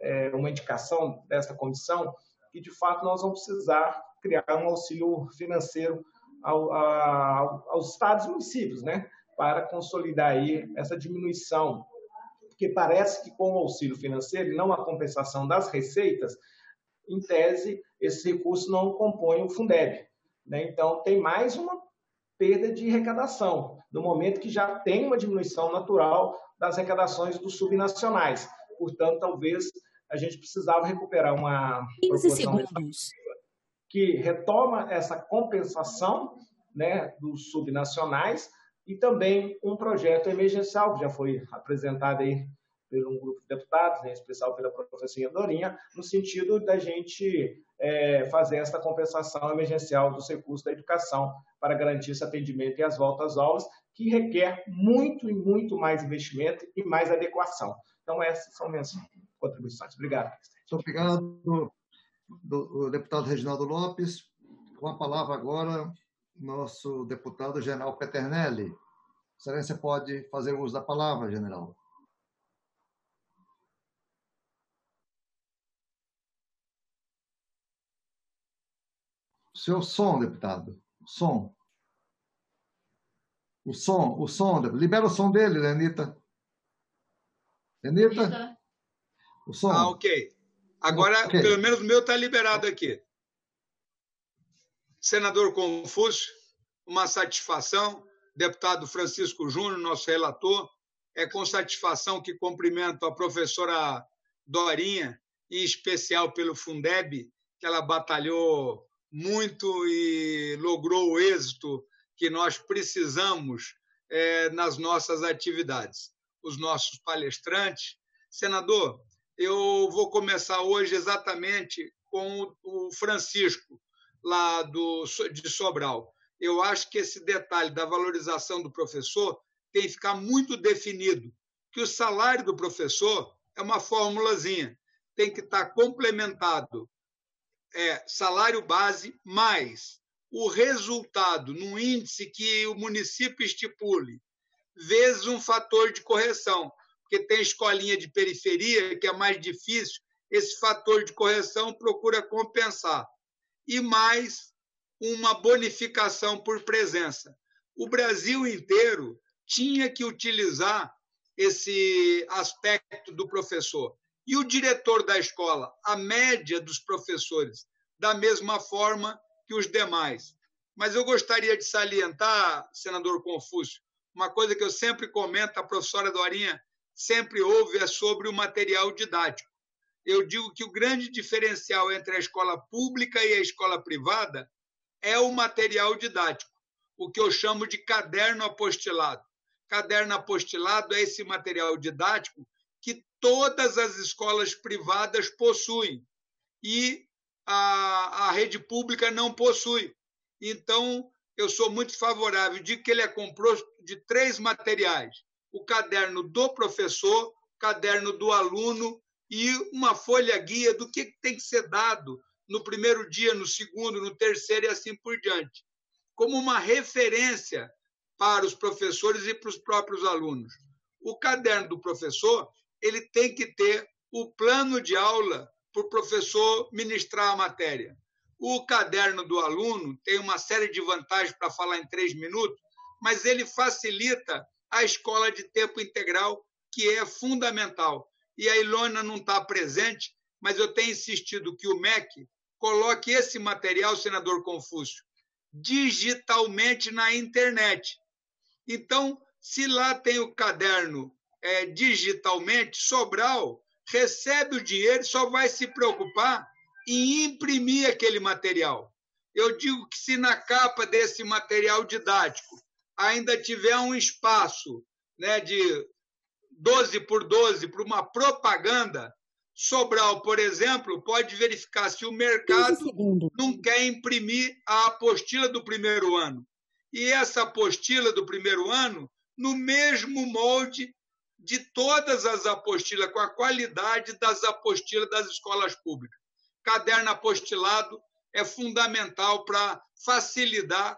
uma indicação dessa comissão, que, de fato, nós vamos precisar criar um auxílio financeiro aos estados e municípios, né, para consolidar aí essa diminuição, porque parece que com o auxílio financeiro e não a compensação das receitas, em tese, esses recursos não compõem o Fundeb, né? Então, tem mais uma perda de arrecadação, no momento que já tem uma diminuição natural das arrecadações dos subnacionais. Portanto, talvez a gente precisava recuperar uma 15 segundos. Que retoma essa compensação, né, dos subnacionais, e também um projeto emergencial, que já foi apresentado aí por um grupo de deputados, em especial pela professora Dorinha, no sentido da gente fazer essa compensação emergencial dos recursos da educação para garantir esse atendimento e as voltas às aulas, que requer muito e muito mais investimento e mais adequação. Então, essas são minhas contribuições. Obrigado, presidente. Muito obrigado, do deputado Reginaldo Lopes. Com a palavra agora, nosso deputado General Peternelli. Excelência, pode fazer uso da palavra, general. Seu som, deputado. Som. O som. Libera o som dele, Lenita. Lenita? O som. Ok. Agora, okay. Pelo menos o meu está liberado aqui. Senador Confúcio, uma satisfação. Deputado Francisco Júnior, nosso relator. É com satisfação que cumprimento a professora Dorinha, em especial pelo Fundeb, que ela batalhou muito e logrou o êxito que nós precisamos nas nossas atividades. Os nossos palestrantes. Senador, eu vou começar hoje exatamente com o Francisco, lá de Sobral. Eu acho que esse detalhe da valorização do professor tem que ficar muito definido, que o salário do professor é uma formulazinha, tem que estar complementado salário base mais o resultado num índice que o município estipule, vezes um fator de correção, porque tem escolinha de periferia que é mais difícil, esse fator de correção procura compensar. E mais uma bonificação por presença. O Brasil inteiro tinha que utilizar esse aspecto do professor. E o diretor da escola, a média dos professores, da mesma forma que os demais. Mas eu gostaria de salientar, senador Confúcio, uma coisa que eu sempre comento, a professora Dorinha sempre ouve, é sobre o material didático. Eu digo que o grande diferencial entre a escola pública e a escola privada é o material didático, o que eu chamo de caderno apostilado. Caderno apostilado é esse material didático que todas as escolas privadas possuem e a rede pública não possui. Então, eu sou muito favorável de que ele é composto de 3 materiais: o caderno do professor, o caderno do aluno e uma folha-guia do que tem que ser dado no primeiro dia, no segundo, no terceiro e assim por diante, como uma referência para os professores e para os próprios alunos. O caderno do professor ele tem que ter o plano de aula para o professor ministrar a matéria. O caderno do aluno tem uma série de vantagens para falar em 3 minutos, mas ele facilita a escola de tempo integral, que é fundamental. E a Ilona não está presente, mas eu tenho insistido que o MEC coloque esse material, senador Confúcio, digitalmente na internet. Então, se lá tem o caderno digitalmente, Sobral recebe o dinheiro e só vai se preocupar em imprimir aquele material. Eu digo que se na capa desse material didático ainda tiver um espaço, né, de 12 por 12 para uma propaganda, Sobral, por exemplo, pode verificar se o mercado não quer imprimir a apostila do primeiro ano. E essa apostila do primeiro ano, no mesmo molde de todas as apostilas, com a qualidade das apostilas das escolas públicas. Caderno apostilado é fundamental para facilitar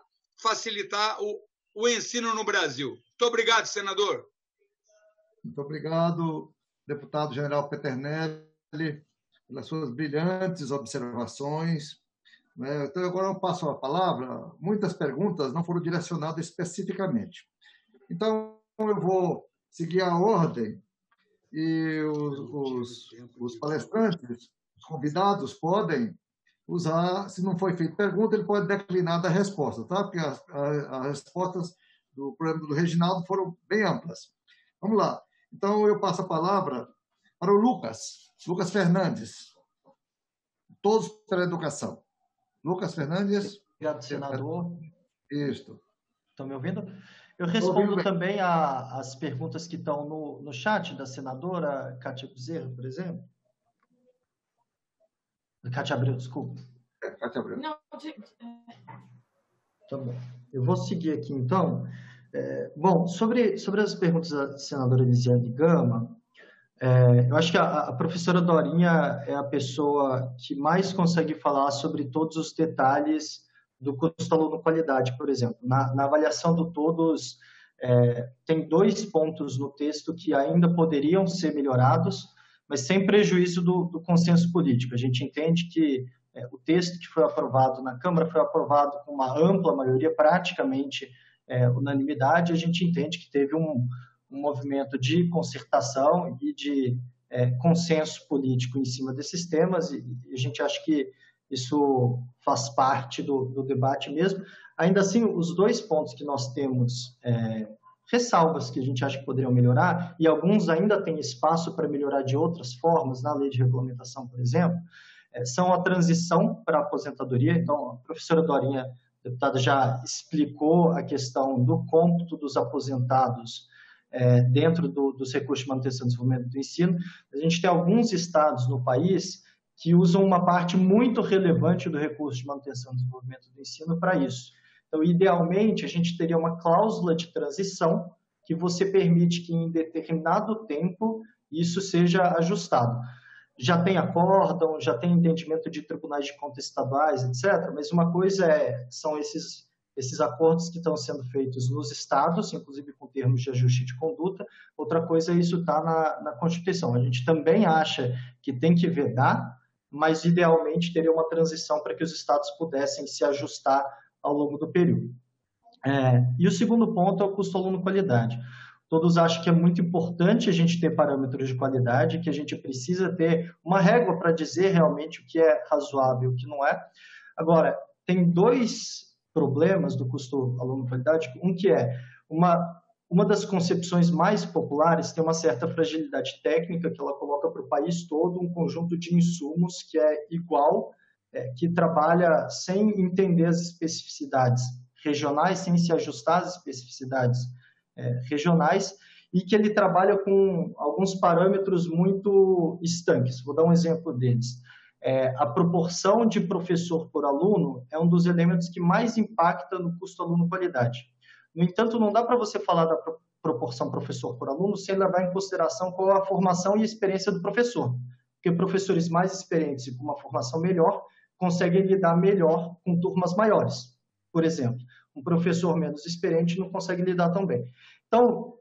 o ensino no Brasil. Muito obrigado, senador. Muito obrigado, deputado general Peternelli. pelas suas brilhantes observações. Né? Então, agora eu passo a palavra. Muitas perguntas não foram direcionadas especificamente. Então, eu vou seguir a ordem e os palestrantes, os convidados, podem usar, se não foi feita pergunta, ele pode declinar da resposta, tá? Porque as respostas do programa do Reginaldo foram bem amplas. Vamos lá. Então, eu passo a palavra para o Lucas Fernandes. Todos pela educação. Lucas Fernandes. Obrigado, senador. Isso. Estão me ouvindo? Eu respondo também às perguntas que estão no chat da senadora Cátia Bezerra, por exemplo. Cátia Abreu, desculpa. Cátia Abreu. Não, Tá bom. Eu vou seguir aqui, então. Bom, sobre as perguntas da senadora Elisiane Gama, eu acho que a professora Dorinha é a pessoa que mais consegue falar sobre todos os detalhes do custo aluno-qualidade, por exemplo. Na avaliação do todos, tem 2 pontos no texto que ainda poderiam ser melhorados, mas sem prejuízo do consenso político. A gente entende que o texto que foi aprovado na Câmara foi aprovado com uma ampla maioria, praticamente unanimidade. A gente entende que teve um movimento de concertação e de consenso político em cima desses temas, e a gente acha que isso faz parte do debate mesmo. Ainda assim, os 2 pontos que nós temos ressalvas que a gente acha que poderiam melhorar, e alguns ainda têm espaço para melhorar de outras formas, na lei de regulamentação, por exemplo, são a transição para a aposentadoria. Então, a professora Dorinha, deputada, já explicou a questão do cômputo dos aposentados dentro dos recursos de manutenção e desenvolvimento do ensino. A gente tem alguns estados no país que usam uma parte muito relevante do recurso de manutenção e desenvolvimento do ensino para isso. Então, idealmente, a gente teria uma cláusula de transição que você permite que em determinado tempo isso seja ajustado. Já tem acórdão, já tem entendimento de tribunais de contas estaduais, etc., mas uma coisa são esses acordos que estão sendo feitos nos estados, inclusive com termos de ajuste de conduta. Outra coisa é isso está na Constituição. A gente também acha que tem que vedar, mas idealmente teria uma transição para que os estados pudessem se ajustar ao longo do período. E o segundo ponto é o custo aluno-qualidade. Todos acham que é muito importante a gente ter parâmetros de qualidade, que a gente precisa ter uma régua para dizer realmente o que é razoável e o que não é. Agora, tem 2 problemas do custo aluno-qualidade. Um que é uma das concepções mais populares tem uma certa fragilidade técnica, que ela coloca para o país todo um conjunto de insumos que é igual, que trabalha sem entender as especificidades regionais, sem se ajustar às especificidades regionais, e que ele trabalha com alguns parâmetros muito estanques. Vou dar um exemplo deles. A proporção de professor por aluno é um dos elementos que mais impacta no custo aluno-qualidade. No entanto, não dá para você falar da proporção professor por aluno sem levar em consideração qual é a formação e a experiência do professor. Porque professores mais experientes e com uma formação melhor conseguem lidar melhor com turmas maiores. Por exemplo, um professor menos experiente não consegue lidar tão bem. Então,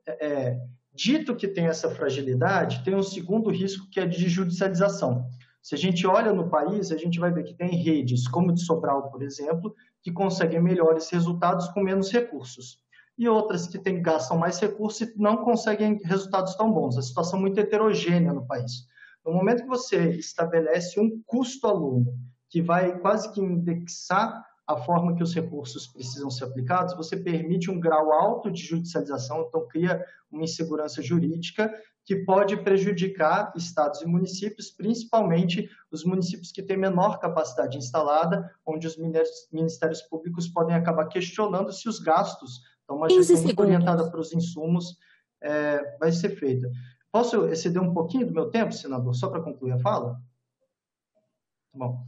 dito que tem essa fragilidade, tem um segundo risco, que é de judicialização. Se a gente olha no país, a gente vai ver que tem redes, como de Sobral, por exemplo, que conseguem melhores resultados com menos recursos. E outras que gastam mais recursos e não conseguem resultados tão bons. A situação é muito heterogênea no país. No momento que você estabelece um custo aluno, que vai quase que indexar a forma que os recursos precisam ser aplicados, você permite um grau alto de judicialização, então cria uma insegurança jurídica que pode prejudicar estados e municípios, principalmente os municípios que têm menor capacidade instalada, onde os ministérios públicos podem acabar questionando se os gastos, então uma gestão muito orientada para os insumos, vai ser feita. Posso exceder um pouquinho do meu tempo, senador, só para concluir a fala? Bom,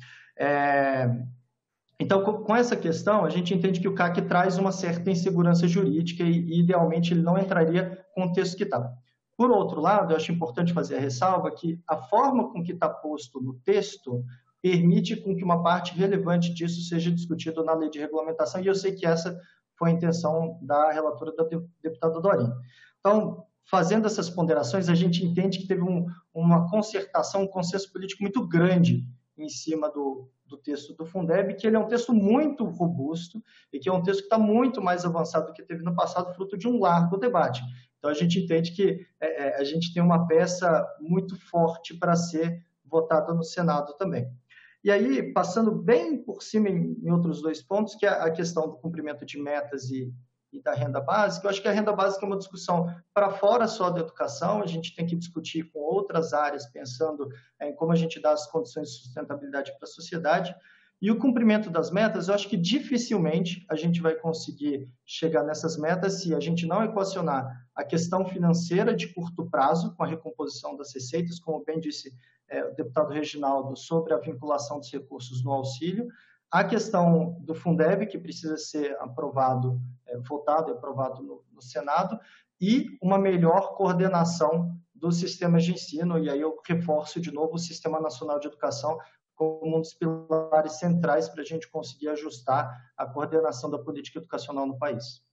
então, com essa questão, a gente entende que o CAC traz uma certa insegurança jurídica e idealmente, ele não entraria com o texto que está. Por outro lado, eu acho importante fazer a ressalva que a forma com que está posto no texto permite com que uma parte relevante disso seja discutida na lei de regulamentação, e eu sei que essa foi a intenção da relatora, da deputada Dorinha. Então, fazendo essas ponderações, a gente entende que teve uma concertação, um consenso político muito grande em cima do texto do Fundeb, que ele é um texto muito robusto e que é um texto que está muito mais avançado do que teve no passado, fruto de um largo debate. Então, a gente entende que a gente tem uma peça muito forte para ser votada no Senado também. E aí, passando bem por cima em outros 2 pontos, que é a questão do cumprimento de metas e da renda básica, eu acho que a renda básica é uma discussão para fora só da educação, a gente tem que discutir com outras áreas, pensando em como a gente dá as condições de sustentabilidade para a sociedade. E o cumprimento das metas, eu acho que dificilmente a gente vai conseguir chegar nessas metas se a gente não equacionar a questão financeira de curto prazo, com a recomposição das receitas, como bem disse o deputado Reginaldo, sobre a vinculação dos recursos no auxílio, a questão do Fundeb, que precisa ser aprovado, votado e aprovado no Senado, e uma melhor coordenação dos sistemas de ensino, e aí eu reforço de novo o Sistema Nacional de Educação como um dos pilares centrais para a gente conseguir ajustar a coordenação da política educacional no país.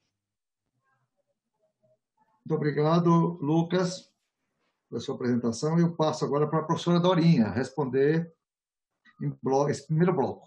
Muito obrigado, Lucas, pela sua apresentação. Eu passo agora para a professora Dorinha responder esse primeiro bloco.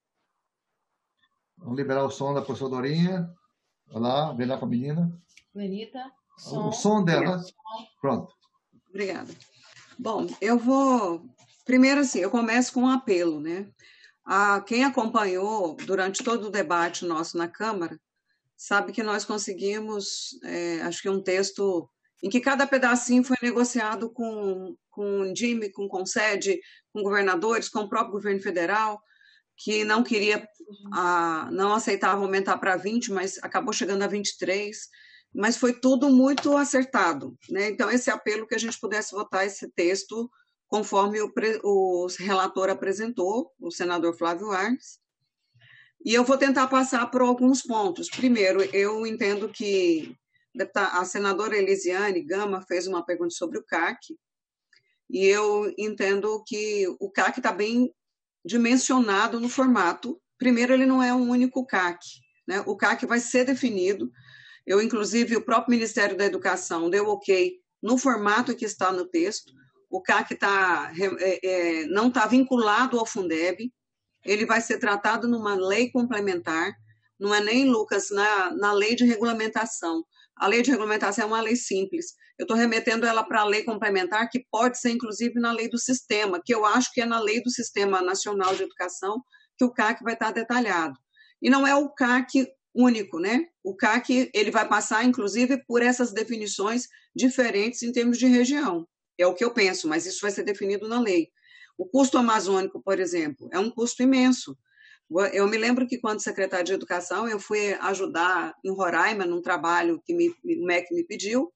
Vamos liberar o som da professora Dorinha. Olha lá, vem lá com a menina. Lenita, o som dela. Pronto. Obrigada. Bom, eu vou... Primeiro, assim, eu começo com um apelo, né? Quem acompanhou durante todo o debate nosso na Câmara sabe que nós conseguimos, acho que um texto em que cada pedacinho foi negociado com o DIME, com o Concede, com governadores, com o próprio governo federal, que não queria, não aceitava aumentar para 20, mas acabou chegando a 23, mas foi tudo muito acertado, né? Então, esse apelo que a gente pudesse votar esse texto conforme o relator apresentou, o senador Flávio Arnes, e eu vou tentar passar por alguns pontos. Primeiro, eu entendo que a senadora Elisiane Gama fez uma pergunta sobre o CAC, e eu entendo que o CAC está bem dimensionado no formato. Primeiro, ele não é um único CAC, né? O CAC vai ser definido. Inclusive, o próprio Ministério da Educação deu ok no formato que está no texto. O CAC não está vinculado ao Fundeb, ele vai ser tratado numa lei complementar, não é nem, Lucas, na lei de regulamentação. A lei de regulamentação é uma lei simples. Eu estou remetendo ela para a lei complementar, que pode ser, inclusive, na lei do sistema, que eu acho que é na lei do Sistema Nacional de Educação que o CAC vai estar detalhado. E não é o CAC único, né? O CAC ele vai passar, inclusive, por essas definições diferentes em termos de região. É o que eu penso, mas isso vai ser definido na lei. O custo amazônico, por exemplo, é um custo imenso. Eu me lembro que, quando secretária de Educação, eu fui ajudar em Roraima, num trabalho que o MEC me pediu.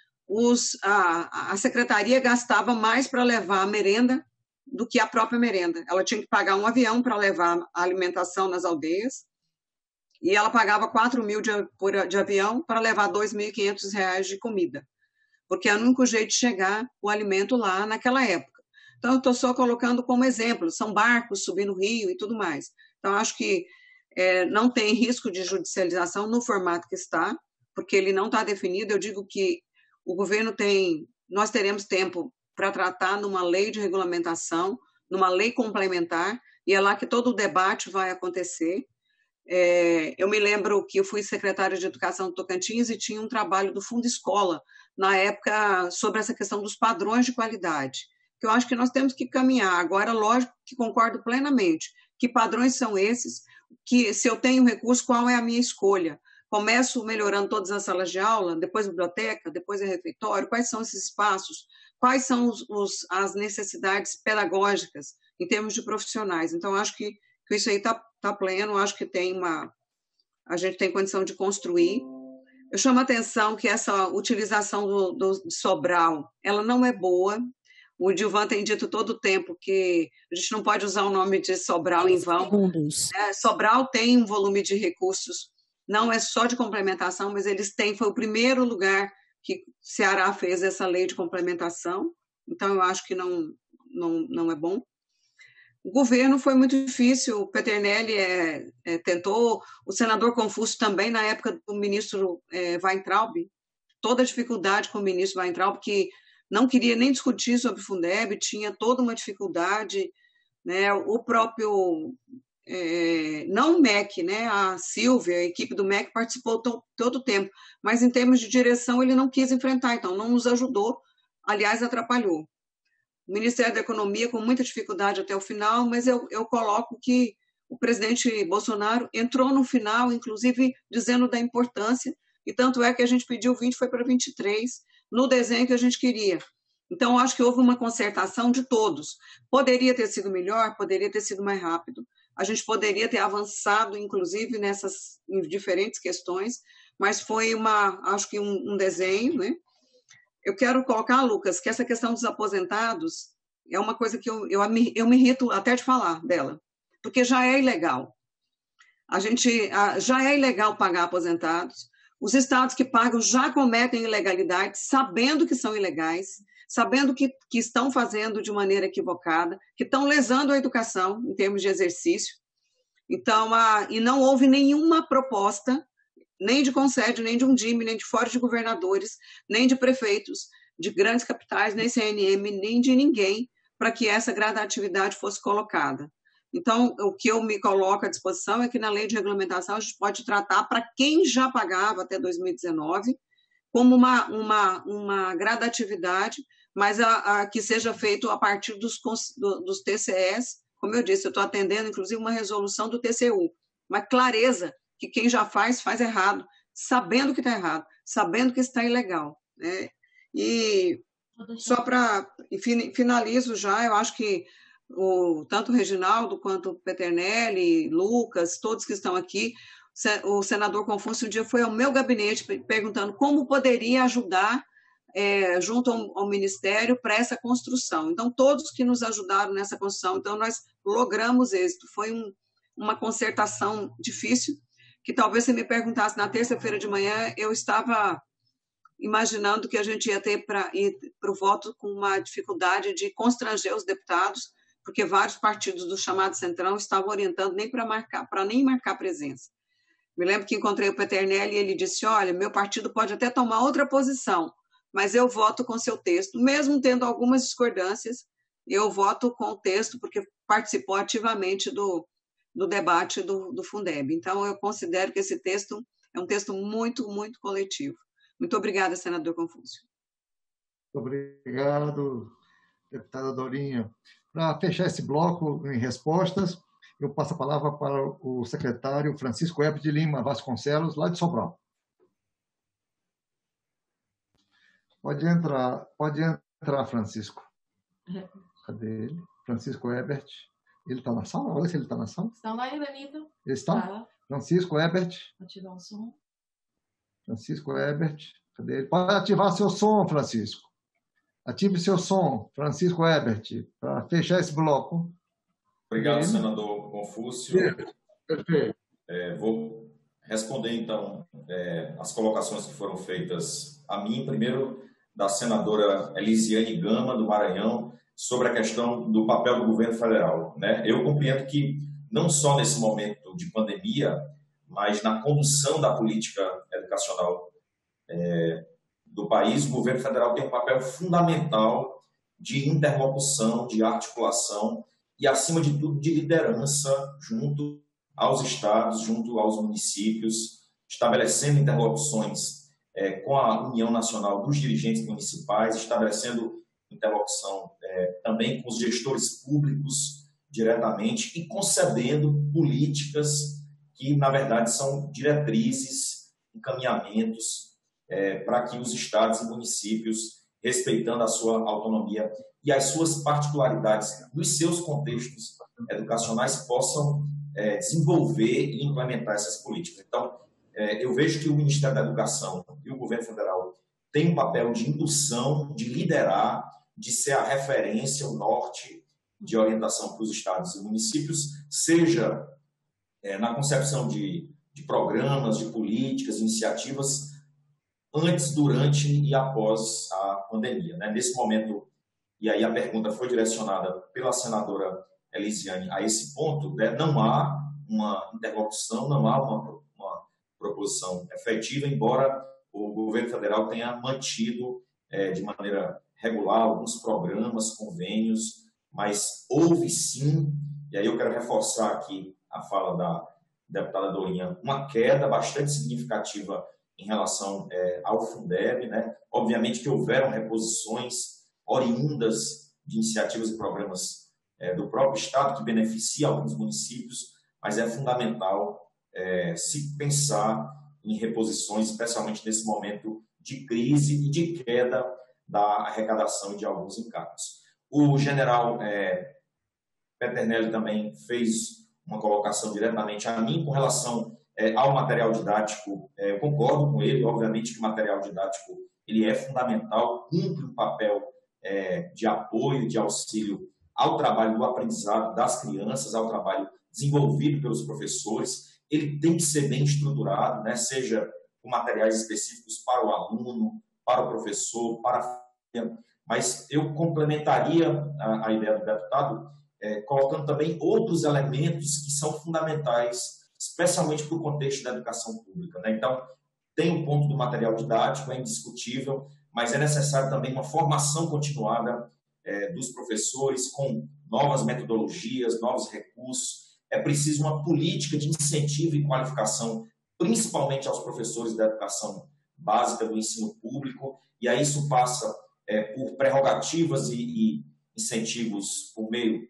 A secretaria gastava mais para levar a merenda do que a própria merenda. Ela tinha que pagar um avião para levar a alimentação nas aldeias, e ela pagava 4 mil de avião para levar R$2.500 de comida, porque é o único jeito de chegar o alimento lá naquela época. Então, eu estou só colocando como exemplo, são barcos subindo o rio e tudo mais. Então, acho que não tem risco de judicialização no formato que está, porque ele não está definido. Eu digo que o governo nós teremos tempo para tratar numa lei de regulamentação, numa lei complementar, e é lá que todo o debate vai acontecer. Eu me lembro que eu fui secretária de Educação do Tocantins e tinha um trabalho do Fundo Escola, na época, sobre essa questão dos padrões de qualidade, que eu acho que nós temos que caminhar. Agora, lógico que concordo plenamente. Que padrões são esses? Que, se eu tenho recurso, qual é a minha escolha? Começo melhorando todas as salas de aula, depois biblioteca, depois refeitório. Quais são esses espaços? Quais são as necessidades pedagógicas em termos de profissionais? Então, acho que isso aí está pleno. Acho que a gente tem condição de construir. Eu chamo a atenção que essa utilização de Sobral, ela não é boa. O Dilvan tem dito todo o tempo que a gente não pode usar o nome de Sobral em vão. Sobral tem um volume de recursos, não é só de complementação, mas foi o primeiro lugar que Ceará fez essa lei de complementação, então eu acho que não é bom. O governo foi muito difícil, o Peternelli tentou, o senador Confúcio também, na época do ministro Weintraub, toda a dificuldade com o ministro Weintraub, porque não queria nem discutir sobre o Fundeb, tinha toda uma dificuldade, né? O próprio, não o MEC, né? A Silvia, a equipe do MEC participou todo o tempo, mas em termos de direção ele não quis enfrentar, então não nos ajudou, aliás, atrapalhou. O Ministério da Economia com muita dificuldade até o final, mas eu coloco que o presidente Bolsonaro entrou no final, inclusive dizendo da importância, e tanto é que a gente pediu 20, foi para 23, no desenho que a gente queria. Então, acho que houve uma concertação de todos. Poderia ter sido melhor, poderia ter sido mais rápido, a gente poderia ter avançado, inclusive, em diferentes questões, mas foi acho que um desenho, né? Eu quero colocar, Lucas, que essa questão dos aposentados é uma coisa que eu me irrito até de falar dela, porque já é ilegal. Já é ilegal pagar aposentados. Os estados que pagam já cometem ilegalidades, sabendo que são ilegais, sabendo que estão fazendo de maneira equivocada, que estão lesando a educação em termos de exercício. Então, e não houve nenhuma proposta, nem de Conselho, nem de Undime, nem de Fórum de Governadores, nem de prefeitos de grandes capitais, nem CNM, nem de ninguém, para que essa gradatividade fosse colocada. Então, o que eu me coloco à disposição é que na lei de regulamentação a gente pode tratar para quem já pagava até 2019 como uma gradatividade, mas que seja feito a partir dos TCEs. Como eu disse, eu estou atendendo, inclusive, uma resolução do TCU, uma clareza que quem já faz errado, sabendo que está errado, sabendo que está ilegal, né? E só para finalizo já, eu acho que tanto o Reginaldo quanto o Peternelli, Lucas, todos que estão aqui, o senador Confúcio um dia foi ao meu gabinete perguntando como poderia ajudar junto ao Ministério para essa construção. Então, todos que nos ajudaram nessa construção, então nós logramos êxito. Foi uma concertação difícil, que talvez você me perguntasse na terça-feira de manhã, eu estava imaginando que a gente ia ter para ir para o voto com uma dificuldade de constranger os deputados, porque vários partidos do chamado Centrão estavam orientando nem para marcar presença. Me lembro que encontrei o Peternelli e ele disse, olha, meu partido pode até tomar outra posição, mas eu voto com seu texto, mesmo tendo algumas discordâncias, eu voto com o texto, porque participou ativamente do debate do Fundeb. Então, eu considero que esse texto é um texto muito, muito coletivo. Muito obrigada, senador Confúcio. Obrigado, deputada Dorinha. Para fechar esse bloco em respostas, eu passo a palavra para o secretário Francisco Herbert de Lima Vasconcelos, lá de Sobral. Pode entrar, Francisco. Cadê ele? Francisco Herbert. Ele está na sala? Olha se ele está na sala. Está lá, Elenita. Ele está? Tá. Francisco Herbert. Ativar o som. Francisco Herbert. Cadê ele? Pode ativar seu som, Francisco. Ative seu som, Francisco Herbert, para fechar esse bloco. Obrigado, senador Confúcio. Perfeito. Vou responder, então, as colocações que foram feitas a mim. Primeiro, da senadora Elisiane Gama, do Maranhão, sobre a questão do papel do governo federal, né? Eu compreendo que, não só nesse momento de pandemia, mas na condução da política educacional do país, o governo federal tem um papel fundamental de interlocução, de articulação e, acima de tudo, de liderança junto aos estados, junto aos municípios, estabelecendo interlocuções com a União Nacional dos Dirigentes Municipais, estabelecendo interlocução também com os gestores públicos diretamente e concebendo políticas que, na verdade, são diretrizes, encaminhamentos para que os estados e municípios, respeitando a sua autonomia e as suas particularidades dos seus contextos educacionais, possam desenvolver e implementar essas políticas. Então, eu vejo que o Ministério da Educação e o governo federal têm um papel de indução, de liderar, de ser a referência, o norte de orientação para os estados e municípios, seja na concepção de programas, de políticas, iniciativas, antes, durante e após a pandemia, né? Nesse momento, e aí a pergunta foi direcionada pela senadora Elisiane a esse ponto, né? Não há uma interlocução, não há uma proposição efetiva, embora o governo federal tenha mantido de maneira regular alguns programas, convênios, mas houve sim, e aí eu quero reforçar aqui a fala da deputada Dorinha, uma queda bastante significativa em relação ao Fundeb, né? Obviamente que houveram reposições oriundas de iniciativas e programas do próprio Estado, que beneficia alguns municípios, mas é fundamental se pensar em reposições, especialmente nesse momento de crise e de queda da arrecadação de alguns encargos. O general Peternelli também fez uma colocação diretamente a mim com relação ao material didático. Eu concordo com ele, obviamente que o material didático ele é fundamental, cumpre um papel de apoio, de auxílio ao trabalho do aprendizado das crianças, ao trabalho desenvolvido pelos professores. Ele tem que ser bem estruturado, né? Seja com materiais específicos para o aluno, para o professor, para a família. Mas eu complementaria a ideia do deputado colocando também outros elementos que são fundamentais, especialmente para o contexto da educação pública, né? Então, tem o ponto do material didático, é indiscutível, mas é necessário também uma formação continuada dos professores com novas metodologias, novos recursos. É preciso uma política de incentivo e qualificação, principalmente aos professores da educação básica do ensino público, e aí isso passa por prerrogativas e incentivos por meio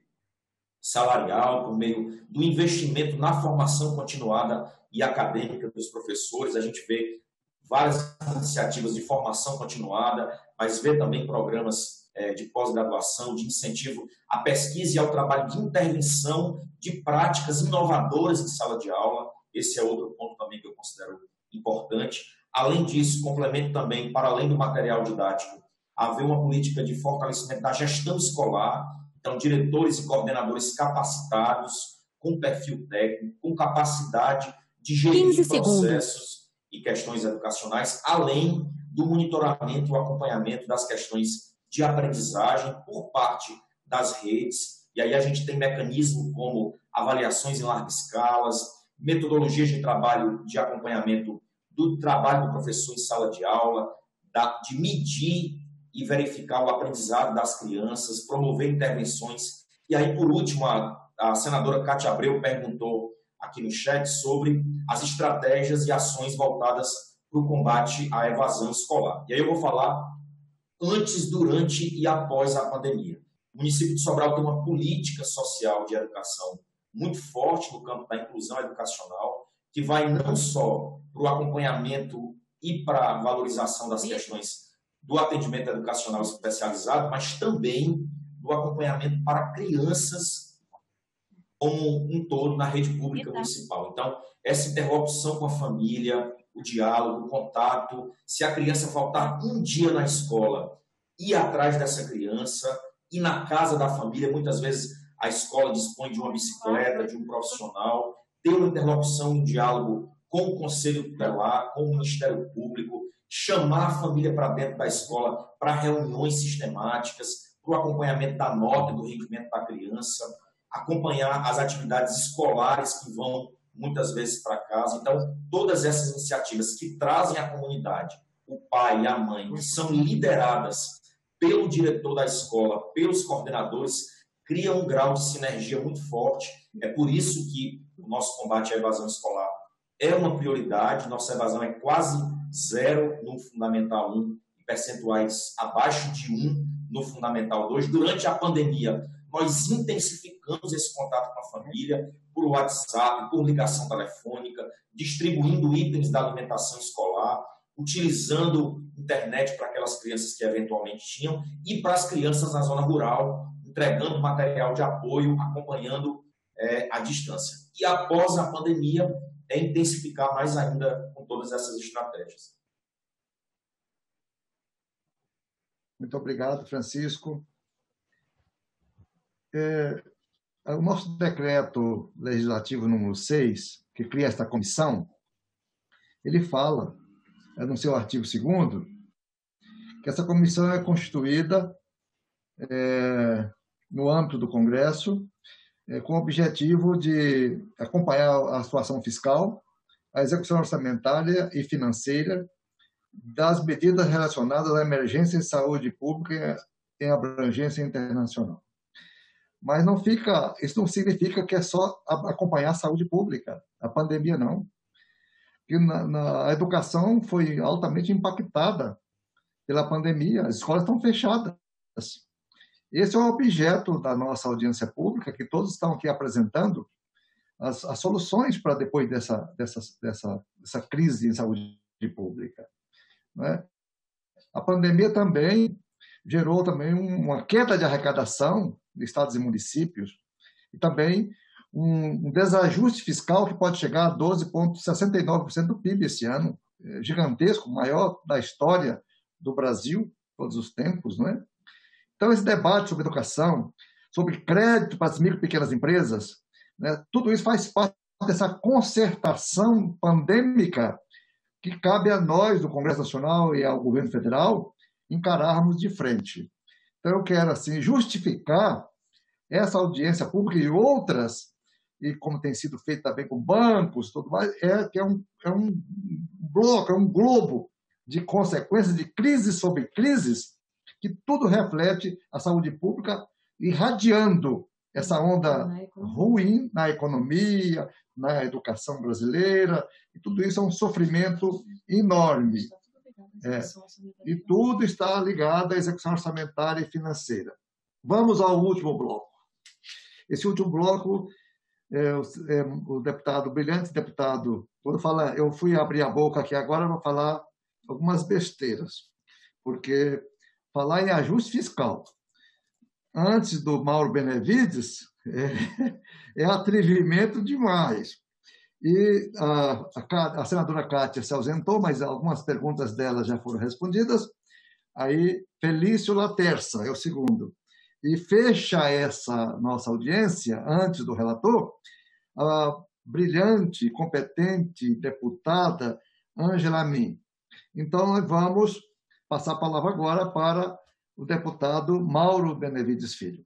salarial, por meio do investimento na formação continuada e acadêmica dos professores. A gente vê várias iniciativas de formação continuada, mas vê também programas de pós-graduação, de incentivo à pesquisa e ao trabalho de intervenção de práticas inovadoras em sala de aula. Esse é outro ponto também que eu considero importante. Além disso, complemento também, para além do material didático, haver uma política de fortalecimento da gestão escolar. Então, diretores e coordenadores capacitados, com perfil técnico, com capacidade de gerir processos e questões educacionais, além do monitoramento e o acompanhamento das questões de aprendizagem por parte das redes. E aí a gente tem mecanismos como avaliações em larga escala, metodologias de trabalho, de acompanhamento do trabalho do professor em sala de aula, de medir e verificar o aprendizado das crianças, promover intervenções. E aí, por último, a senadora Cátia Abreu perguntou aqui no chat sobre as estratégias e ações voltadas para o combate à evasão escolar. E aí eu vou falar antes, durante e após a pandemia. O município de Sobral tem uma política social de educação muito forte no campo da inclusão educacional, que vai não só para o acompanhamento e para a valorização das questões do atendimento educacional especializado, mas também do acompanhamento para crianças como um todo na rede pública municipal. Então, essa interrupção com a família, o diálogo, o contato, se a criança faltar um dia na escola, ir atrás dessa criança, ir na casa da família, muitas vezes a escola dispõe de uma bicicleta, de um profissional, ter uma interlocução, um diálogo com o Conselho Tutelar, com o Ministério Público, chamar a família para dentro da escola para reuniões sistemáticas, para o acompanhamento da nota e do rendimento da criança, acompanhar as atividades escolares que vão muitas vezes para casa. Então, todas essas iniciativas que trazem à comunidade, o pai e a mãe, que são lideradas pelo diretor da escola, pelos coordenadores, criam um grau de sinergia muito forte. É por isso que o nosso combate à evasão escolar é uma prioridade. Nossa evasão é quase 0 no Fundamental 1 e percentuais abaixo de 1 no Fundamental 2. Durante a pandemia, nós intensificamos esse contato com a família por WhatsApp, por ligação telefônica, distribuindo itens da alimentação escolar, utilizando internet para aquelas crianças que eventualmente tinham e para as crianças na zona rural, entregando material de apoio, acompanhando à distância. E após a pandemia, intensificar mais ainda com todas essas estratégias. Muito obrigado, Francisco. O nosso decreto legislativo número 6, que cria esta comissão, ele fala, no seu artigo 2º, que essa comissão é constituída no âmbito do Congresso, com o objetivo de acompanhar a situação fiscal, a execução orçamentária e financeira, das medidas relacionadas à emergência de saúde pública em abrangência internacional. Mas isso não significa que é só acompanhar a saúde pública, a pandemia não. Porque a educação foi altamente impactada pela pandemia, as escolas estão fechadas. Esse é o objeto da nossa audiência pública, que todos estão aqui apresentando as soluções para depois dessa crise em saúde pública. Né? A pandemia também gerou também uma queda de arrecadação de estados e municípios e também um desajuste fiscal que pode chegar a 12,69% do PIB esse ano, gigantesco, maior da história do Brasil, todos os tempos, não é? Então, esse debate sobre educação, sobre crédito para as micro e pequenas empresas, né, tudo isso faz parte dessa concertação pandêmica que cabe a nós, do Congresso Nacional e ao governo federal, encararmos de frente. Então, eu quero assim, justificar essa audiência pública e outras, e como tem sido feito também com bancos, tudo mais, que é um bloco, é um globo de consequências de crises sobre crises, que tudo reflete a saúde pública, irradiando essa onda ruim na economia, na educação brasileira, e tudo isso é um sofrimento enorme. E tudo está ligado à execução orçamentária e financeira. Vamos ao último bloco. Esse último bloco, o deputado, o brilhante deputado, quando fala, eu fui abrir a boca aqui agora, vou falar algumas besteiras, porque falar em ajuste fiscal antes do Mauro Benevides é atrevimento demais. E a senadora Kátia se ausentou, mas algumas perguntas dela já foram respondidas. Aí, Felício Laterça é o segundo. E fecha essa nossa audiência, antes do relator, a brilhante, competente deputada Ângela Min. Então, nós vamos passar a palavra agora para o deputado Mauro Benevides Filho.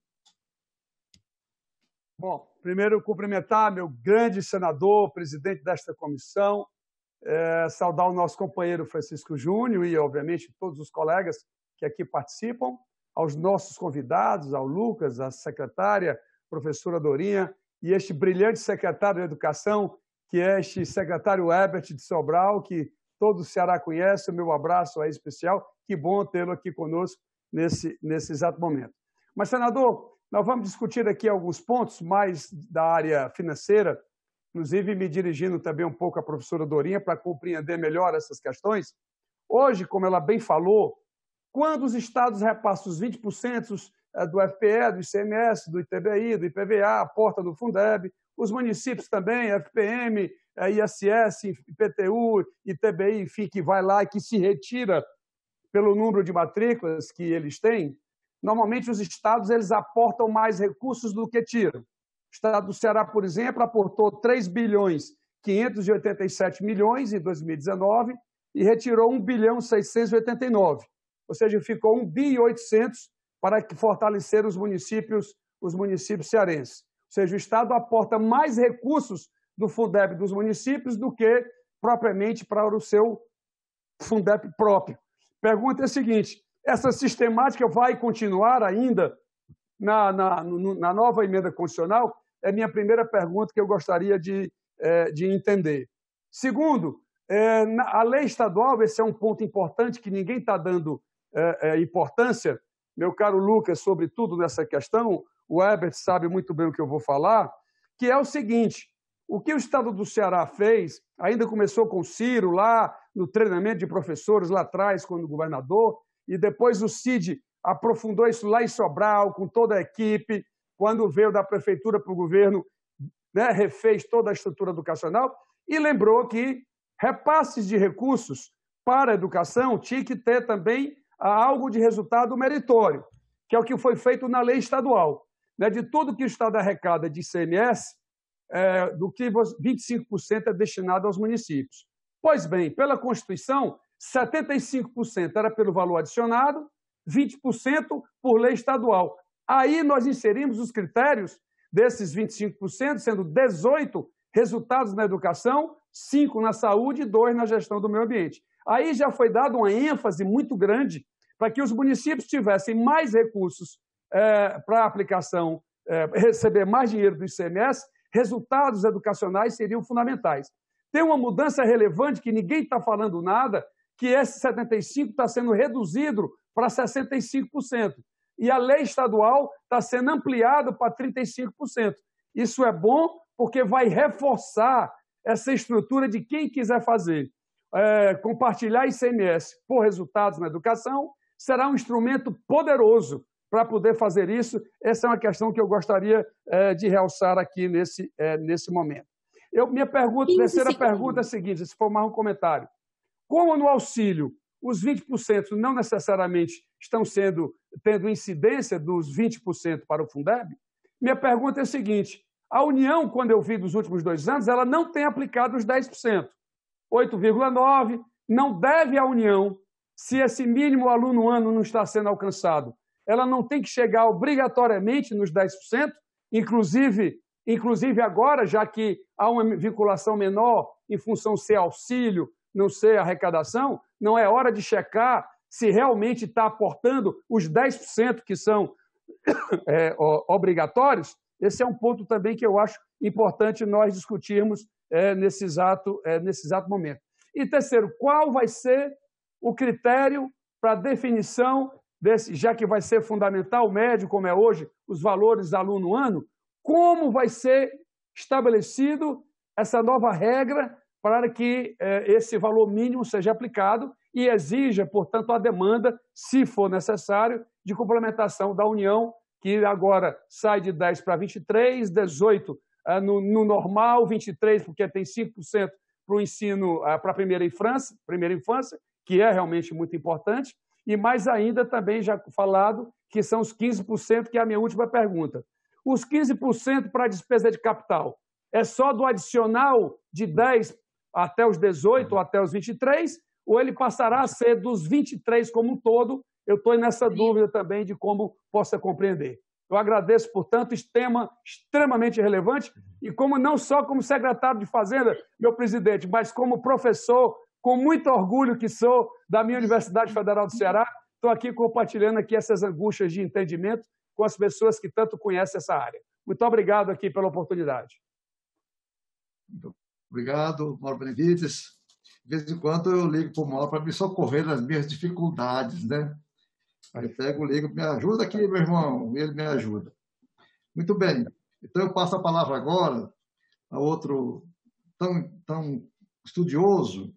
Bom, primeiro cumprimentar meu grande senador, presidente desta comissão, saudar o nosso companheiro Francisco Júnior e, obviamente, todos os colegas que aqui participam, aos nossos convidados, ao Lucas, à secretária, professora Dorinha, e este brilhante secretário de Educação, que é este secretário Herbert de Sobral, que todo o Ceará conhece. O meu abraço é especial. Que bom tê-lo aqui conosco nesse exato momento. Mas, senador, nós vamos discutir aqui alguns pontos mais da área financeira, inclusive me dirigindo também um pouco à professora Dorinha para compreender melhor essas questões. Hoje, como ela bem falou, quando os estados repassam os 20% do FPE, do ICMS, do ITBI, do IPVA, a porta do Fundeb, os municípios também, FPM, ISS, IPTU, ITBI, enfim, que vai lá e que se retira pelo número de matrículas que eles têm, normalmente os estados eles aportam mais recursos do que tiram. O estado do Ceará, por exemplo, aportou 3.587 milhões em 2019 e retirou 1.689. Ou seja, ficou 1.800 para fortalecer os municípios cearenses. Ou seja, o Estado aporta mais recursos do Fundeb dos municípios do que propriamente para o seu Fundeb próprio. Pergunta é a seguinte: essa sistemática vai continuar ainda na nova emenda constitucional? É a minha primeira pergunta que eu gostaria de entender. Segundo, a lei estadual, esse é um ponto importante que ninguém está dando importância, meu caro Lucas, sobretudo nessa questão, o Herbert sabe muito bem o que eu vou falar, que é o seguinte: o que o Estado do Ceará fez, ainda começou com o Ciro lá no treinamento de professores lá atrás, quando governador, e depois o Cid aprofundou isso lá em Sobral, com toda a equipe, quando veio da prefeitura para o governo, né, refez toda a estrutura educacional e lembrou que repasses de recursos para a educação tinha que ter também algo de resultado meritório, que é o que foi feito na lei estadual. Né? De tudo que o Estado arrecada de ICMS, do que 25% é destinado aos municípios. Pois bem, pela Constituição, 75% era pelo valor adicionado, 20% por lei estadual. Aí nós inserimos os critérios desses 25%, sendo 18 resultados na educação, 5 na saúde e 2 na gestão do meio ambiente. Aí já foi dada uma ênfase muito grande para que os municípios tivessem mais recursos para a aplicação, receber mais dinheiro do ICMS, resultados educacionais seriam fundamentais. Tem uma mudança relevante que ninguém está falando nada, que esse 75% está sendo reduzido para 65%. E a lei estadual está sendo ampliada para 35%. Isso é bom porque vai reforçar essa estrutura de quem quiser fazer. Compartilhar ICMS por resultados na educação será um instrumento poderoso para poder fazer isso. Essa é uma questão que eu gostaria de realçar aqui nesse momento. Minha terceira pergunta é a seguinte, se for mais um comentário. Como no auxílio os 20% não necessariamente estão tendo incidência dos 20% para o Fundeb, minha pergunta é a seguinte, a União, quando eu vi dos últimos 2 anos, ela não tem aplicado os 10%. 8,9%, não deve à União, se esse mínimo aluno ano não está sendo alcançado, ela não tem que chegar obrigatoriamente nos 10%, inclusive agora, já que há uma vinculação menor em função de ser auxílio, não ser arrecadação, não é hora de checar se realmente está aportando os 10% que são obrigatórios. Esse é um ponto também que eu acho importante nós discutirmos nesse exato momento. E terceiro, qual vai ser o critério para definição desse, já que vai ser fundamental, médio, como é hoje, os valores aluno-ano, como vai ser estabelecido essa nova regra para que esse valor mínimo seja aplicado e exija, portanto, a demanda, se for necessário, de complementação da União, que agora sai de 10 para 23, 18 no normal, 23 porque tem 5% para o ensino, para a primeira infância, que é realmente muito importante, e mais ainda também já falado que são os 15%, que é a minha última pergunta. Os 15% para a despesa de capital é só do adicional de 10 até os 18 ou até os 23, ou ele passará a ser dos 23 como um todo? Eu estou nessa dúvida também de como possa compreender. Eu agradeço, portanto, esse tema extremamente relevante e não só como secretário de Fazenda, meu presidente, mas como professor, com muito orgulho que sou da minha Universidade Federal do Ceará, estou aqui compartilhando aqui essas angústias de entendimento com as pessoas que tanto conhecem essa área. Muito obrigado aqui pela oportunidade. Muito obrigado, Mauro Benevides. De vez em quando eu ligo para o Mauro para me socorrer nas minhas dificuldades, né? Aí pego, ligo, me ajuda aqui, meu irmão, ele me ajuda. Muito bem. Então eu passo a palavra agora a outro tão estudioso,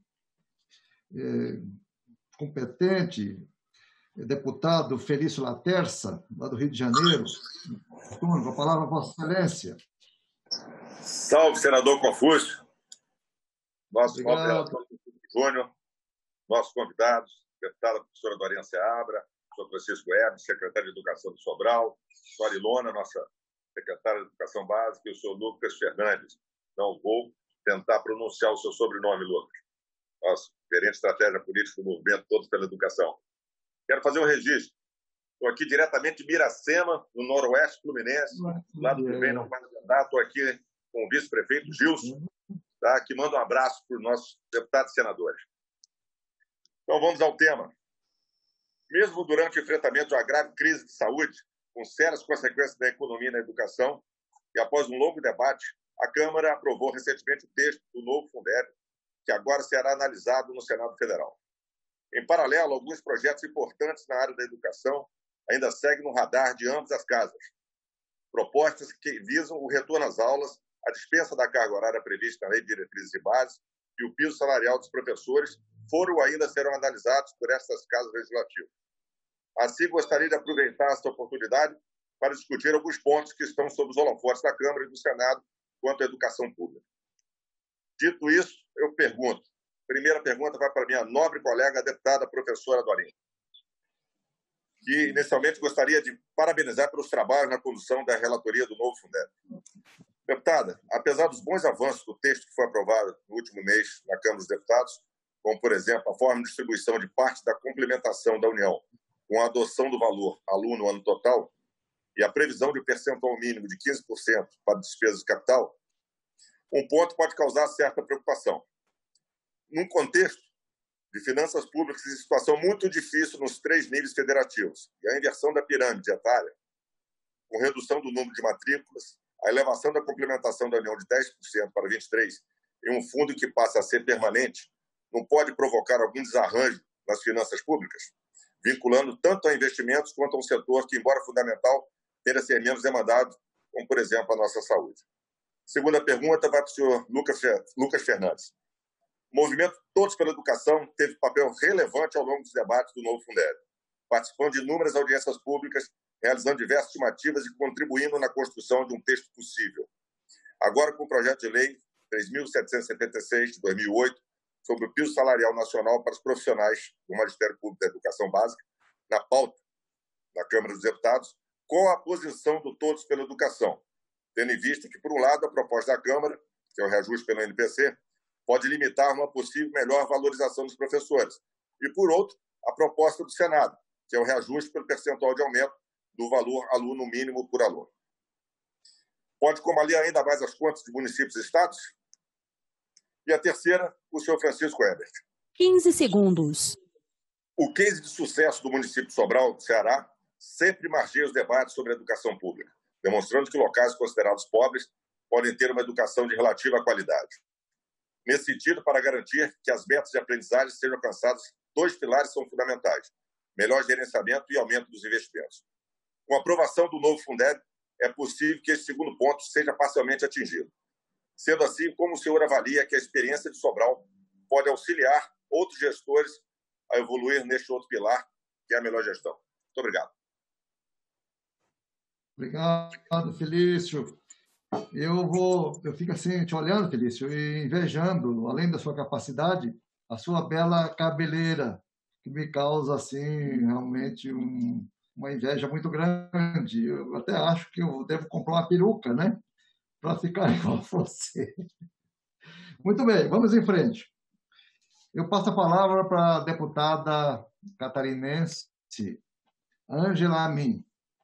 competente, deputado Felício Laterça, lá do Rio de Janeiro. Com a palavra, Vossa Excelência. Salve, senador Confúcio, nosso moderador Júnior, nossos convidados, deputada professora Dorinha Seabra, professor Francisco Hermes, secretário de Educação do Sobral, senhora Ilona, nossa secretária de Educação Básica, e o senhor Lucas Fernandes. Não vou tentar pronunciar o seu sobrenome, Lucas. Nosso gerente de estratégia política do movimento Todos pela Educação. Quero fazer um registro. Estou aqui diretamente de Miracema, no noroeste fluminense, lá do Bem no Paraná. Estou aqui com o vice-prefeito Gilson, tá, que manda um abraço para os nossos deputados e senadores. Então, vamos ao tema. Mesmo durante o enfrentamento de uma grave crise de saúde, com sérias consequências na economia e na educação, e após um longo debate, a Câmara aprovou recentemente o texto do novo Fundeb, que agora será analisado no Senado Federal. Em paralelo, alguns projetos importantes na área da educação ainda seguem no radar de ambas as casas. Propostas que visam o retorno às aulas, a dispensa da carga horária prevista na Lei de Diretrizes de Base e o piso salarial dos professores foram ou ainda serão analisados por essas casas legislativas. Assim, gostaria de aproveitar esta oportunidade para discutir alguns pontos que estão sob os holofotes da Câmara e do Senado quanto à educação pública. Dito isso, eu pergunto. Primeira pergunta vai para a minha nobre colega, a deputada professora Dorinha, que inicialmente gostaria de parabenizar pelos trabalhos na condução da relatoria do novo Fundeb. Deputada, apesar dos bons avanços do texto que foi aprovado no último mês na Câmara dos Deputados, como, por exemplo, a forma de distribuição de parte da complementação da União, com a adoção do valor aluno ano total e a previsão de um percentual mínimo de 15% para despesas de capital, Um ponto pode causar certa preocupação. Num contexto de finanças públicas em situação muito difícil nos 3 níveis federativos e a inversão da pirâmide etária, com redução do número de matrículas, a elevação da complementação da União de 10% para 23% e um fundo que passa a ser permanente, não pode provocar algum desarranjo nas finanças públicas, vinculando tanto a investimentos quanto a um setor que, embora fundamental, tende a ser menos demandado, como, por exemplo, a nossa saúde. Segunda pergunta vai para o senhor Lucas Fernandes. O movimento Todos pela Educação teve papel relevante ao longo dos debates do novo Fundeb, participando de inúmeras audiências públicas, realizando diversas estimativas e contribuindo na construção de um texto possível. Agora, com o projeto de lei 3.776, de 2008, sobre o piso salarial nacional para os profissionais do Magistério Público da Educação Básica, na pauta da Câmara dos Deputados, qual a posição do Todos pela Educação, tendo em vista que, por um lado, a proposta da Câmara, que é o reajuste pelo NPC, pode limitar uma possível melhor valorização dos professores, e, por outro, a proposta do Senado, que é o reajuste pelo percentual de aumento do valor aluno mínimo por aluno. Pode combater ainda mais as contas de municípios e estados? E a terceira, o senhor Francisco Ebert. 15 segundos. O case de sucesso do município de Sobral, do Ceará, sempre margeia os debates sobre a educação pública, demonstrando que locais considerados pobres podem ter uma educação de relativa qualidade. Nesse sentido, para garantir que as metas de aprendizagem sejam alcançadas, 2 pilares são fundamentais: melhor gerenciamento e aumento dos investimentos. Com a aprovação do novo Fundeb, é possível que esse segundo ponto seja parcialmente atingido. Sendo assim, como o senhor avalia que a experiência de Sobral pode auxiliar outros gestores a evoluir neste outro pilar, que é a melhor gestão? Muito obrigado. Obrigado, Felício. Eu fico assim, te olhando, Felício, e invejando, além da sua capacidade, a sua bela cabeleira, que me causa, assim, realmente uma inveja muito grande. Eu até acho que eu devo comprar uma peruca, né? Para ficar igual a você. Muito bem, vamos em frente. Eu passo a palavra para a deputada catarinense Ângela Amin.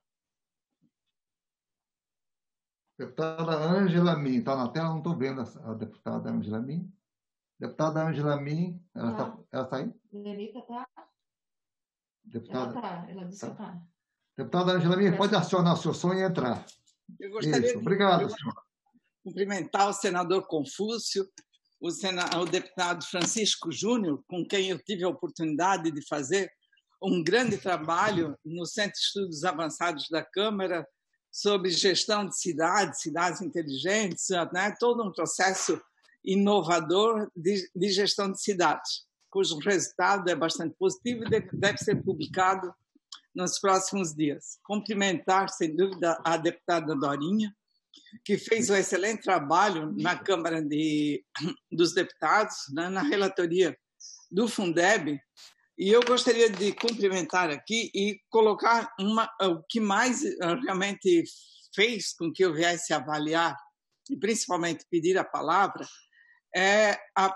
Deputada Ângela Amin, está na tela? Não estou vendo a deputada Ângela Amin. Deputada Ângela Amin, ela está aí? Lelita está? Deputada? Ela está, ela disse que está. Deputada Ângela Amin, pode acionar o seu som e entrar. Eu gostaria Isso, obrigado, senhor. Cumprimentar o senador Confúcio, o deputado Francisco Júnior, com quem eu tive a oportunidade de fazer um grande trabalho no Centro de Estudos Avançados da Câmara sobre gestão de cidades, cidades inteligentes, né? Todo um processo inovador de gestão de cidades, cujo resultado é bastante positivo e deve ser publicado nos próximos dias. Cumprimentar, sem dúvida, a deputada Dorinha, que fez um excelente trabalho na Câmara dos Deputados, né, na relatoria do Fundeb, e eu gostaria de cumprimentar aqui e colocar o que mais realmente fez com que eu viesse avaliar e principalmente pedir a palavra é a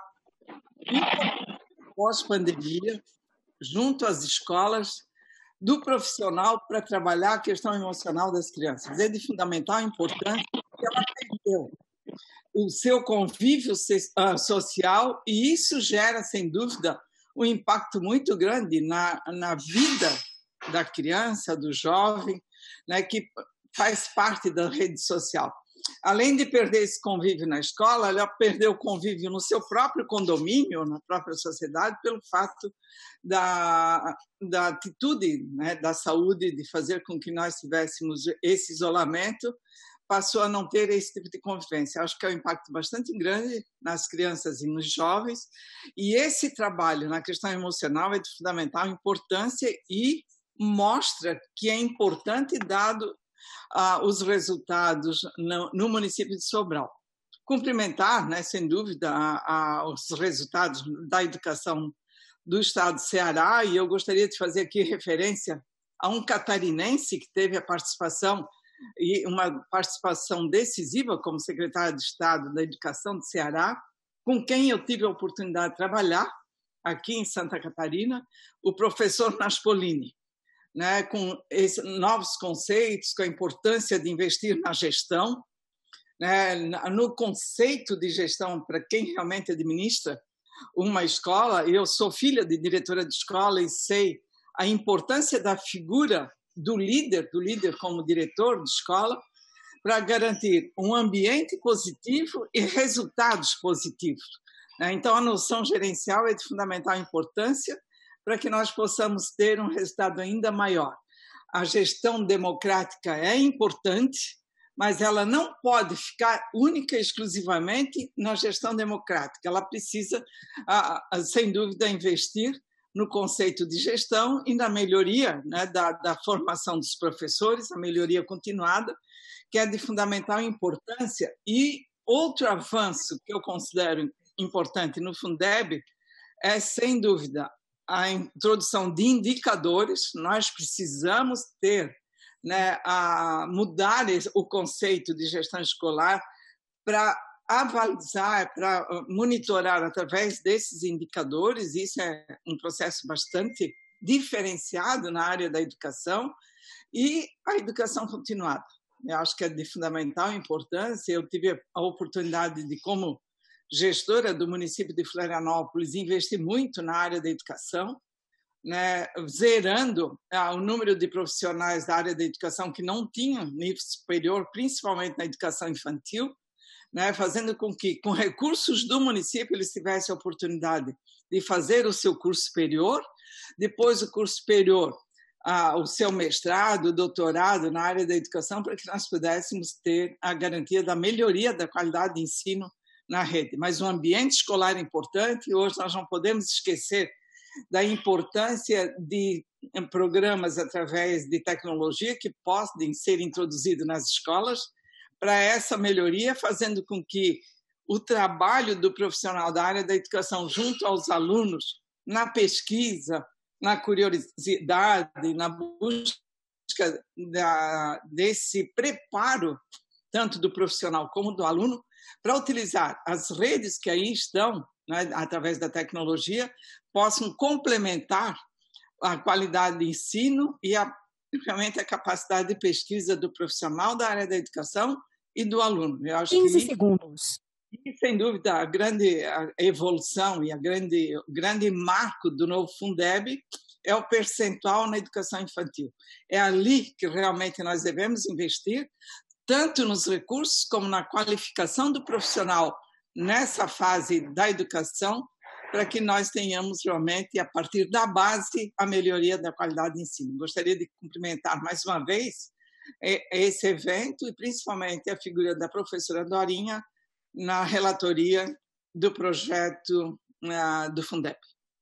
pós-pandemia, junto às escolas, do profissional para trabalhar a questão emocional das crianças. É de fundamental importância que ela perdeu o seu convívio social e isso gera, sem dúvida, um impacto muito grande na vida da criança, do jovem, né, que faz parte da rede social. Além de perder esse convívio na escola, ela perdeu o convívio no seu próprio condomínio, na própria sociedade, pelo fato da atitude, né, da saúde, de fazer com que nós tivéssemos esse isolamento, passou a não ter esse tipo de convivência. Acho que é um impacto bastante grande nas crianças e nos jovens, e esse trabalho na questão emocional é de fundamental importância e mostra que é importante dado os resultados no município de Sobral. Cumprimentar, né, sem dúvida, os resultados da educação do estado de Ceará, e eu gostaria de fazer aqui referência a um catarinense que teve a participação, e uma participação decisiva como secretário de Estado da Educação de Ceará, com quem eu tive a oportunidade de trabalhar aqui em Santa Catarina, o professor Naspolini, né, com esses novos conceitos, com a importância de investir na gestão, né, no conceito de gestão para quem realmente administra uma escola. Eu sou filha de diretora de escola e sei a importância da figura do líder como diretor de escola para garantir um ambiente positivo e resultados positivos. Então, a noção gerencial é de fundamental importância para que nós possamos ter um resultado ainda maior. A gestão democrática é importante, mas ela não pode ficar única e exclusivamente na gestão democrática. Ela precisa, sem dúvida, investir no conceito de gestão e na melhoria, né, da formação dos professores, a melhoria continuada, que é de fundamental importância. E outro avanço que eu considero importante no Fundeb é, sem dúvida, a introdução de indicadores. Nós precisamos ter, né, mudar o conceito de gestão escolar para avalizar, para monitorar através desses indicadores. Isso é um processo bastante diferenciado na área da educação. E a educação continuada. Eu acho que é de fundamental importância. Eu tive a oportunidade de, como gestora do município de Florianópolis, investir muito na área da educação, né, zerando o número de profissionais da área da educação que não tinham nível superior, principalmente na educação infantil, né, fazendo com que, com recursos do município, eles tivessem a oportunidade de fazer o seu curso superior, depois o curso superior, o seu mestrado, doutorado na área da educação, para que nós pudéssemos ter a garantia da melhoria da qualidade de ensino na rede. Mas o ambiente escolar é importante e hoje nós não podemos esquecer da importância de programas através de tecnologia que podem ser introduzidos nas escolas para essa melhoria, fazendo com que o trabalho do profissional da área da educação junto aos alunos, na pesquisa, na curiosidade, na busca desse preparo, tanto do profissional como do aluno, para utilizar as redes que aí estão, né, através da tecnologia, possam complementar a qualidade de ensino e realmente a capacidade de pesquisa do profissional da área da educação e do aluno. Eu acho 15 que segundos. E, sem dúvida, a grande evolução e o grande marco do novo Fundeb é o percentual na educação infantil. É ali que realmente nós devemos investir, tanto nos recursos como na qualificação do profissional nessa fase da educação, para que nós tenhamos realmente, a partir da base, a melhoria da qualidade de ensino. Gostaria de cumprimentar mais uma vez esse evento e principalmente a figura da professora Dorinha na relatoria do projeto do Fundeb.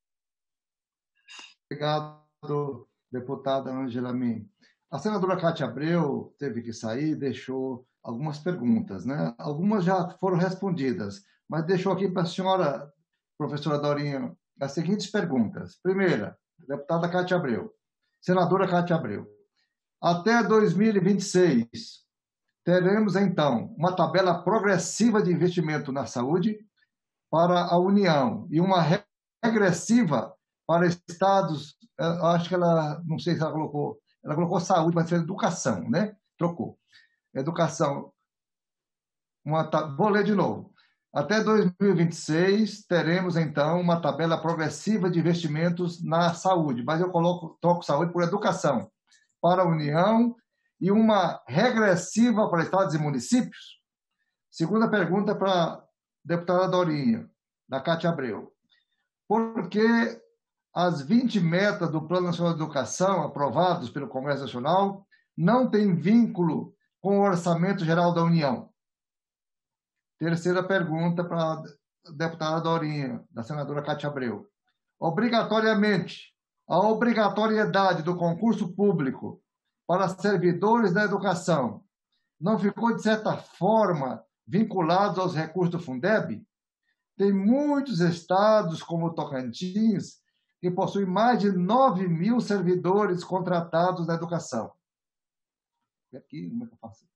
Obrigado, deputada Ângela Min. A senadora Cátia Abreu teve que sair e deixou algumas perguntas, né? Algumas já foram respondidas, mas deixou aqui para a senhora, professora Dorinha, as seguintes perguntas. Primeira, deputada Cátia Abreu, senadora Cátia Abreu, até 2026, teremos, então, uma tabela progressiva de investimento na saúde para a União e uma regressiva para estados. Acho que ela, não sei se ela colocou saúde, mas fez educação, né? Trocou. Educação. Vou ler de novo. Até 2026, teremos, então, uma tabela progressiva de investimentos na saúde, mas eu troco saúde por educação para a União e uma regressiva para estados e municípios? Segunda pergunta para a deputada Dorinha, da Cátia Abreu. Por que as 20 metas do Plano Nacional de Educação aprovados pelo Congresso Nacional não têm vínculo com o Orçamento Geral da União? Terceira pergunta para a deputada Dorinha, da senadora Cátia Abreu. Obrigatoriamente, a obrigatoriedade do concurso público para servidores da educação não ficou, de certa forma, vinculado aos recursos do Fundeb? Tem muitos estados, como o Tocantins, que possuem mais de 9.000 servidores contratados na educação. E aqui, como é que eu faço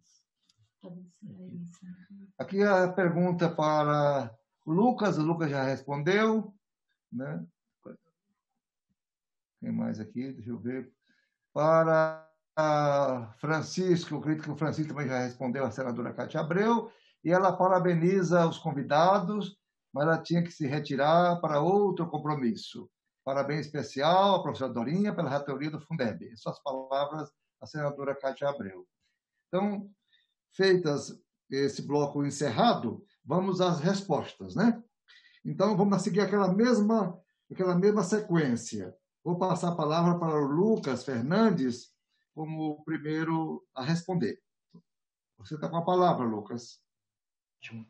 aqui a pergunta para o Lucas já respondeu, né? Quem mais aqui? Deixa eu ver. Para Francisco, eu acredito que o Francisco também já respondeu a senadora Cátia Abreu, e ela parabeniza os convidados, mas ela tinha que se retirar para outro compromisso. Parabéns especial à professora Dorinha pela reitoria do Fundeb. Essas as palavras da senadora Cátia Abreu. Então, feitas esse bloco encerrado, vamos às respostas, né? Então, vamos seguir aquela mesma sequência. Vou passar a palavra para o Lucas Fernandes como o primeiro a responder. Você está com a palavra, Lucas. Ótimo.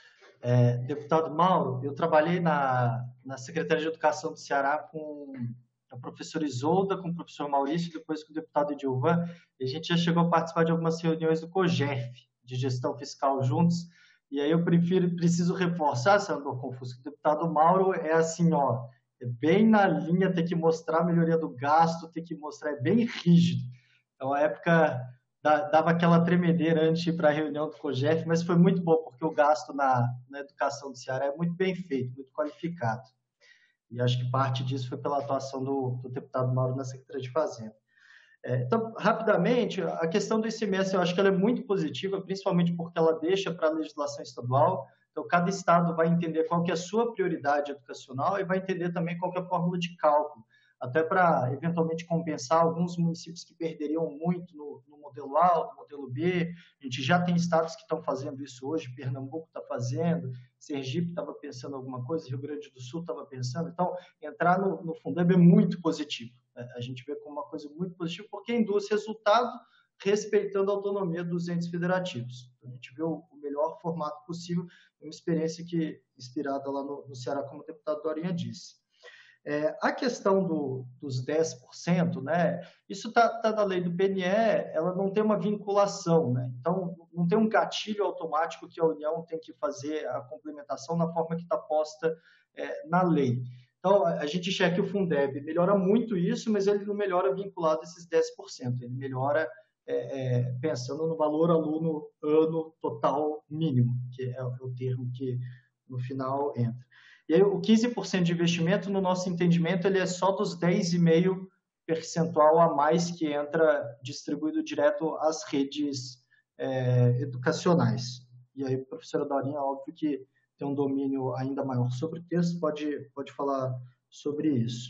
Deputado Mauro, eu trabalhei na Secretaria de Educação do Ceará com a professora Isolda, com o professor Maurício, depois com o deputado Edilvan, e a gente já chegou a participar de algumas reuniões do COGEF, de gestão fiscal juntos, e aí eu preciso reforçar, senador Confúcio, que o deputado Mauro é assim, ó, é bem na linha, tem que mostrar a melhoria do gasto, tem que mostrar, é bem rígido. Então, a época dava aquela tremedeira antes de ir para a reunião do COGEF, mas foi muito bom, porque o gasto na educação do Ceará é muito bem feito, muito qualificado. E acho que parte disso foi pela atuação do deputado Mauro na Secretaria de Fazenda. Então, rapidamente, a questão do ICMS, eu acho que ela é muito positiva, principalmente porque ela deixa para a legislação estadual. Então, cada estado vai entender qual que é a sua prioridade educacional e vai entender também qual que é a fórmula de cálculo, até para, eventualmente, compensar alguns municípios que perderiam muito no modelo A ou no modelo B. A gente já tem estados que estão fazendo isso hoje, Pernambuco está fazendo, Sergipe estava pensando alguma coisa, Rio Grande do Sul estava pensando. Então, entrar no Fundeb é muito positivo. A gente vê como uma coisa muito positiva, porque induz resultado respeitando a autonomia dos entes federativos. Então, a gente vê o melhor formato possível, uma experiência que inspirada lá no Ceará, como o deputado Dorinha disse. A questão dos 10%, né, isso está na lei do PNE, ela não tem uma vinculação, né? Então, não tem um gatilho automático que a União tem que fazer a complementação na forma que está posta na lei. Então, a gente enxerga que o Fundeb melhora muito isso, mas ele não melhora vinculado a esses 10%, ele melhora pensando no valor aluno ano total mínimo, que é o termo que no final entra. E aí, o 15% de investimento, no nosso entendimento, ele é só dos 10,5% a mais que entra distribuído direto às redes educacionais. E aí, a professora Dorinha, óbvio que tem um domínio ainda maior sobre o texto, pode falar sobre isso.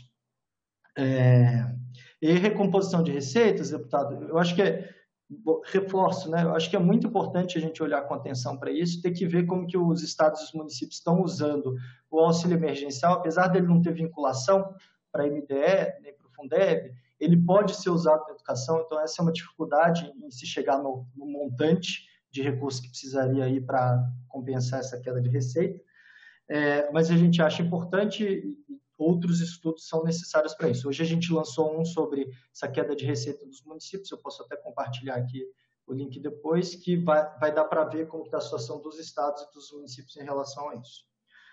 E recomposição de receitas, deputado, eu acho que reforço, né? Eu acho que é muito importante a gente olhar com atenção para isso, ter que ver como que os estados e os municípios estão usando o auxílio emergencial, apesar dele não ter vinculação para a MDE, nem para o Fundeb, ele pode ser usado na educação, então essa é uma dificuldade em se chegar no montante de recursos que precisaria aí para compensar essa queda de receita, mas a gente acha importante e outros estudos são necessários para isso. Hoje a gente lançou um sobre essa queda de receita dos municípios, eu posso até compartilhar aqui o link depois, que vai dar para ver como está a situação dos estados e dos municípios em relação a isso.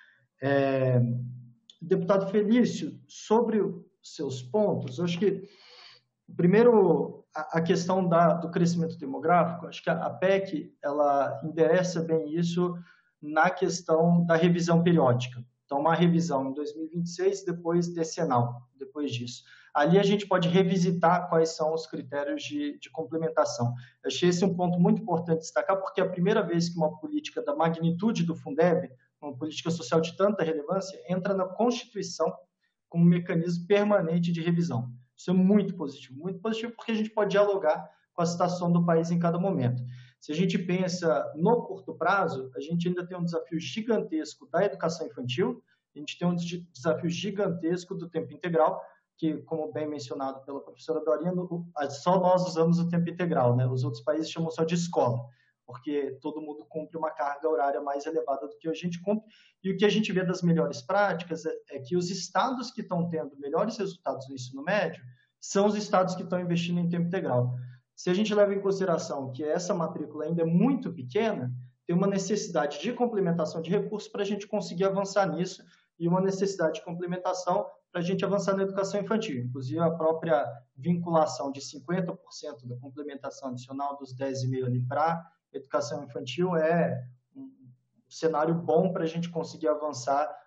Deputado Felício, sobre os seus pontos, eu acho que, primeiro, a questão do crescimento demográfico, acho que a PEC, ela endereça bem isso na questão da revisão periódica. Então, uma revisão em 2026, depois decenal, depois disso. Ali a gente pode revisitar quais são os critérios de complementação. Eu achei esse um ponto muito importante destacar, porque é a primeira vez que uma política da magnitude do Fundeb, uma política social de tanta relevância, entra na Constituição como um mecanismo permanente de revisão. Isso é muito positivo porque a gente pode dialogar com a situação do país em cada momento. Se a gente pensa no curto prazo, a gente ainda tem um desafio gigantesco da educação infantil, a gente tem um desafio gigantesco do tempo integral, que, como bem mencionado pela professora Dorinha, só nós usamos o tempo integral, né? Os outros países chamam só de escola, porque todo mundo cumpre uma carga horária mais elevada do que a gente cumpre, e o que a gente vê das melhores práticas é que os estados que estão tendo melhores resultados no ensino médio são os estados que estão investindo em tempo integral. Se a gente leva em consideração que essa matrícula ainda é muito pequena, tem uma necessidade de complementação de recursos para a gente conseguir avançar nisso e uma necessidade de complementação para a gente avançar na educação infantil. Inclusive, a própria vinculação de 50% da complementação adicional dos 10,5% ali para educação infantil é um cenário bom para a gente conseguir avançar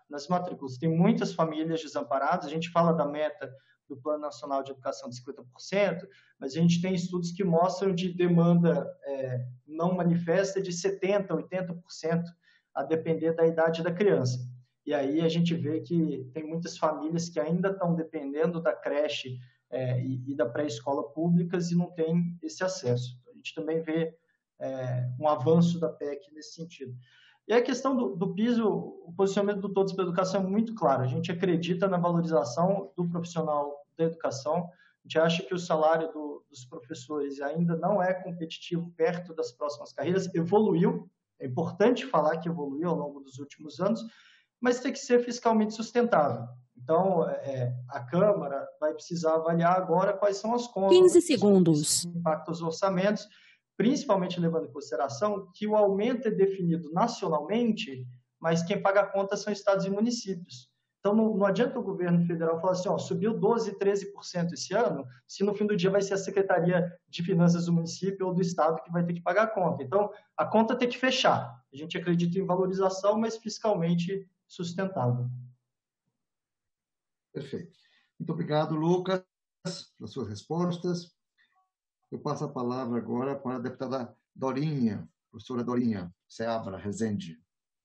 nas matrículas. Tem muitas famílias desamparadas, a gente fala da meta do Plano Nacional de Educação de 50%, mas a gente tem estudos que mostram de demanda não manifesta de 70%, 80%, a depender da idade da criança. E aí a gente vê que tem muitas famílias que ainda estão dependendo da creche e da pré-escola públicas e não tem esse acesso. A gente também vê um avanço da PEC nesse sentido. E a questão do piso, o posicionamento do Todos pela Educação é muito claro. A gente acredita na valorização do profissional da educação. A gente acha que o salário dos professores ainda não é competitivo perto das próximas carreiras. Evoluiu, é importante falar que evoluiu ao longo dos últimos anos, mas tem que ser fiscalmente sustentável. Então, a Câmara vai precisar avaliar agora quais são as contas, 15 segundos. impacto aos orçamentos, principalmente levando em consideração que o aumento é definido nacionalmente, mas quem paga a conta são estados e municípios. Então, não adianta o governo federal falar assim, subiu 12%, 13% esse ano, se no fim do dia vai ser a Secretaria de Finanças do município ou do estado que vai ter que pagar a conta. Então, a conta tem que fechar. A gente acredita em valorização, mas fiscalmente sustentável. Perfeito. Muito obrigado, Lucas, pelas suas respostas. Eu passo a palavra agora para a deputada Dorinha, professora Dorinha Seabra Rezende.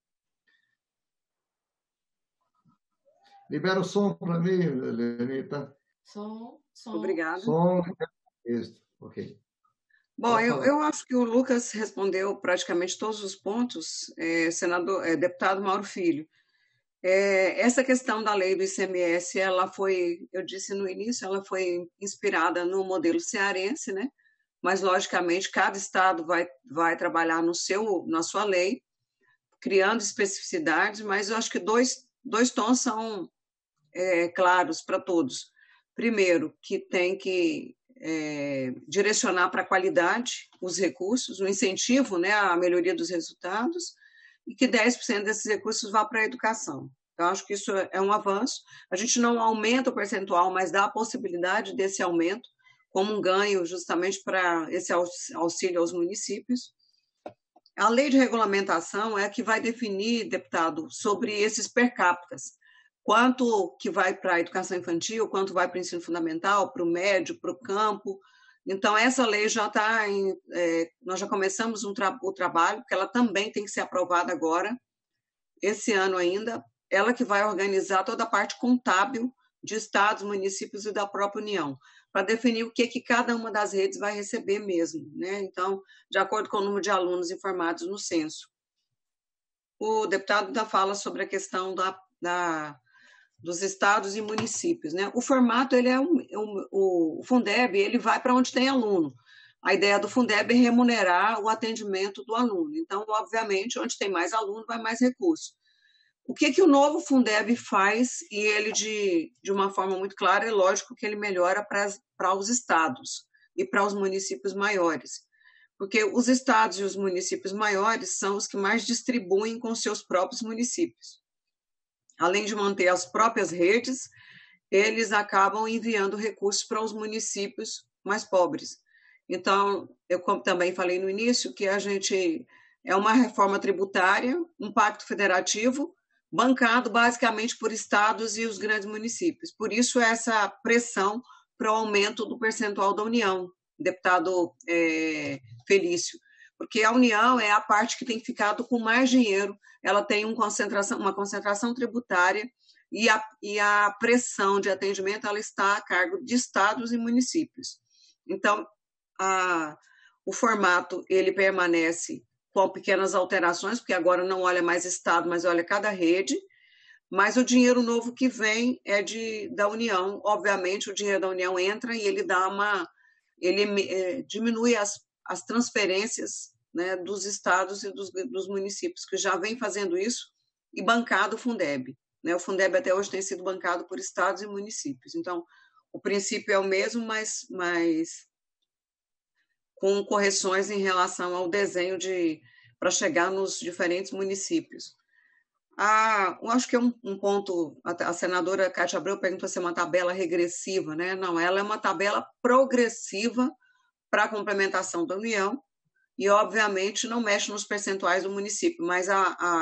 Libera o som para mim, Lenita. Som. Obrigada. Som. Isso, ok. Bom, eu acho que o Lucas respondeu praticamente todos os pontos, deputado Mauro Filho. Essa questão da lei do ICMS, ela foi, eu disse no início, ela foi inspirada no modelo cearense, né? Mas, logicamente, cada estado vai trabalhar na sua lei, criando especificidades, mas eu acho que dois tons são claros para todos. Primeiro, que tem que direcionar para a qualidade os recursos, o incentivo, né, à melhoria dos resultados, e que 10% desses recursos vá para a educação. Então, acho que isso é um avanço. A gente não aumenta o percentual, mas dá a possibilidade desse aumento como um ganho justamente para esse auxílio aos municípios. A lei de regulamentação é a que vai definir, deputado, sobre esses per capitas. Quanto que vai para a educação infantil, quanto vai para o ensino fundamental, para o médio, para o campo. Então, essa lei já está nós já começamos o trabalho, porque ela também tem que ser aprovada agora, esse ano ainda. Ela que vai organizar toda a parte contábil de estados, municípios e da própria União, para definir o que cada uma das redes vai receber mesmo, né? Então, de acordo com o número de alunos informados no censo. O deputado ainda fala sobre a questão dos estados e municípios, né? O formato, o Fundeb, ele vai para onde tem aluno. A ideia do Fundeb é remunerar o atendimento do aluno. Então, obviamente, onde tem mais aluno, vai mais recurso. O que o novo Fundeb faz, e ele, de uma forma muito clara, é lógico que ele melhora para os estados e para os municípios maiores. Porque os estados e os municípios maiores são os que mais distribuem com seus próprios municípios. Além de manter as próprias redes, eles acabam enviando recursos para os municípios mais pobres. Então, eu também falei no início que a gente é uma reforma tributária, um pacto federativo, bancado basicamente por estados e os grandes municípios. Por isso, essa pressão para o aumento do percentual da União, deputado Felício, porque a União é a parte que tem ficado com mais dinheiro, ela tem uma concentração tributária e a pressão de atendimento ela está a cargo de estados e municípios. Então, o formato ele permanece com pequenas alterações, porque agora não olha mais estado, mas olha cada rede, mas o dinheiro novo que vem é da União. Obviamente, o dinheiro da União entra e ele diminui as transferências, né, dos estados e dos municípios, que já vem fazendo isso, e bancado o Fundeb. Né? O Fundeb até hoje tem sido bancado por estados e municípios. Então, o princípio é o mesmo, mas com correções em relação ao desenho para chegar nos diferentes municípios. Eu acho que é um ponto, a senadora Cátia Abreu perguntou se é uma tabela regressiva, né? Não, ela é uma tabela progressiva para a complementação da União e, obviamente, não mexe nos percentuais do município, mas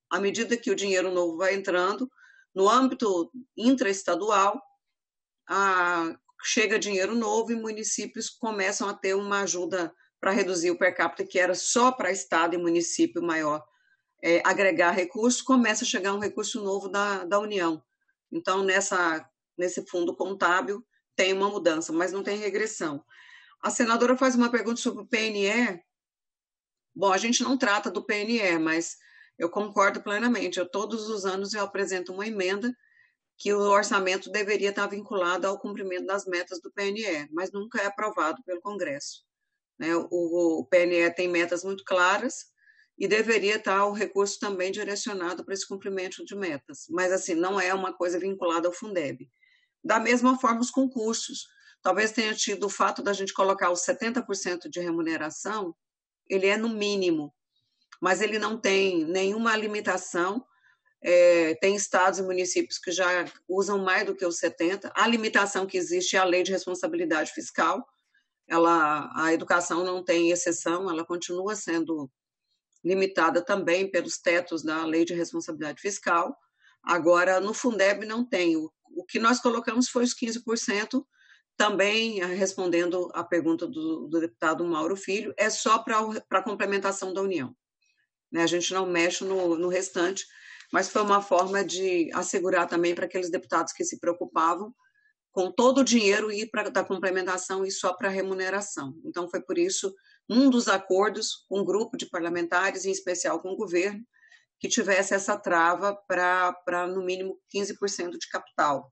À medida que o dinheiro novo vai entrando, no âmbito intraestadual, chega dinheiro novo e municípios começam a ter uma ajuda para reduzir o per capita, que era só para estado e município maior agregar recursos, começa a chegar um recurso novo da União. Então, nesse fundo contábil, tem uma mudança, mas não tem regressão. A senadora faz uma pergunta sobre o PNE. Bom, a gente não trata do PNE, mas eu concordo plenamente. Todos os anos eu apresento uma emenda que o orçamento deveria estar vinculado ao cumprimento das metas do PNE, mas nunca é aprovado pelo Congresso. O PNE tem metas muito claras e deveria estar o recurso também direcionado para esse cumprimento de metas, mas assim, não é uma coisa vinculada ao Fundeb. Da mesma forma, os concursos. Talvez tenha tido o fato da gente colocar os 70% de remuneração, ele é no mínimo, mas ele não tem nenhuma limitação. Tem estados e municípios que já usam mais do que os 70%. A limitação que existe é a lei de responsabilidade fiscal. A educação não tem exceção, ela continua sendo limitada também pelos tetos da lei de responsabilidade fiscal. Agora, no Fundeb não tem. O que nós colocamos foi os 15%, também respondendo à pergunta do deputado Mauro Filho, é só para a complementação da União. A gente não mexe no restante, mas foi uma forma de assegurar também para aqueles deputados que se preocupavam com todo o dinheiro ir para da complementação e só para remuneração. Então, foi por isso, um dos acordos com um grupo de parlamentares, em especial com o governo, que tivesse essa trava para, no mínimo, 15% de capital.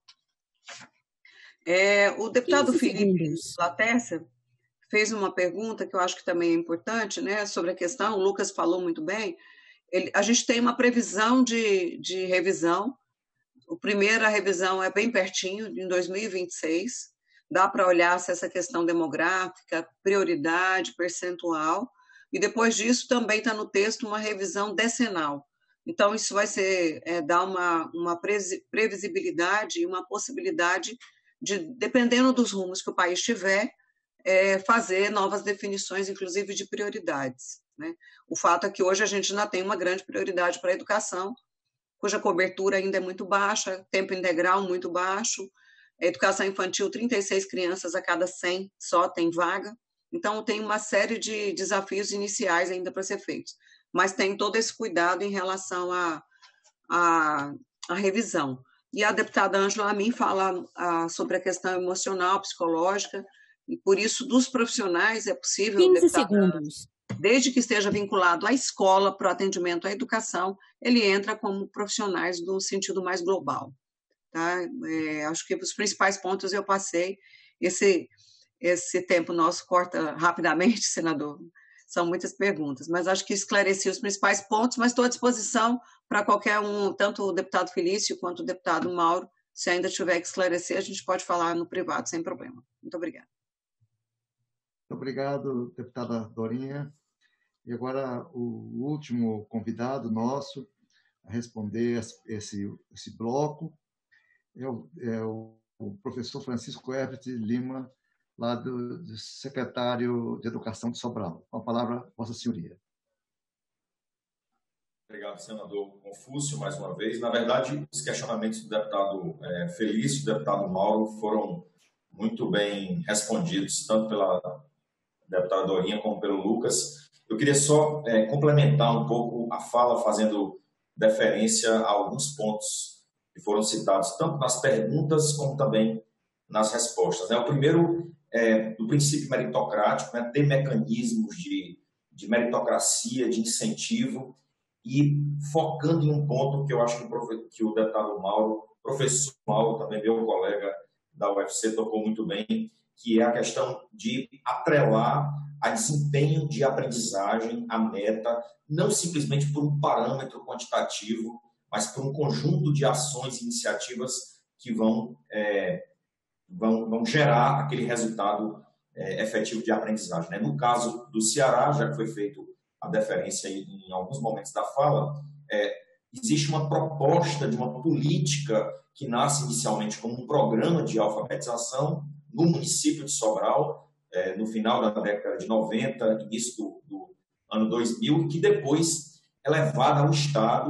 O deputado Felipe Laterça fez uma pergunta que eu acho que também é importante, né, sobre a questão, o Lucas falou muito bem. A gente tem uma previsão de revisão. A primeira revisão é bem pertinho, em 2026. Dá para olhar se essa questão demográfica, prioridade, percentual. E depois disso também está no texto uma revisão decenal. Então, isso vai dar uma previsibilidade e uma possibilidade de, dependendo dos rumos que o país tiver, fazer novas definições, inclusive de prioridades. Né? O fato é que hoje a gente ainda tem uma grande prioridade para a educação, cuja cobertura ainda é muito baixa, tempo integral muito baixo, a educação infantil, 36 crianças a cada 100 só tem vaga. Então, tem uma série de desafios iniciais ainda para ser feitos. Mas tem todo esse cuidado em relação à revisão. E a deputada Ângela Amin fala sobre a questão emocional, psicológica, e por isso, dos profissionais, é possível... 15 segundos. Desde que esteja vinculado à escola, para o atendimento à educação, ele entra como profissionais no sentido mais global. Tá? Acho que os principais pontos eu passei. Esse tempo nosso corta rapidamente, senador. São muitas perguntas, mas acho que esclareci os principais pontos, mas estou à disposição para qualquer um, tanto o deputado Felício quanto o deputado Mauro, se ainda tiver que esclarecer, a gente pode falar no privado sem problema. Muito obrigada. Muito obrigado, deputada Dorinha. E agora o último convidado nosso a responder esse bloco é o professor Francisco Herbert Lima, lá do secretário de Educação de Sobral. Com a palavra, Vossa Senhoria. Obrigado, senador Confúcio, mais uma vez. Na verdade, os questionamentos do deputado Felício, do deputado Mauro, foram muito bem respondidos, tanto pela deputada Dorinha como pelo Lucas. Eu queria só complementar um pouco a fala, fazendo deferência a alguns pontos que foram citados, tanto nas perguntas como também nas respostas. O primeiro do princípio meritocrático, ter mecanismos de meritocracia, de incentivo, e focando em um ponto que eu acho que o deputado Mauro, professor Mauro, também meu colega da UFC, tocou muito bem, que é a questão de atrelar a desempenho de aprendizagem, a meta, não simplesmente por um parâmetro quantitativo, mas por um conjunto de ações e iniciativas que vão gerar aquele resultado efetivo de aprendizagem. Né? No caso do Ceará, já que foi feito a deferência em alguns momentos da fala, existe uma proposta de uma política que nasce inicialmente como um programa de alfabetização no município de Sobral, no final da década de 90, início do ano 2000, que depois é levada ao Estado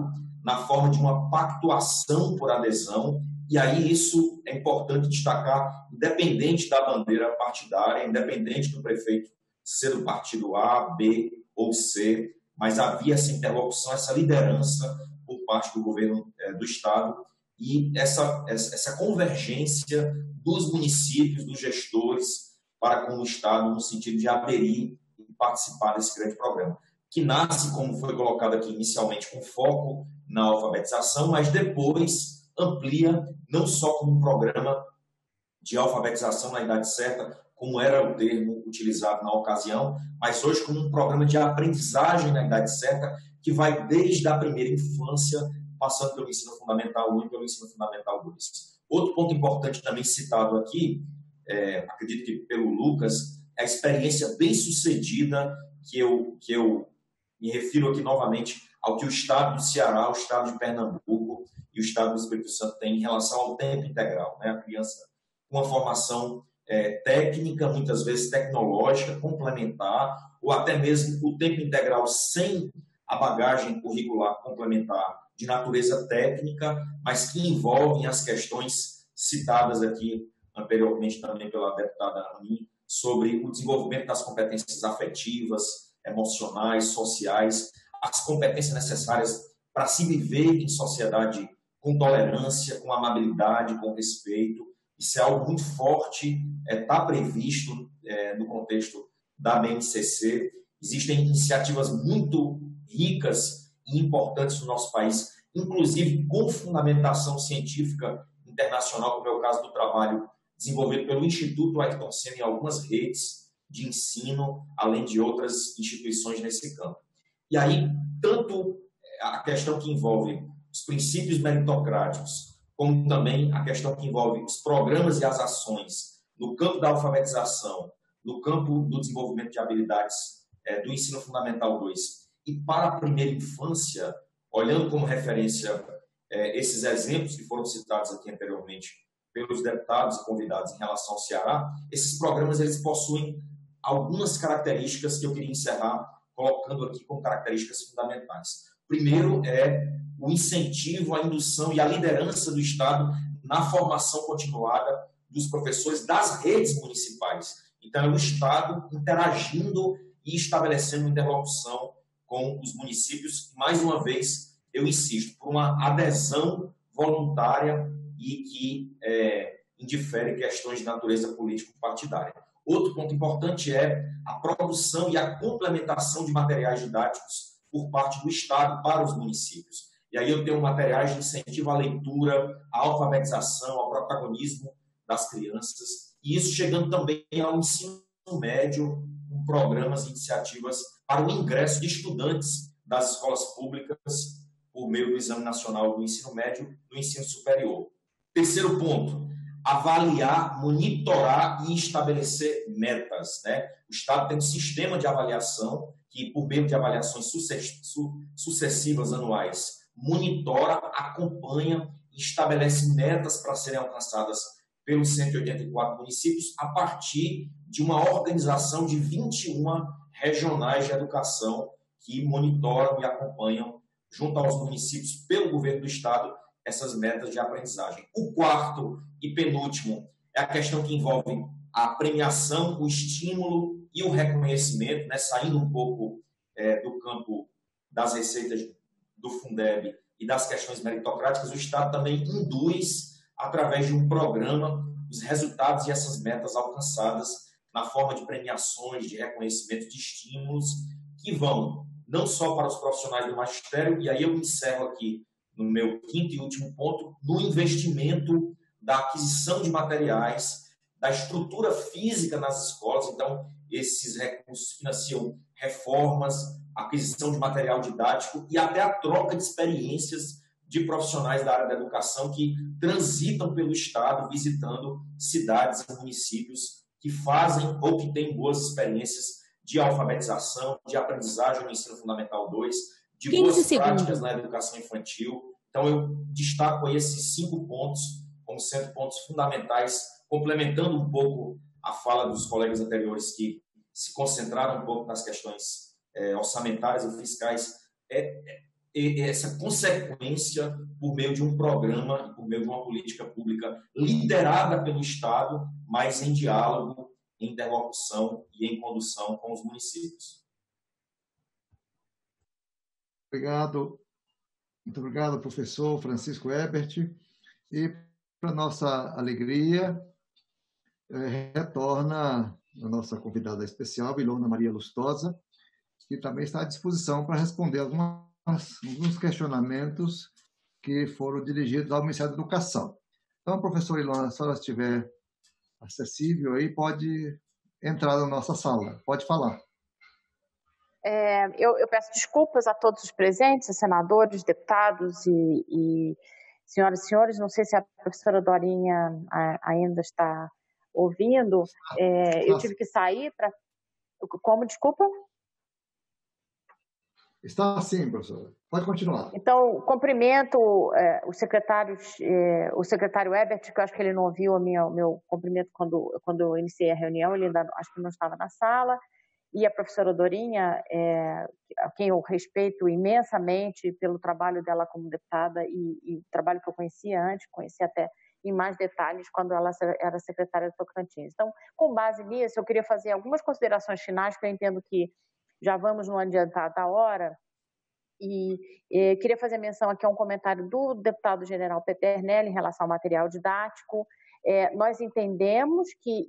na forma de uma pactuação por adesão, e aí isso é importante destacar, independente da bandeira partidária, independente do prefeito ser do partido A, B ou C, mas havia essa interlocução, essa liderança por parte do governo do Estado e essa convergência dos municípios, dos gestores, para com o Estado, no sentido de aderir e participar desse grande programa, que nasce, como foi colocado aqui inicialmente, com foco na alfabetização, mas depois amplia não só como um programa de alfabetização na idade certa, como era o termo utilizado na ocasião, mas hoje como um programa de aprendizagem na idade certa, que vai desde a primeira infância, passando pelo ensino fundamental 1 e pelo ensino fundamental 2. Outro ponto importante também citado aqui, acredito que pelo Lucas, é a experiência bem-sucedida que eu me refiro aqui novamente ao que o Estado do Ceará, o Estado de Pernambuco e o Estado do Espírito Santo têm em relação ao tempo integral, né? A criança com uma formação técnica, muitas vezes tecnológica, complementar, ou até mesmo o tempo integral sem a bagagem curricular complementar de natureza técnica, mas que envolvem as questões citadas aqui anteriormente também pela deputada Amin, sobre o desenvolvimento das competências afetivas, emocionais, sociais, as competências necessárias para se viver em sociedade com tolerância, com amabilidade, com respeito. Isso é algo muito forte, está previsto no contexto da BNCC. Existem iniciativas muito ricas e importantes no nosso país, inclusive com fundamentação científica internacional, como é o caso do trabalho desenvolvido pelo Instituto Ayrton Senna em algumas redes de ensino, além de outras instituições nesse campo. E aí, tanto a questão que envolve os princípios meritocráticos, como também a questão que envolve os programas e as ações no campo da alfabetização, no campo do desenvolvimento de habilidades do ensino fundamental 2 e para a primeira infância, olhando como referência esses exemplos que foram citados aqui anteriormente pelos deputados e convidados em relação ao Ceará, esses programas eles possuem algumas características que eu queria encerrar colocando aqui como características fundamentais. Primeiro é o incentivo, a indução e a liderança do Estado na formação continuada dos professores das redes municipais. Então, é o Estado interagindo e estabelecendo interlocução com os municípios. Mais uma vez, eu insisto, por uma adesão voluntária e que indifere questões de natureza político-partidária. Outro ponto importante é a produção e a complementação de materiais didáticos por parte do Estado para os municípios. E aí eu tenho materiais de incentivo à leitura, à alfabetização, ao protagonismo das crianças, e isso chegando também ao ensino médio, com programas e iniciativas para o ingresso de estudantes das escolas públicas por meio do Exame Nacional do Ensino Médio e do Ensino Superior. Terceiro ponto, avaliar, monitorar e estabelecer metas, né? O Estado tem um sistema de avaliação que, por meio de avaliações sucessivas anuais, monitora, acompanha e estabelece metas para serem alcançadas pelos 184 municípios a partir de uma organização de 21 regionais de educação que monitoram e acompanham, junto aos municípios, pelo governo do Estado, essas metas de aprendizagem. O quarto e penúltimo é a questão que envolve a premiação, o estímulo e o reconhecimento, né, saindo um pouco do campo das receitas do Fundeb e das questões meritocráticas. O Estado também induz, através de um programa, os resultados e essas metas alcançadas na forma de premiações, de reconhecimento, de estímulos, que vão não só para os profissionais do magistério, e aí eu encerro aqui no meu quinto e último ponto, no investimento da aquisição de materiais, da estrutura física nas escolas. Então, esses recursos financiam reformas, aquisição de material didático e até a troca de experiências de profissionais da área da educação que transitam pelo Estado, visitando cidades e municípios que fazem ou que têm boas experiências de alfabetização, de aprendizagem no ensino fundamental 2, de boas práticas na educação infantil. Então, eu destaco aí esses 5 pontos como sendo pontos fundamentais, complementando um pouco a fala dos colegas anteriores que se concentraram um pouco nas questões orçamentárias e fiscais. essa consequência por meio de um programa, por meio de uma política pública liderada pelo Estado, mas em diálogo, em interlocução e em condução com os municípios. Obrigado. Muito obrigado, professor Francisco Ebert. E, para nossa alegria, retorna a nossa convidada especial, Ilona Maria Lustosa, que também está à disposição para responder alguns questionamentos que foram dirigidos ao Ministério da Educação. Então, professor Ilona, se ela estiver acessível, aí pode entrar na nossa sala. Pode falar. Eu peço desculpas a todos os presentes, senadores, deputados e senhoras e senhores. Não sei se a professora Dorinha ainda está ouvindo. Eu tive que sair para... Como, desculpa? Está sim, professora. Pode continuar. Então, cumprimento o secretário Ebert, que eu acho que ele não ouviu o meu cumprimento quando eu iniciei a reunião, ele ainda acho que não estava na sala, e a professora Dorinha, a quem eu respeito imensamente pelo trabalho dela como deputada e trabalho que eu conhecia antes, conheci até em mais detalhes quando ela era secretária do Tocantins. Então, com base nisso, eu queria fazer algumas considerações finais, que eu entendo que já vamos no adiantado da hora, e queria fazer menção aqui a um comentário do deputado general Peternelli em relação ao material didático. Nós entendemos que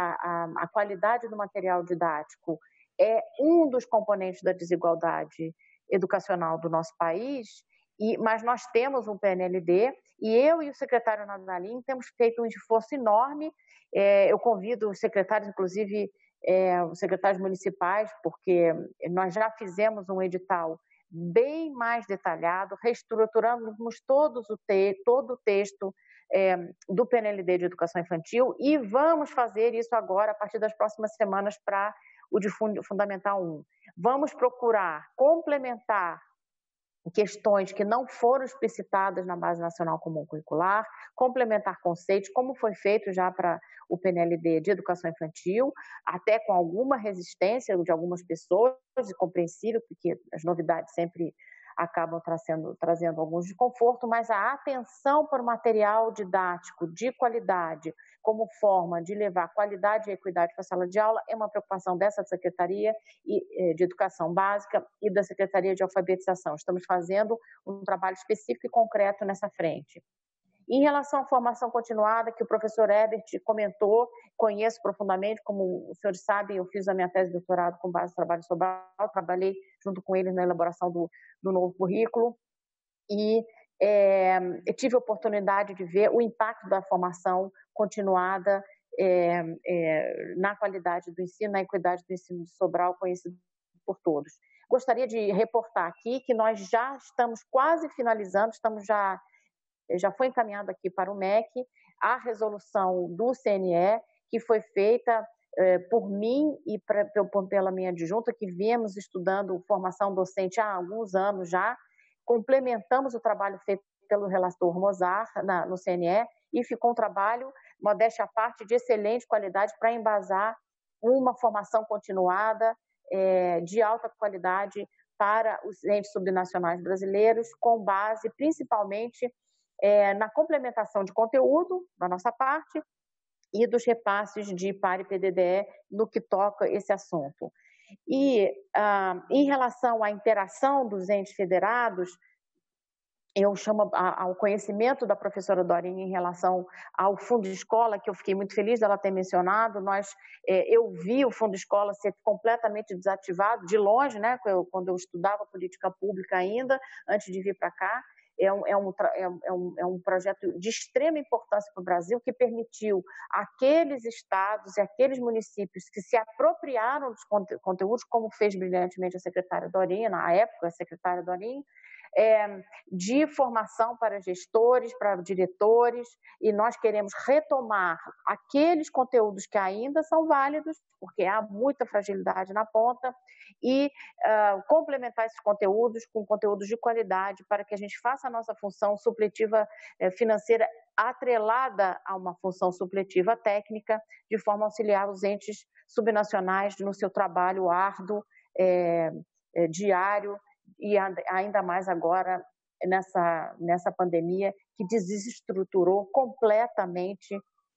a qualidade do material didático é um dos componentes da desigualdade educacional do nosso país, mas nós temos um PNLD, e eu e o secretário Nadalim temos feito um esforço enorme. Eu convido os secretários, inclusive os secretários municipais, porque nós já fizemos um edital bem mais detalhado, reestruturamos todo o texto do PNLD de Educação Infantil, e vamos fazer isso agora, a partir das próximas semanas, para o de Fundamental 1. Vamos procurar complementar questões que não foram explicitadas na Base Nacional Comum Curricular, complementar conceitos, como foi feito já para o PNLD de Educação Infantil, até com alguma resistência de algumas pessoas, e compreensível, porque as novidades sempre acabam trazendo alguns desconforto, mas a atenção para o material didático de qualidade, como forma de levar qualidade e equidade para a sala de aula, é uma preocupação dessa Secretaria de Educação Básica e da Secretaria de Alfabetização. Estamos fazendo um trabalho específico e concreto nessa frente. Em relação à formação continuada, que o professor Ebert comentou, conheço profundamente, como os senhores sabem, eu fiz a minha tese de doutorado com base no trabalho Sobral, trabalhei junto com eles na elaboração do novo currículo, e tive a oportunidade de ver o impacto da formação continuada na qualidade do ensino, na equidade do ensino de Sobral, conhecido por todos. Gostaria de reportar aqui que nós já estamos quase finalizando, já foi encaminhado aqui para o MEC a resolução do CNE, que foi feita por mim e pela minha adjunta, que viemos estudando formação docente há alguns anos já, complementamos o trabalho feito pelo relator Mozart no CNE, e ficou um trabalho, modéstia à parte, de excelente qualidade para embasar uma formação continuada de alta qualidade para os entes subnacionais brasileiros, com base principalmente na complementação de conteúdo da nossa parte e dos repasses de PAR e PDDE no que toca esse assunto. E em relação à interação dos entes federados, eu chamo ao conhecimento da professora Dorinha em relação ao Fundo de Escola, que eu fiquei muito feliz dela ter mencionado. Eu vi o Fundo de Escola ser completamente desativado, de longe, né, quando eu estudava política pública ainda, antes de vir para cá. É um projeto de extrema importância para o Brasil, que permitiu aqueles estados e aqueles municípios que se apropriaram dos conteúdos, como fez brilhantemente a secretária Dorinha, na época a secretária Dorinha, de formação para gestores, para diretores, e nós queremos retomar aqueles conteúdos que ainda são válidos, porque há muita fragilidade na ponta, e complementar esses conteúdos com conteúdos de qualidade, para que a gente faça a nossa função supletiva financeira atrelada a uma função supletiva técnica, de forma a auxiliar os entes subnacionais no seu trabalho árduo, diário, e ainda mais agora nessa pandemia que desestruturou completamente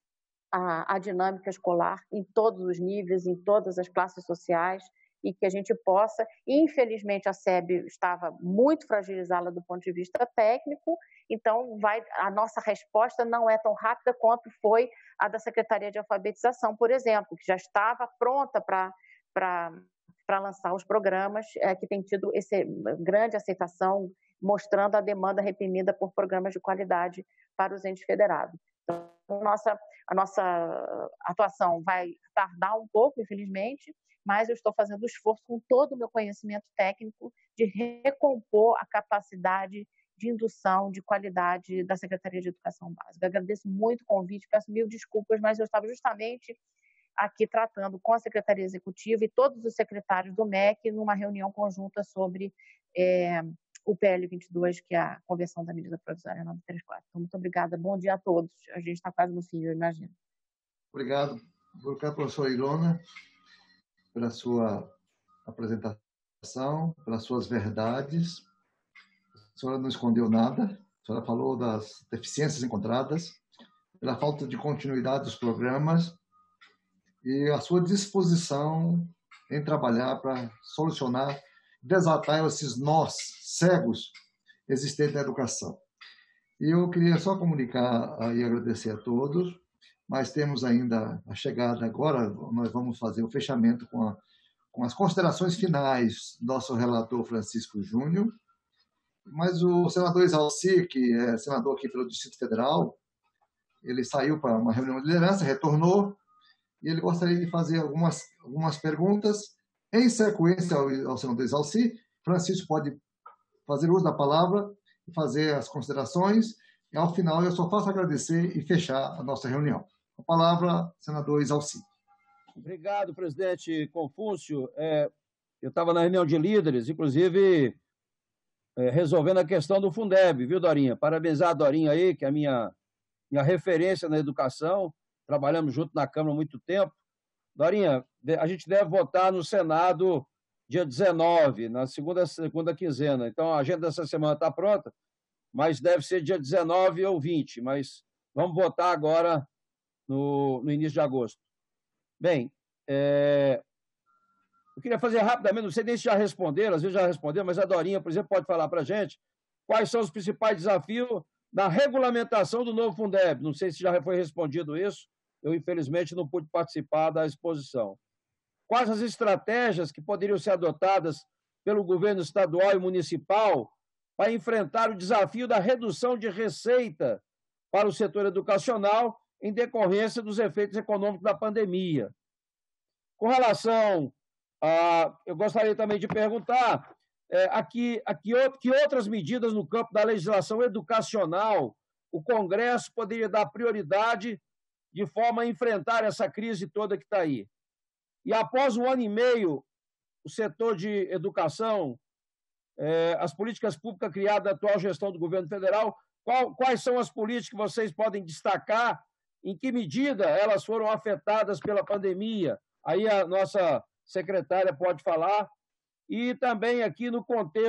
a dinâmica escolar em todos os níveis, em todas as classes sociais, e que a gente possa, infelizmente a SEB estava muito fragilizada do ponto de vista técnico, então a nossa resposta não é tão rápida quanto foi a da Secretaria de Alfabetização, por exemplo, que já estava pronta para lançar os programas, que tem tido essa grande aceitação, mostrando a demanda reprimida por programas de qualidade para os entes federados. Então, a nossa atuação vai tardar um pouco, infelizmente, mas eu estou fazendo esforço com todo o meu conhecimento técnico de recompor a capacidade de indução de qualidade da Secretaria de Educação Básica. Agradeço muito o convite, peço mil desculpas, mas eu estava justamente aqui tratando com a Secretaria Executiva e todos os secretários do MEC numa reunião conjunta sobre o PL 22, que é a Conversão da Medida Provisória 934. Então, muito obrigada. Bom dia a todos. A gente está quase no fim, eu imagino. Obrigado. Vou colocar a professora Ilona pela sua apresentação, pelas suas verdades. A senhora não escondeu nada. A senhora falou das deficiências encontradas, pela falta de continuidade dos programas e a sua disposição em trabalhar para solucionar, desatar esses nós cegos existentes na educação. E eu queria só comunicar e agradecer a todos, mas temos ainda a chegada agora, nós vamos fazer o fechamento com as considerações finais do nosso relator Francisco Júnior, mas o senador Exalci, que é senador aqui pelo Distrito Federal, ele saiu para uma reunião de liderança, retornou, e ele gostaria de fazer algumas perguntas. Em sequência ao senador Exalci, Francisco pode fazer uso da palavra e fazer as considerações, e ao final eu só faço agradecer e fechar a nossa reunião. A palavra, senador Exalci. Obrigado, presidente Confúcio. Eu estava na reunião de líderes, inclusive resolvendo a questão do Fundeb, viu, Dorinha? Parabenizar a Dorinha aí, que é a minha referência na educação. Trabalhamos junto na Câmara há muito tempo. Dorinha, a gente deve votar no Senado dia 19, na segunda quinzena. Então, a agenda dessa semana está pronta, mas deve ser dia 19 ou 20. Mas vamos votar agora no início de agosto. Bem, eu queria fazer rapidamente, não sei nem se já responderam, às vezes já responderam, mas a Dorinha, por exemplo, pode falar para a gente quais são os principais desafios da regulamentação do novo Fundeb. Não sei se já foi respondido isso, eu, infelizmente, não pude participar da exposição. Quais as estratégias que poderiam ser adotadas pelo governo estadual e municipal para enfrentar o desafio da redução de receita para o setor educacional em decorrência dos efeitos econômicos da pandemia? Com relação a... Eu gostaria também de perguntar que outras medidas no campo da legislação educacional o Congresso poderia dar prioridade de forma a enfrentar essa crise toda que está aí. E após 1 ano e meio, o setor de educação, as políticas públicas criadas na atual gestão do governo federal, quais são as políticas que vocês podem destacar, em que medida elas foram afetadas pela pandemia? Aí a nossa secretária pode falar. E também aqui no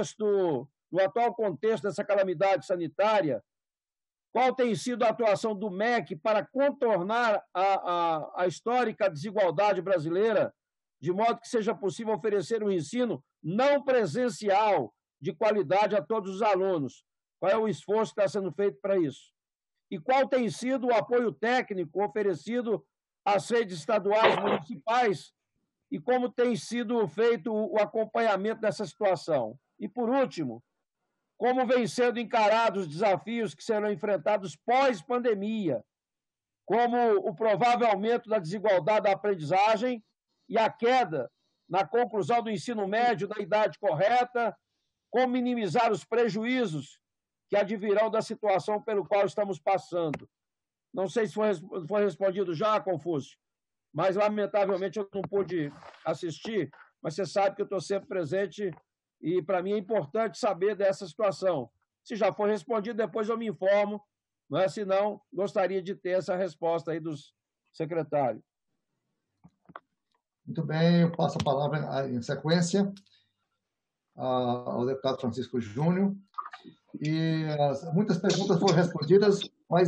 atual contexto dessa calamidade sanitária, qual tem sido a atuação do MEC para contornar a histórica desigualdade brasileira, de modo que seja possível oferecer um ensino não presencial de qualidade a todos os alunos? Qual é o esforço que está sendo feito para isso? E qual tem sido o apoio técnico oferecido às redes estaduais e municipais e como tem sido feito o acompanhamento dessa situação? E, por último, como vêm sendo encarados os desafios que serão enfrentados pós-pandemia, como o provável aumento da desigualdade da aprendizagem e a queda na conclusão do ensino médio da idade correta, como minimizar os prejuízos que advirão da situação pelo qual estamos passando. Não sei se foi respondido já, Confúcio, mas, lamentavelmente, eu não pude assistir, mas você sabe que eu estou sempre presente e, para mim, é importante saber dessa situação. Se já foi respondido, depois eu me informo, não é? Senão, gostaria de ter essa resposta aí dos secretários. Muito bem, eu passo a palavra em sequência ao deputado Francisco Júnior, e muitas perguntas foram respondidas, mas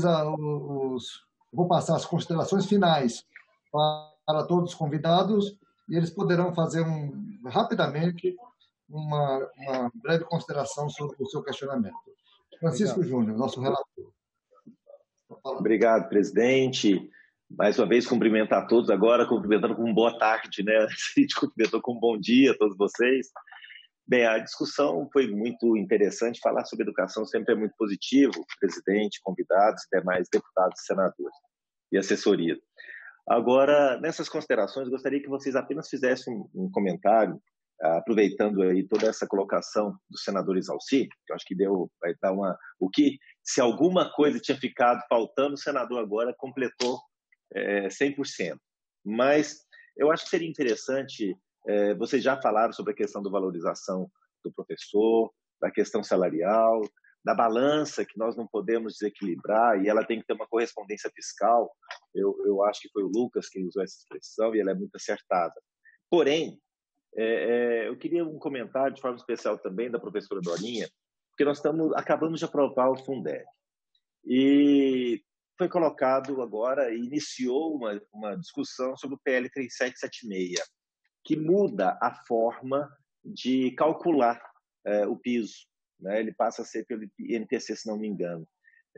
vou passar as considerações finais para todos os convidados, e eles poderão fazer rapidamente uma breve consideração sobre o seu questionamento. Francisco Júnior, nosso relator. Obrigado, presidente. Mais uma vez, cumprimentar a todos, agora cumprimentando com boa tarde, né? A gente cumprimentou com bom dia a todos vocês. Bem, a discussão foi muito interessante, falar sobre educação sempre é muito positivo, presidente, convidados, demais deputados e senadores e assessoria. Agora, nessas considerações, gostaria que vocês apenas fizessem um comentário, aproveitando aí toda essa colocação do senador Exalci, que eu acho que vai dar se alguma coisa tinha ficado faltando, o senador agora completou 100%. Mas eu acho que seria interessante, vocês já falaram sobre a questão da valorização do professor, da questão salarial, da balança que nós não podemos desequilibrar e ela tem que ter uma correspondência fiscal. Eu acho que foi o Lucas que usou essa expressão e ela é muito acertada. Porém, eu queria um comentário de forma especial também da professora Dorinha, porque nós acabamos de aprovar o Fundeb. E foi colocado agora, iniciou uma discussão sobre o PL 3776, que muda a forma de calcular o piso. Né? Ele passa a ser pelo INPC, se não me engano.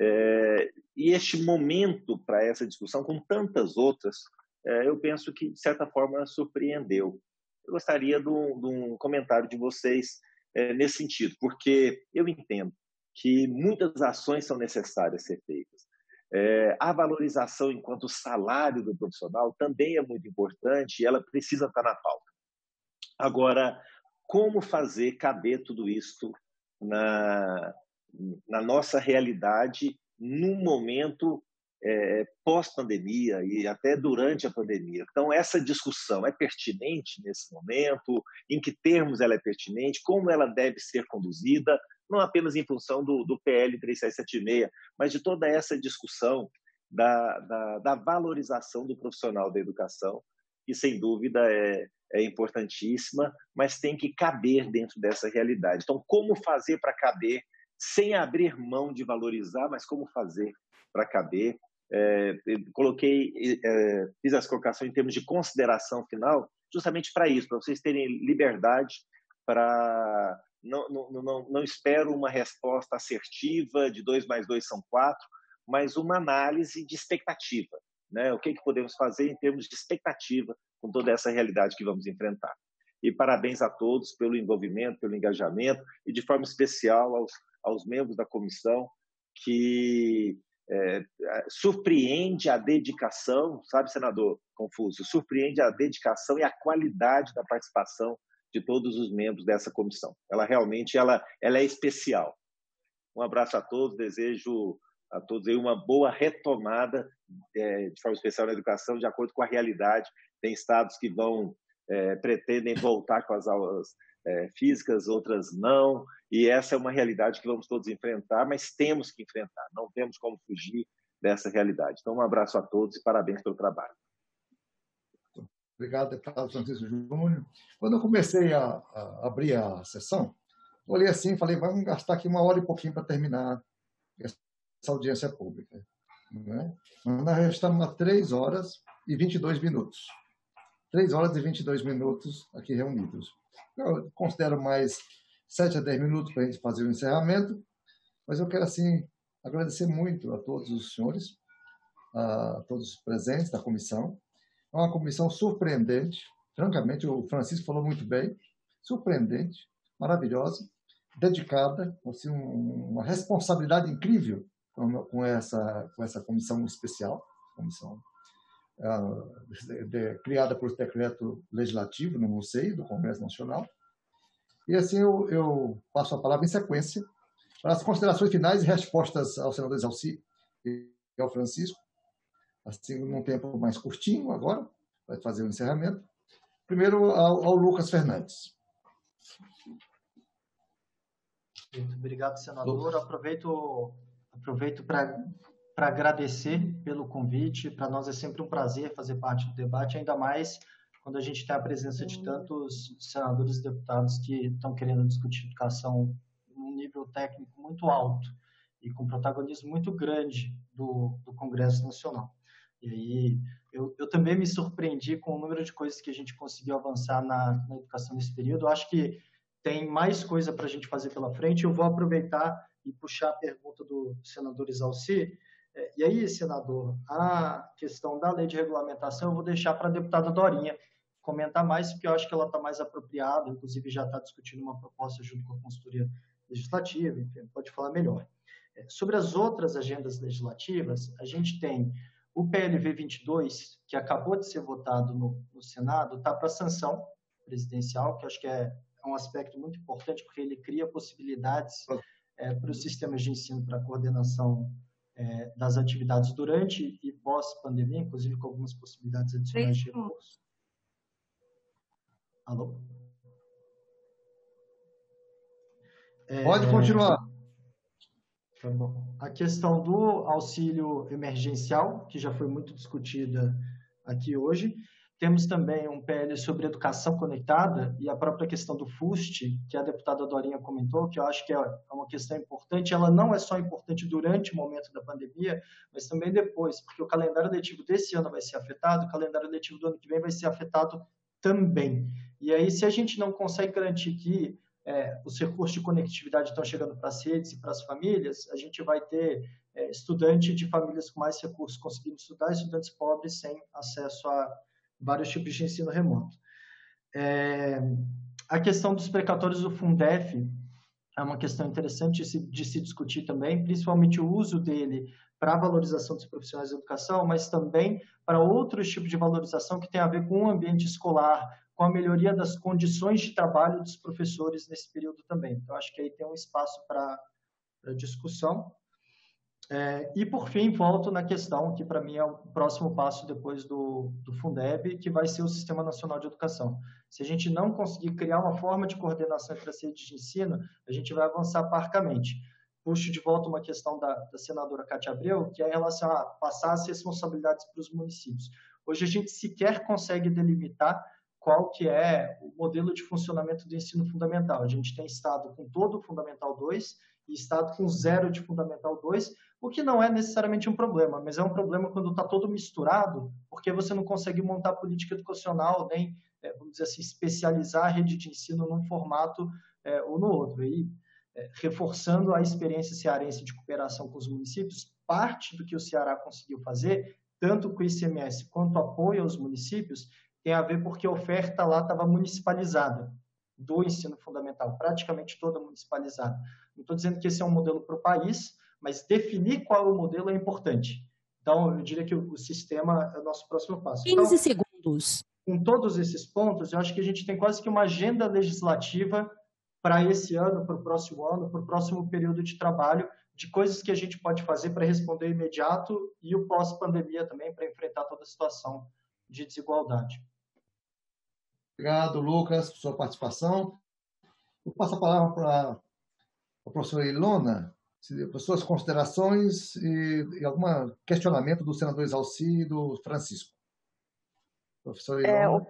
E este momento para essa discussão, com tantas outras, eu penso que, de certa forma, surpreendeu. Eu gostaria de um comentário de vocês nesse sentido, porque eu entendo que muitas ações são necessárias ser feitas. A valorização enquanto salário do profissional também é muito importante e ela precisa estar na pauta. Agora, como fazer caber tudo isso na nossa realidade num momento pós-pandemia e até durante a pandemia? Então, essa discussão é pertinente nesse momento? Em que termos ela é pertinente? Como ela deve ser conduzida? Não apenas em função do PL 3776, mas de toda essa discussão da valorização do profissional da educação, que, sem dúvida, é importantíssima, mas tem que caber dentro dessa realidade. Então, como fazer para caber, sem abrir mão de valorizar, mas como fazer para caber? Fiz essa colocação em termos de consideração final, justamente para isso, para vocês terem liberdade para... Não espero uma resposta assertiva de 2 mais 2 são 4, mas uma análise de expectativa. Né? O que podemos fazer em termos de expectativa com toda essa realidade que vamos enfrentar. E parabéns a todos pelo envolvimento, pelo engajamento, e de forma especial aos membros da comissão, que surpreende a dedicação, sabe, senador Confúcio, surpreende a dedicação e a qualidade da participação de todos os membros dessa comissão. Ela realmente ela é especial. Um abraço a todos, desejo a todos aí uma boa retomada, de forma especial na educação, de acordo com a realidade. Tem estados que pretendem voltar com as aulas físicas, outras não, e essa é uma realidade que vamos todos enfrentar, mas temos que enfrentar, não temos como fugir dessa realidade. Então, um abraço a todos e parabéns pelo trabalho. Obrigado, deputado Francisco Júnior. Quando eu comecei a abrir a sessão, eu olhei assim e falei, vamos gastar aqui 1 hora e pouquinho para terminar essa audiência pública. Né? Nós já estamos a 3 horas e 22 minutos. 3 horas e 22 minutos aqui reunidos. Eu considero mais 7 a 10 minutos para a gente fazer o encerramento, mas eu quero, assim, agradecer muito a todos os senhores, a todos os presentes da comissão. É uma comissão surpreendente, francamente, o Francisco falou muito bem, surpreendente, maravilhosa, dedicada, assim, uma responsabilidade incrível com essa comissão especial, comissão criada por decreto legislativo no seio do Congresso Nacional. E assim eu passo a palavra em sequência para as considerações finais e respostas ao senador Exalci e ao Francisco, assim, num tempo mais curtinho agora, vai fazer o encerramento. Primeiro ao Lucas Fernandes. Obrigado, senador. Aproveito para agradecer pelo convite. Para nós é sempre um prazer fazer parte do debate, ainda mais quando a gente tem a presença de tantos senadores e deputados que estão querendo discutir educação num nível técnico muito alto e com protagonismo muito grande do Congresso Nacional. E aí eu também me surpreendi com o número de coisas que a gente conseguiu avançar na educação nesse período. Eu acho que tem mais coisa para a gente fazer pela frente. Eu vou aproveitar e puxar a pergunta do senador Isalci. E aí, senador, a questão da lei de regulamentação eu vou deixar para a deputada Dorinha comentar mais, porque eu acho que ela está mais apropriada, inclusive já está discutindo uma proposta junto com a consultoria legislativa, enfim, pode falar melhor. Sobre as outras agendas legislativas, a gente tem o PLV 22, que acabou de ser votado no Senado, está para sanção presidencial, que eu acho que é um aspecto muito importante, porque ele cria possibilidades para os sistemas de ensino para a coordenação das atividades durante e pós-pandemia, inclusive com algumas possibilidades adicionais de recurso. Alô? Pode continuar. Tá bom. A questão do auxílio emergencial, que já foi muito discutida aqui hoje. Temos também um PL sobre educação conectada e a própria questão do FUST, que a deputada Dorinha comentou, que eu acho que é uma questão importante. Ela não é só importante durante o momento da pandemia, mas também depois, porque o calendário letivo desse ano vai ser afetado, o calendário letivo do ano que vem vai ser afetado também. E aí, se a gente não consegue garantir que os recursos de conectividade estão chegando para as redes e para as famílias, a gente vai ter estudante de famílias com mais recursos conseguindo estudar, estudantes pobres sem acesso a vários tipos de ensino remoto. A questão dos precatórios do Fundef é uma questão interessante de se discutir também, principalmente o uso dele para a valorização dos profissionais de educação, mas também para outros tipos de valorização que tem a ver com o ambiente escolar, com a melhoria das condições de trabalho dos professores nesse período também. Então, acho que aí tem um espaço para discussão. E, por fim, volto na questão que, para mim, é o próximo passo depois do Fundeb, que vai ser o Sistema Nacional de Educação. Se a gente não conseguir criar uma forma de coordenação entre as redes de ensino, a gente vai avançar parcamente. Puxo de volta uma questão da senadora Cátia Abreu, que é em relação a passar as responsabilidades para os municípios. Hoje, a gente sequer consegue delimitar qual que é o modelo de funcionamento do ensino fundamental. A gente tem estado com todo o Fundamental 2 e estado com 0 de Fundamental 2, o que não é necessariamente um problema, mas é um problema quando está todo misturado, porque você não consegue montar política educacional, nem, vamos dizer assim, especializar a rede de ensino num formato ou no outro. E, reforçando a experiência cearense de cooperação com os municípios, parte do que o Ceará conseguiu fazer, tanto com o ICMS quanto apoio aos municípios, tem a ver porque a oferta lá estava municipalizada, do ensino fundamental, praticamente toda municipalizada. Não estou dizendo que esse é um modelo para o país, mas definir qual é o modelo é importante. Então, eu diria que o sistema é o nosso próximo passo. 15 segundos. Com todos esses pontos, eu acho que a gente tem quase que uma agenda legislativa para esse ano, para o próximo período de trabalho, de coisas que a gente pode fazer para responder imediato e o pós-pandemia também, para enfrentar toda a situação de desigualdade. Obrigado, Lucas, por sua participação. Vou passar a palavra para a professora Ilona, por suas considerações e algum questionamento do senador Isalci e do Francisco. Professora Ilona.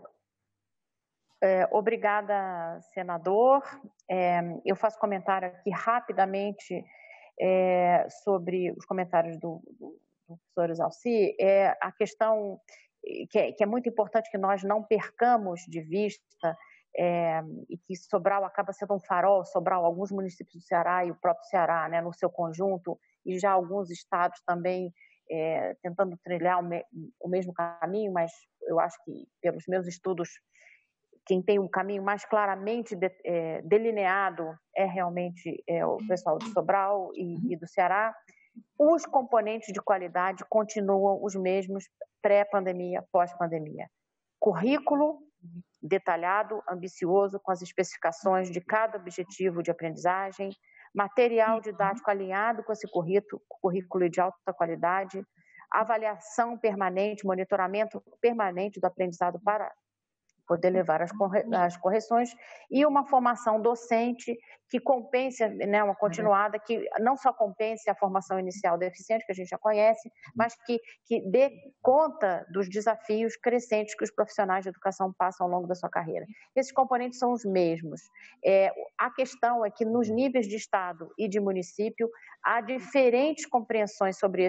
Obrigada, senador. Eu faço comentário aqui rapidamente sobre os comentários do professor Isalci. A questão que é muito importante que nós não percamos de vista e que Sobral acaba sendo um farol, Sobral, alguns municípios do Ceará e o próprio Ceará, né, no seu conjunto, e já alguns estados também tentando trilhar o mesmo caminho, mas eu acho que, pelos meus estudos, quem tem um caminho mais claramente delineado é realmente o pessoal de Sobral e do Ceará. Os componentes de qualidade continuam os mesmos pré-pandemia, pós-pandemia. Currículo detalhado, ambicioso, com as especificações de cada objetivo de aprendizagem, material didático alinhado com esse currículo de alta qualidade, avaliação permanente, monitoramento permanente do aprendizado poder levar as correções, e uma formação docente que compense, né, uma continuada, que não só compense a formação inicial deficiente, que a gente já conhece, mas que dê conta dos desafios crescentes que os profissionais de educação passam ao longo da sua carreira. Esses componentes são os mesmos. A questão é que nos níveis de Estado e de município há diferentes compreensões sobre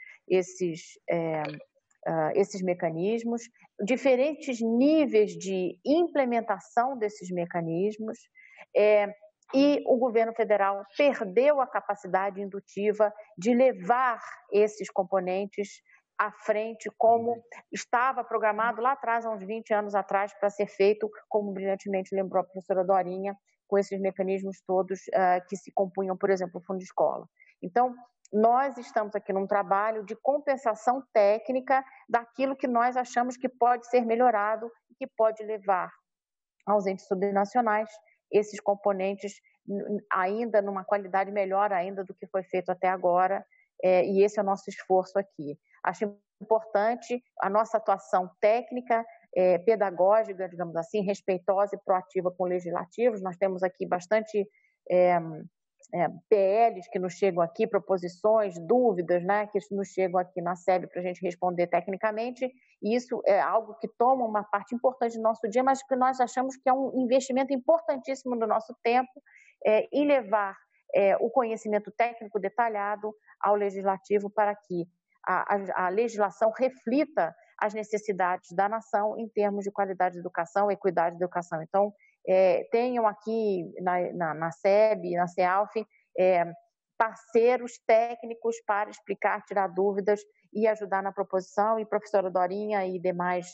esses mecanismos, diferentes níveis de implementação desses mecanismos, e o governo federal perdeu a capacidade indutiva de levar esses componentes à frente, como estava programado lá atrás, há uns 20 anos atrás, para ser feito, como brilhantemente lembrou a professora Dorinha, com esses mecanismos todos que se compunham, por exemplo, o Fundo de Escola. Então, nós estamos aqui num trabalho de compensação técnica daquilo que nós achamos que pode ser melhorado e que pode levar aos entes subnacionais esses componentes ainda numa qualidade melhor ainda do que foi feito até agora, e esse é o nosso esforço aqui. Acho importante a nossa atuação técnica, pedagógica, digamos assim, respeitosa e proativa com legislativos. Nós temos aqui bastante PLs que nos chegam aqui, proposições, dúvidas, né, que nos chegam aqui na SEB para a gente responder tecnicamente, e isso é algo que toma uma parte importante do nosso dia, mas que nós achamos que é um investimento importantíssimo do nosso tempo, em levar o conhecimento técnico detalhado ao legislativo para que a legislação reflita as necessidades da nação em termos de qualidade de educação, equidade de educação. Então, tenham aqui na SEB, na CEALF, parceiros técnicos para explicar, tirar dúvidas e ajudar na proposição, e professora Dorinha e demais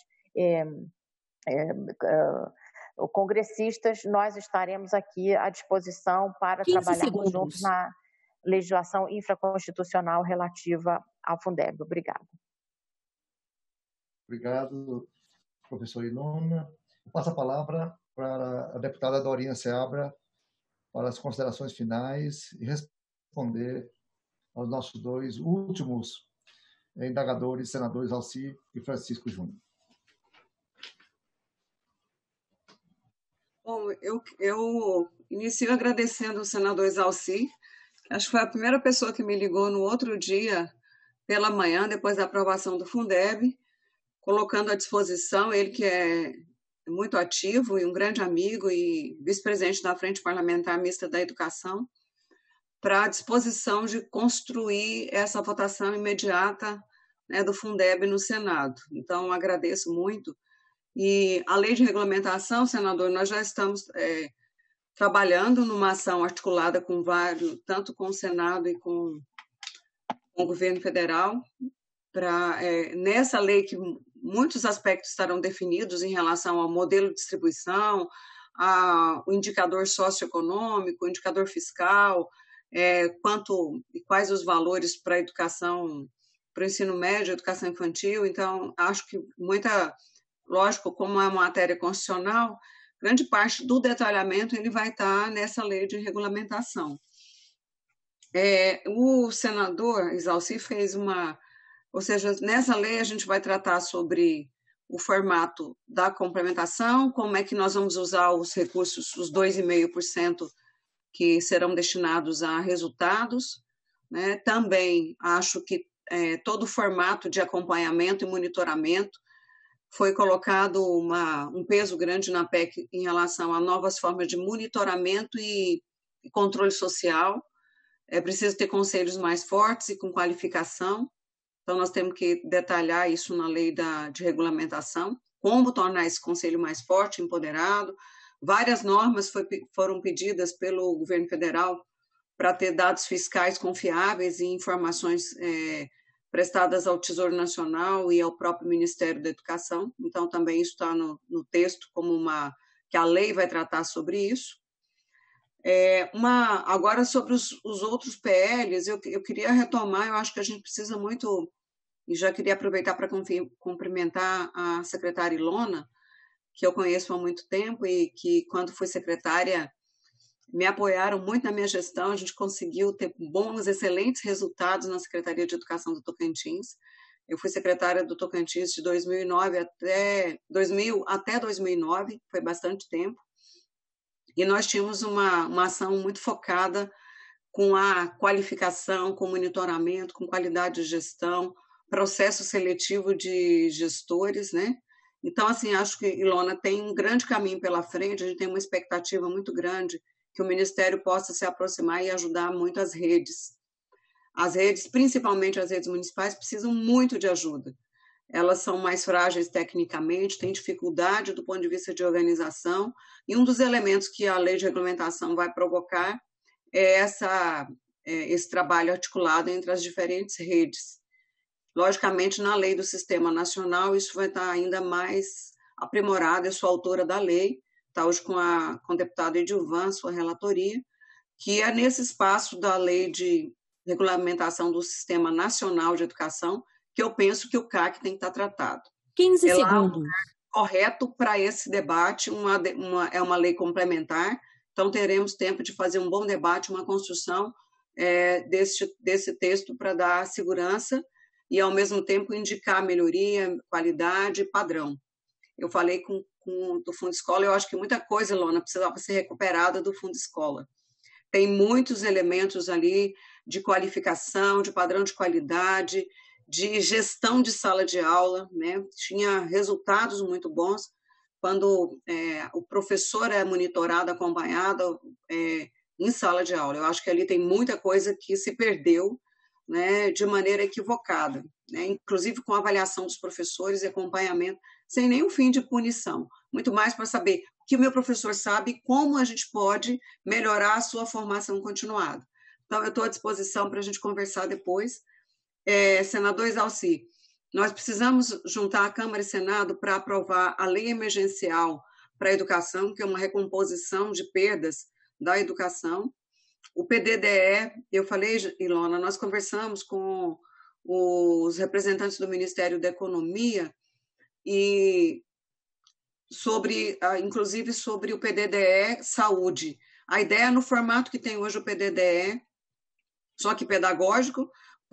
congressistas, nós estaremos aqui à disposição para trabalharmos juntos na legislação infraconstitucional relativa ao Fundeb. Obrigada. Obrigado, professora Ilona. Eu passo a palavra para a deputada Dorinha Seabra para as considerações finais e responder aos nossos dois últimos indagadores, senadores Alci e Francisco Júnior. Bom, eu inicio agradecendo o senador Alci. Acho que foi a primeira pessoa que me ligou no outro dia, pela manhã, depois da aprovação do Fundeb, colocando à disposição, ele que é muito ativo e um grande amigo e vice-presidente da Frente Parlamentar Mista da Educação, para a disposição de construir essa votação imediata, né, do Fundeb no Senado. Então, agradeço muito. E a lei de regulamentação, senador, nós já estamos trabalhando numa ação articulada com vários, tanto com o Senado e com o governo federal, para nessa lei que muitos aspectos estarão definidos em relação ao modelo de distribuição, o indicador socioeconômico, o indicador fiscal, quais os valores para a educação, para o ensino médio, educação infantil. Então, acho que lógico, como é uma matéria constitucional, grande parte do detalhamento ele vai estar nessa lei de regulamentação. O senador Alci fez ou seja, nessa lei a gente vai tratar sobre o formato da complementação, como é que nós vamos usar os recursos, os 2,5% que serão destinados a resultados, né? Também acho que todo o formato de acompanhamento e monitoramento foi colocado um peso grande na PEC em relação a novas formas de monitoramento e controle social. É preciso ter conselhos mais fortes e com qualificação. Então, nós temos que detalhar isso na lei de regulamentação, como tornar esse conselho mais forte, empoderado. Várias normas foram pedidas pelo governo federal para ter dados fiscais confiáveis e informações prestadas ao Tesouro Nacional e ao próprio Ministério da Educação. Então, também isso está no texto, que a lei vai tratar sobre isso. Agora, sobre os outros PLs, eu queria retomar, eu acho que a gente precisa muito, e já queria aproveitar para cumprimentar a secretária Ilona, que eu conheço há muito tempo e que, quando fui secretária, me apoiaram muito na minha gestão. A gente conseguiu ter excelentes resultados na Secretaria de Educação do Tocantins. Eu fui secretária do Tocantins de 2009 até 2009, foi bastante tempo. E nós tínhamos uma ação muito focada com a qualificação, com monitoramento, com qualidade de gestão, processo seletivo de gestores, né? Então, assim, acho que Ilona tem um grande caminho pela frente, a gente tem uma expectativa muito grande que o Ministério possa se aproximar e ajudar muito as redes. As redes, principalmente as redes municipais, precisam muito de ajuda. Elas são mais frágeis tecnicamente, têm dificuldade do ponto de vista de organização, e um dos elementos que a lei de regulamentação vai provocar é esse trabalho articulado entre as diferentes redes. Logicamente, na lei do Sistema Nacional, isso vai estar ainda mais aprimorado. Eu sou autora da lei, está hoje com o deputado Edilvan, sua relatoria, que é nesse espaço da lei de regulamentação do Sistema Nacional de Educação que eu penso que o CAC tem que estar tratado. 15 segundos. É Correto para esse debate, é uma lei complementar, então teremos tempo de fazer um bom debate, uma construção desse texto para dar segurança e, ao mesmo tempo, indicar melhoria, qualidade e padrão. Eu falei do Fundo Escola, eu acho que muita coisa, Ilona, precisava ser recuperada do Fundo Escola. Tem muitos elementos ali de qualificação, de padrão de qualidade, de gestão de sala de aula, né? Tinha resultados muito bons quando o professor é monitorado, acompanhado em sala de aula. Eu acho que ali tem muita coisa que se perdeu, né, de maneira equivocada, né? Inclusive com avaliação dos professores e acompanhamento, sem nenhum fim de punição, muito mais para saber o que o meu professor sabe e como a gente pode melhorar a sua formação continuada. Então, eu estou à disposição para a gente conversar depois. Senador Exalci, nós precisamos juntar a Câmara e Senado para aprovar a lei emergencial para a educação, que é uma recomposição de perdas da educação. O PDDE, eu falei, Ilona, nós conversamos com os representantes do Ministério da Economia e inclusive sobre o PDDE Saúde. A ideia é no formato que tem hoje o PDDE, só que pedagógico,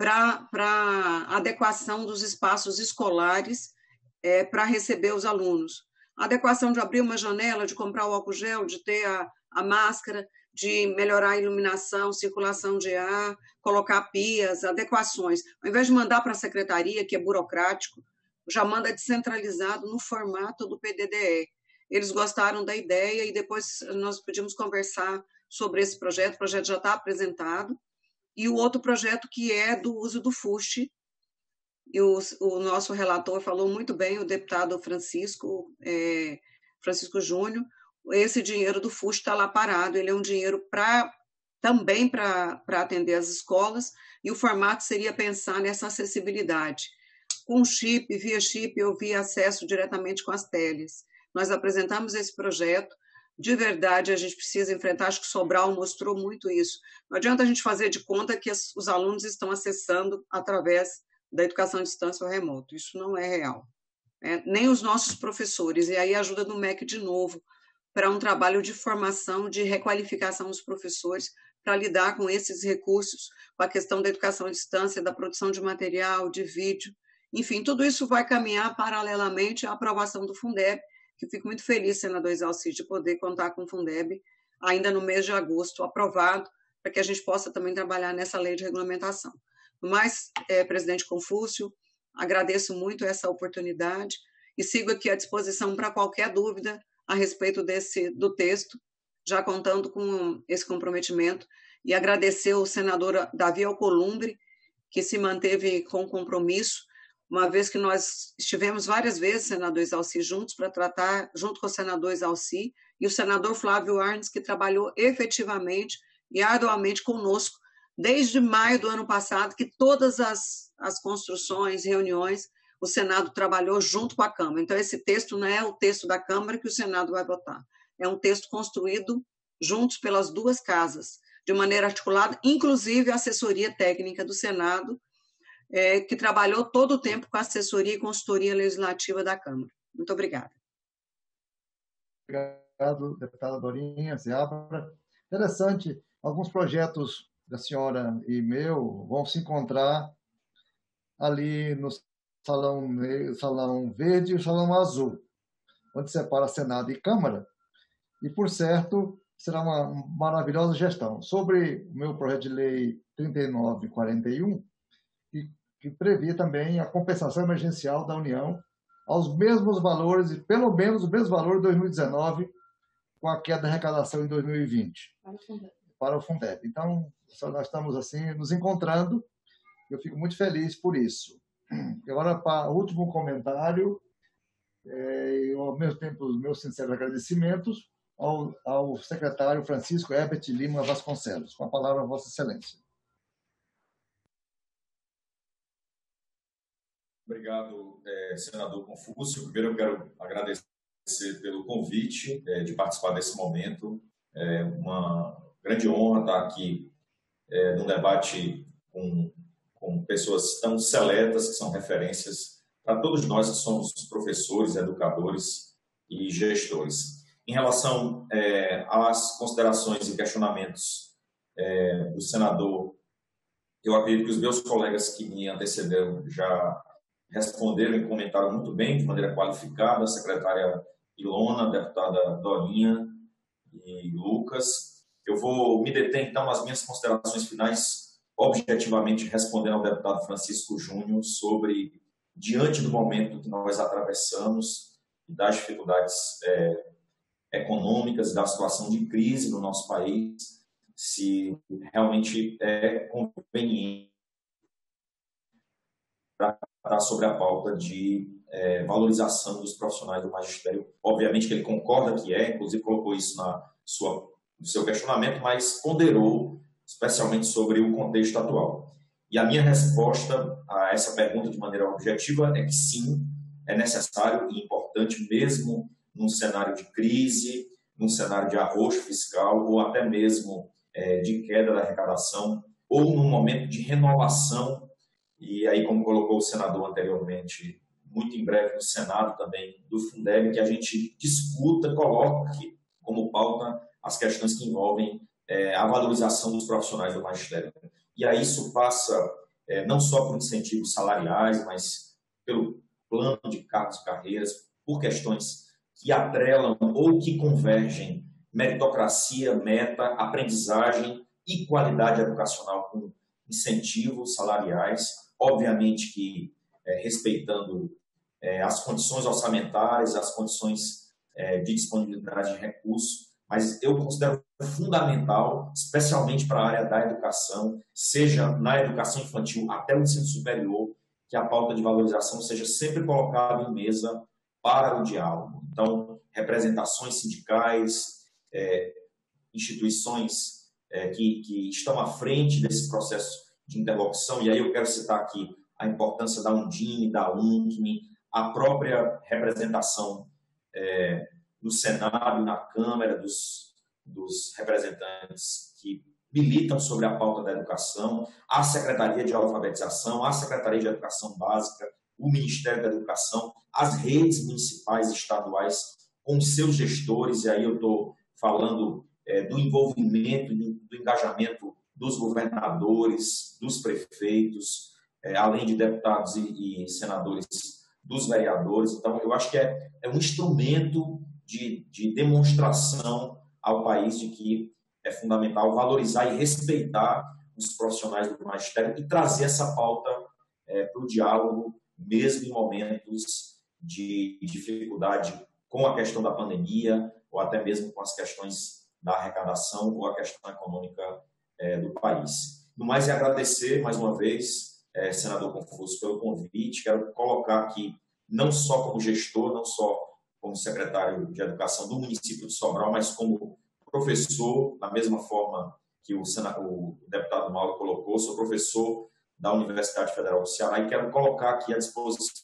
para adequação dos espaços escolares para receber os alunos. A adequação de abrir uma janela, de comprar o álcool gel, de ter a máscara, de melhorar a iluminação, circulação de ar, colocar pias, adequações. Ao invés de mandar para a secretaria, que é burocrático, já manda descentralizado no formato do PDDE. Eles gostaram da ideia e depois nós pedimos conversar sobre esse projeto. O projeto já está apresentado. E o outro projeto que é do uso do FUST, e o nosso relator falou muito bem, o deputado Francisco Júnior, esse dinheiro do FUST está lá parado, ele é um dinheiro também para atender as escolas, e o formato seria pensar nessa acessibilidade. Com chip, ou via acesso diretamente com as teles. Nós apresentamos esse projeto. De verdade, a gente precisa enfrentar, acho que Sobral mostrou muito isso. Não adianta a gente fazer de conta que os alunos estão acessando através da educação à distância ou remoto. Isso não é real. Nem os nossos professores. E aí a ajuda do MEC de novo para um trabalho de formação, de requalificação dos professores para lidar com esses recursos, com a questão da educação à distância, da produção de material, de vídeo. Enfim, tudo isso vai caminhar paralelamente à aprovação do Fundeb, que fico muito feliz, senador Exalci, de poder contar com o Fundeb ainda no mês de agosto, aprovado, para que a gente possa também trabalhar nessa lei de regulamentação. Mas, presidente Confúcio, agradeço muito essa oportunidade e sigo aqui à disposição para qualquer dúvida a respeito do texto, já contando com esse comprometimento, e agradecer ao senador Davi Alcolumbre, que se manteve com compromisso, uma vez que nós estivemos várias vezes, senador Exalci, juntos para tratar, junto com o senador Exalci, e o senador Flávio Arnes, que trabalhou efetivamente e arduamente conosco, desde maio do ano passado, que todas as construções, reuniões, o Senado trabalhou junto com a Câmara. Então, esse texto não é o texto da Câmara que o Senado vai votar, é um texto construído juntos pelas duas casas, de maneira articulada, inclusive a assessoria técnica do Senado, que trabalhou todo o tempo com a assessoria e consultoria legislativa da Câmara. Muito obrigada. Obrigado, deputada Dorinha, Seabra. Interessante, alguns projetos da senhora e meu vão se encontrar ali no salão verde e o salão azul, onde separa Senado e Câmara, e, por certo, será uma maravilhosa gestão. Sobre o meu projeto de lei 3941, que previa também a compensação emergencial da União aos mesmos valores, e pelo menos o mesmo valor de 2019, com a queda da arrecadação em 2020, para o Fundeb. Então, nós estamos assim nos encontrando, eu fico muito feliz por isso. Agora, para o último comentário, ao mesmo tempo, os meus sinceros agradecimentos ao secretário Francisco Herbert Lima Vasconcelos. Com a palavra, Vossa Excelência. Obrigado, senador Confúcio. Primeiro, eu quero agradecer pelo convite de participar desse momento. É uma grande honra estar aqui num debate com pessoas tão seletas, que são referências para todos nós que somos professores, educadores e gestores. Em relação às considerações e questionamentos do senador, eu acredito que os meus colegas que me antecederam já responderam e comentaram muito bem, de maneira qualificada, a secretária Ilona, a deputada Dorinha e Lucas. Eu vou me deter, então, nas minhas considerações finais, objetivamente respondendo ao deputado Francisco Júnior sobre, diante do momento que nós atravessamos, das dificuldades econômicas, da situação de crise no nosso país, se realmente é conveniente tratar sobre a pauta de valorização dos profissionais do magistério. Obviamente que ele concorda que inclusive colocou isso no seu questionamento, mas ponderou especialmente sobre o contexto atual. E a minha resposta a essa pergunta de maneira objetiva é que sim, é necessário e importante, mesmo num cenário de crise, num cenário de arroxo fiscal ou até mesmo de queda da arrecadação, ou num momento de renovação. E aí, como colocou o senador anteriormente, muito em breve no Senado também, do Fundeb, que a gente discuta, coloque como pauta as questões que envolvem a valorização dos profissionais do magistério. E aí isso passa não só por incentivos salariais, mas pelo plano de cargos e carreiras, por questões que atrelam ou que convergem meritocracia, meta, aprendizagem e qualidade educacional com incentivos salariais, obviamente que respeitando as condições orçamentárias, as condições de disponibilidade de recursos, mas eu considero fundamental, especialmente para a área da educação, seja na educação infantil até o ensino superior, que a pauta de valorização seja sempre colocada em mesa para o diálogo. Então, representações sindicais, instituições que estão à frente desse processo de interlocução, e aí eu quero citar aqui a importância da Undime, da UNCME, a própria representação no Senado e na Câmara dos representantes que militam sobre a pauta da educação, a Secretaria de Alfabetização, a Secretaria de Educação Básica, o Ministério da Educação, as redes municipais e estaduais com seus gestores, e aí eu estou falando do envolvimento, do engajamento dos governadores, dos prefeitos, além de deputados e senadores, dos vereadores. Então, eu acho que é um instrumento de demonstração ao país de que é fundamental valorizar e respeitar os profissionais do magistério e trazer essa pauta para o diálogo, mesmo em momentos de dificuldade com a questão da pandemia ou até mesmo com as questões da arrecadação ou a questão econômica do país. No mais, é agradecer mais uma vez, senador Confúcio, pelo convite. Quero colocar aqui, não só como gestor, não só como secretário de Educação do município de Sobral, mas como professor, da mesma forma que o deputado Mauro colocou, sou professor da Universidade Federal do Ceará e quero colocar aqui à disposição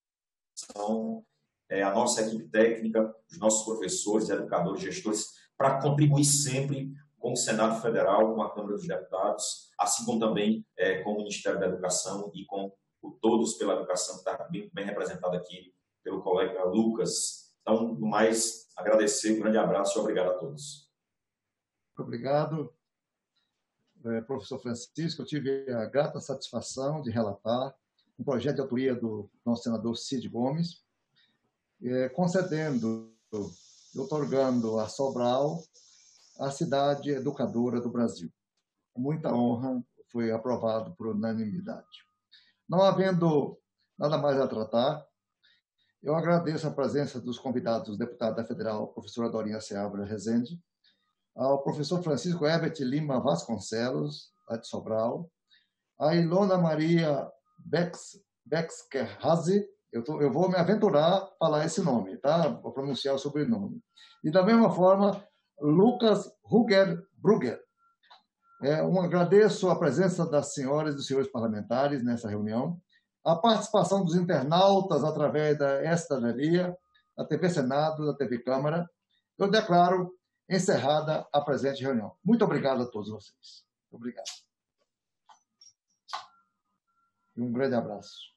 a nossa equipe técnica, os nossos professores, educadores, gestores, para contribuir sempre com o Senado Federal, com a Câmara dos Deputados, assim como também com o Ministério da Educação e com o Todos pela Educação, que está bem representado aqui pelo colega Lucas. Então, no mais, agradecer, um grande abraço e obrigado a todos. Obrigado, professor Francisco. Eu tive a grata satisfação de relatar um projeto de autoria do nosso senador Cid Gomes, concedendo e otorgando a Sobral a cidade educadora do Brasil. Muita honra, foi aprovado por unanimidade. Não havendo nada mais a tratar, eu agradeço a presença dos convidados, deputada federal, professora Dorinha Seabra Rezende, ao professor Francisco Herbert Lima Vasconcelos, lá de Sobral, a Ilona Maria Bexkerhazy, eu vou me aventurar a falar esse nome, tá? Vou pronunciar o sobrenome. E da mesma forma, Lucas Brugger. Agradeço a presença das senhoras e dos senhores parlamentares nessa reunião, a participação dos internautas através da cidadania, da TV Senado, da TV Câmara. Eu declaro encerrada a presente reunião. Muito obrigado a todos vocês. Obrigado. E um grande abraço.